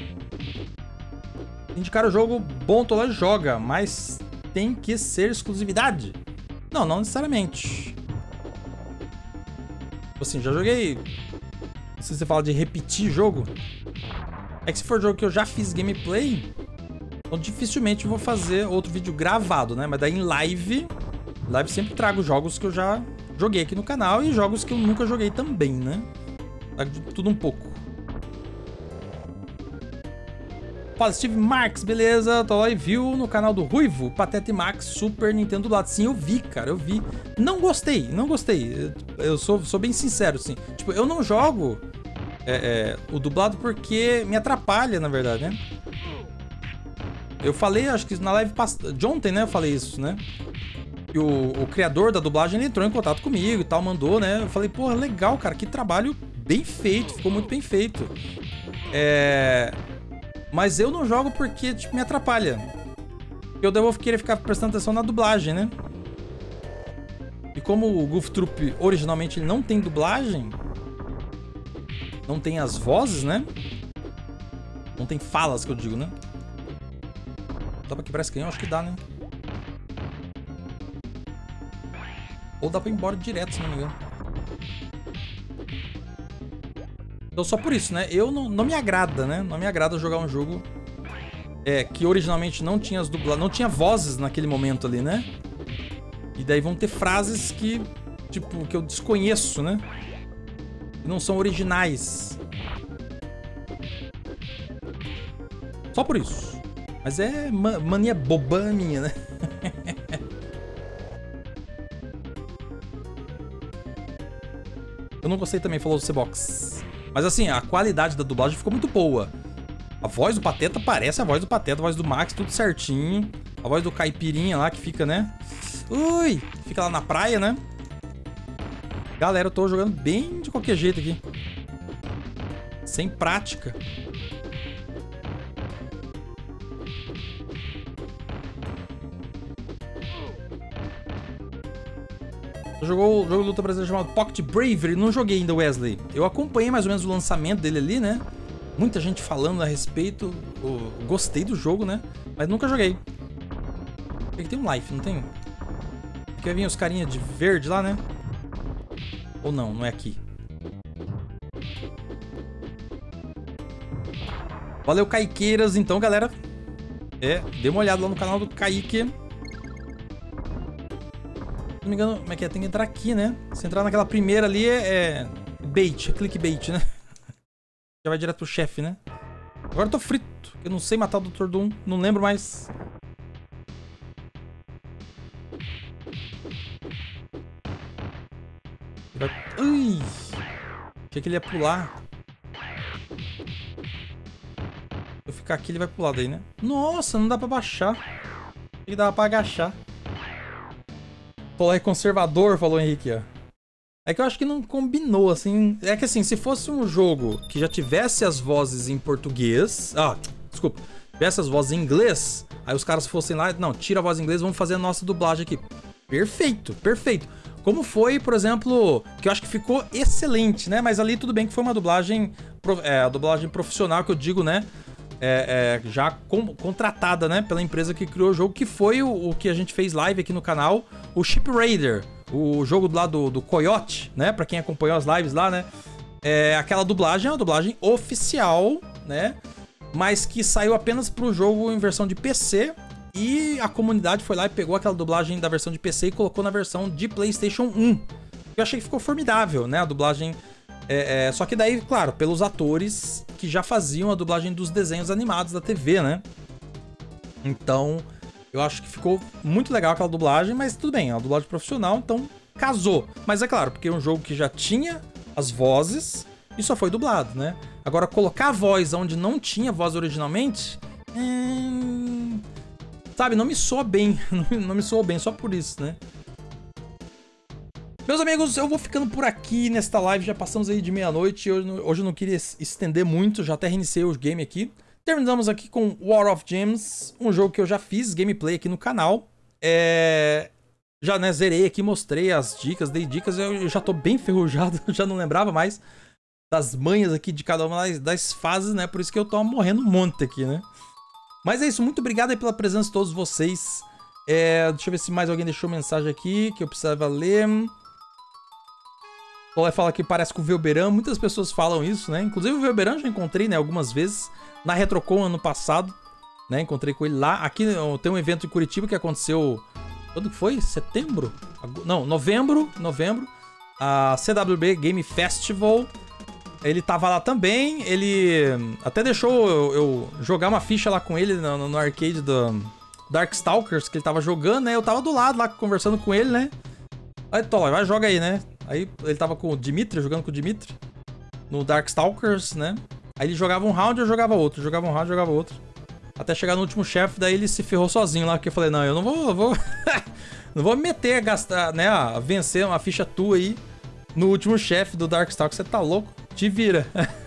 Indicar o jogo, bom, Tolói joga, mas tem que ser exclusividade. Não necessariamente. Assim, já joguei... Se você fala de repetir jogo, é que se for jogo que eu já fiz gameplay, então dificilmente eu vou fazer outro vídeo gravado, né? Mas daí em live sempre trago jogos que eu já joguei aqui no canal e jogos que eu nunca joguei também, né? Tudo um pouco. Fala, Steve Marks, beleza? Tolói viu no canal do Ruivo, Pateta e Max, Super Nintendo do lado. Sim, eu vi, cara, eu vi. Não gostei. Eu sou bem sincero, assim. Tipo, eu não jogo o dublado porque me atrapalha, na verdade, né? Eu falei, acho que na live de ontem, né? Eu falei isso, né? E o criador da dublagem, ele entrou em contato comigo e tal, mandou, né? Eu falei, pô, legal, cara, que trabalho bem feito, ficou muito bem feito. Mas eu não jogo porque, tipo, me atrapalha. Eu devo querer ficar prestando atenção na dublagem, né? E como o Goof Troop originalmente ele não tem dublagem, não tem as vozes, né? Não tem falas, que eu digo, né? Dá pra quebrar esse canhão? Acho que dá, né? Ou dá pra ir embora direto, se não me engano. Então só por isso, né? Eu não me agrada, né? Não me agrada jogar um jogo que originalmente não tinha as dublagens, não tinha vozes naquele momento ali, né? E daí vão ter frases que, tipo, que eu desconheço, né? Que não são originais. Só por isso. Mas é mania boba minha, né? Eu não gostei também, falou do C-Box. Mas assim, a qualidade da dublagem ficou muito boa. A voz do Pateta parece a voz do Pateta, a voz do Max, tudo certinho. A voz do Caipirinha lá, que fica, né? Ui! Fica lá na praia, né? Galera, eu tô jogando bem de qualquer jeito aqui. Sem prática. Jogou o jogo de luta brasileiro chamado Pocket Bravery. Não joguei ainda, Wesley. Eu acompanhei mais ou menos o lançamento dele ali, né? Muita gente falando a respeito. Gostei do jogo, né? Mas nunca joguei. Aqui tem um life, não tem? Aqui vai vir os carinha de verde lá, né? Ou não, não é aqui. Valeu, Caiqueiras. Então, galera. Dê uma olhada lá no canal do Kaique. Se não me engano, como é que é? Tem que entrar aqui, né? Se entrar naquela primeira ali bait, é clickbait, né? Já vai direto pro chefe, né? Agora eu tô frito. Eu não sei matar o Dr. Doom. Não lembro mais. Ui! Achei que ele ia pular. Se eu ficar aqui, ele vai pular daí, né? Nossa, não dá pra baixar. Achei que dava pra agachar. Tolói conservador, falou o Henrique, ó. É que eu acho que não combinou, assim. É que assim, se fosse um jogo que já tivesse as vozes em português... Ah, desculpa. Tivesse as vozes em inglês, aí os caras fossem lá... Não, tira a voz em inglês, vamos fazer a nossa dublagem aqui. Perfeito, perfeito. Como foi, por exemplo, que eu acho que ficou excelente, né? Mas ali tudo bem que foi uma dublagem... a dublagem profissional, que eu digo, né? Já contratada, né? Pela empresa que criou o jogo, que foi o que a gente fez live aqui no canal. O Ship Raider. O jogo lá do Coyote, né? Pra quem acompanhou as lives lá, né? Aquela dublagem é uma dublagem oficial, né? Mas que saiu apenas pro jogo em versão de PC. E a comunidade foi lá e pegou aquela dublagem da versão de PC e colocou na versão de PlayStation 1. Eu achei que ficou formidável, né? A dublagem... só que daí, claro, pelos atores que já faziam a dublagem dos desenhos animados da TV, né? Então... eu acho que ficou muito legal aquela dublagem, mas tudo bem, é uma dublagem profissional, então casou. Mas é claro, porque é um jogo que já tinha as vozes e só foi dublado, né? Agora, colocar a voz onde não tinha voz originalmente... sabe, não me soa bem. Não me soa bem, só por isso, né? Meus amigos, eu vou ficando por aqui nesta live. Já passamos aí de meia-noite. Hoje eu não queria estender muito, já até reiniciei o game aqui. Terminamos aqui com War of Gems, um jogo que eu já fiz gameplay aqui no canal. Já, né, zerei aqui, mostrei as dicas, dei dicas. Eu já tô bem enferrujado, já não lembrava mais das manhas aqui de cada uma das fases, né? Por isso que eu tô morrendo um monte aqui, né? Mas é isso, muito obrigado aí pela presença de todos vocês. Deixa eu ver se mais alguém deixou mensagem aqui que eu precisava ler. O Olé fala que parece com o Velberan, muitas pessoas falam isso, né? Inclusive o Velberan já encontrei, né, algumas vezes. Na Retrocon ano passado, né? Encontrei com ele lá. Aqui tem um evento em Curitiba que aconteceu... quando que foi? Setembro? Não, novembro. A CWB Game Festival. Ele tava lá também. Ele até deixou eu jogar uma ficha lá com ele no arcade do Darkstalkers, que ele tava jogando, né? Eu tava do lado lá conversando com ele, né? Aí, Tola, vai, joga aí, né? Aí ele tava com o Dimitri, jogando com o Dimitri. No Darkstalkers, né? Aí ele jogava um round, eu jogava outro. Jogava um round, eu jogava outro. Até chegar no último chefe, daí ele se ferrou sozinho lá. Porque eu falei, não, eu não vou não vou me meter a gastar, né? A vencer uma ficha tua aí no último chefe do Darkstalkers. Você tá louco? Te vira.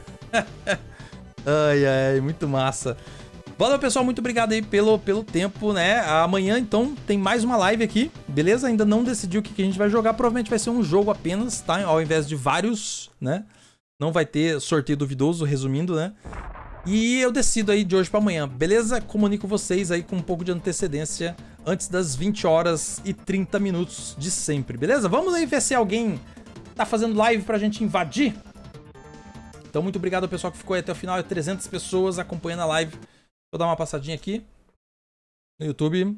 Ai, muito massa. Valeu, pessoal. Muito obrigado aí pelo tempo, né? Amanhã, então, tem mais uma live aqui, beleza? Ainda não decidi o que a gente vai jogar. Provavelmente vai ser um jogo apenas, tá? Ao invés de vários, né? Não vai ter sorteio duvidoso, resumindo, né? E eu decido aí de hoje pra amanhã, beleza? Comunico vocês aí com um pouco de antecedência antes das 20 horas e 30 minutos de sempre, beleza? Vamos aí ver se alguém tá fazendo live pra gente invadir. Então, muito obrigado ao pessoal que ficou aí até o final. 300 pessoas acompanhando a live. Vou dar uma passadinha aqui no YouTube.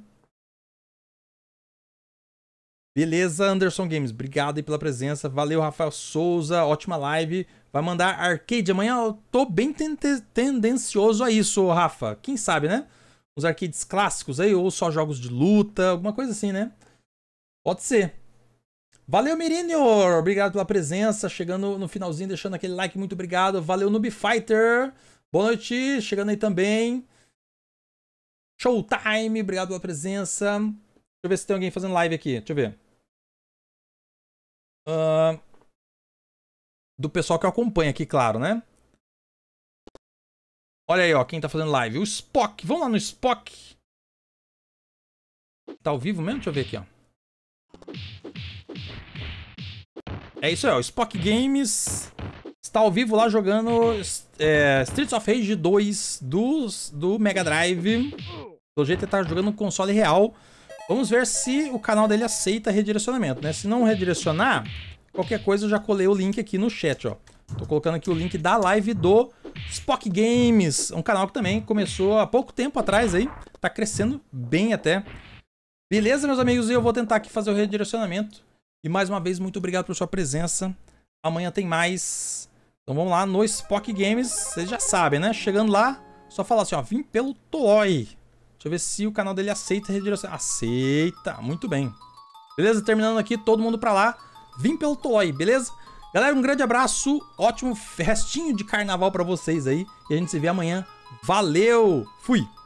Beleza, Anderson Games. Obrigado aí pela presença. Valeu, Rafael Souza. Ótima live. Vai mandar arcade amanhã. Eu tô bem tendencioso a isso, Rafa. Quem sabe, né? Os arcades clássicos aí, ou só jogos de luta, alguma coisa assim, né? Pode ser. Valeu, Mirinor. Obrigado pela presença. Chegando no finalzinho, deixando aquele like. Muito obrigado. Valeu, Noob Fighter. Boa noite. Chegando aí também. Showtime. Obrigado pela presença. Deixa eu ver se tem alguém fazendo live aqui. Deixa eu ver. Do pessoal que acompanha aqui, claro, né? Olha aí, ó, quem tá fazendo live. O Spock. Vamos lá no Spock. Tá ao vivo mesmo? Deixa eu ver aqui, ó. É isso aí, ó. Spock Games está ao vivo lá jogando Streets of Rage 2 do Mega Drive. Pelo jeito ele tá jogando no console real. Vamos ver se o canal dele aceita redirecionamento, né? Se não redirecionar, qualquer coisa eu já colei o link aqui no chat, ó. Tô colocando aqui o link da live do Spock Games, um canal que também começou há pouco tempo atrás aí. Tá crescendo bem até. Beleza, meus amigos? E eu vou tentar aqui fazer o redirecionamento. E mais uma vez, muito obrigado por sua presença. Amanhã tem mais. Então vamos lá no Spock Games. Vocês já sabem, né? Chegando lá, só falar assim, ó. Vim pelo Tolói. Deixa eu ver se o canal dele aceita redirecionamento. Aceita. Muito bem. Beleza? Terminando aqui, todo mundo pra lá. Vim pelo Tolói, beleza? Galera, um grande abraço. Ótimo restinho de carnaval pra vocês aí. E a gente se vê amanhã. Valeu! Fui!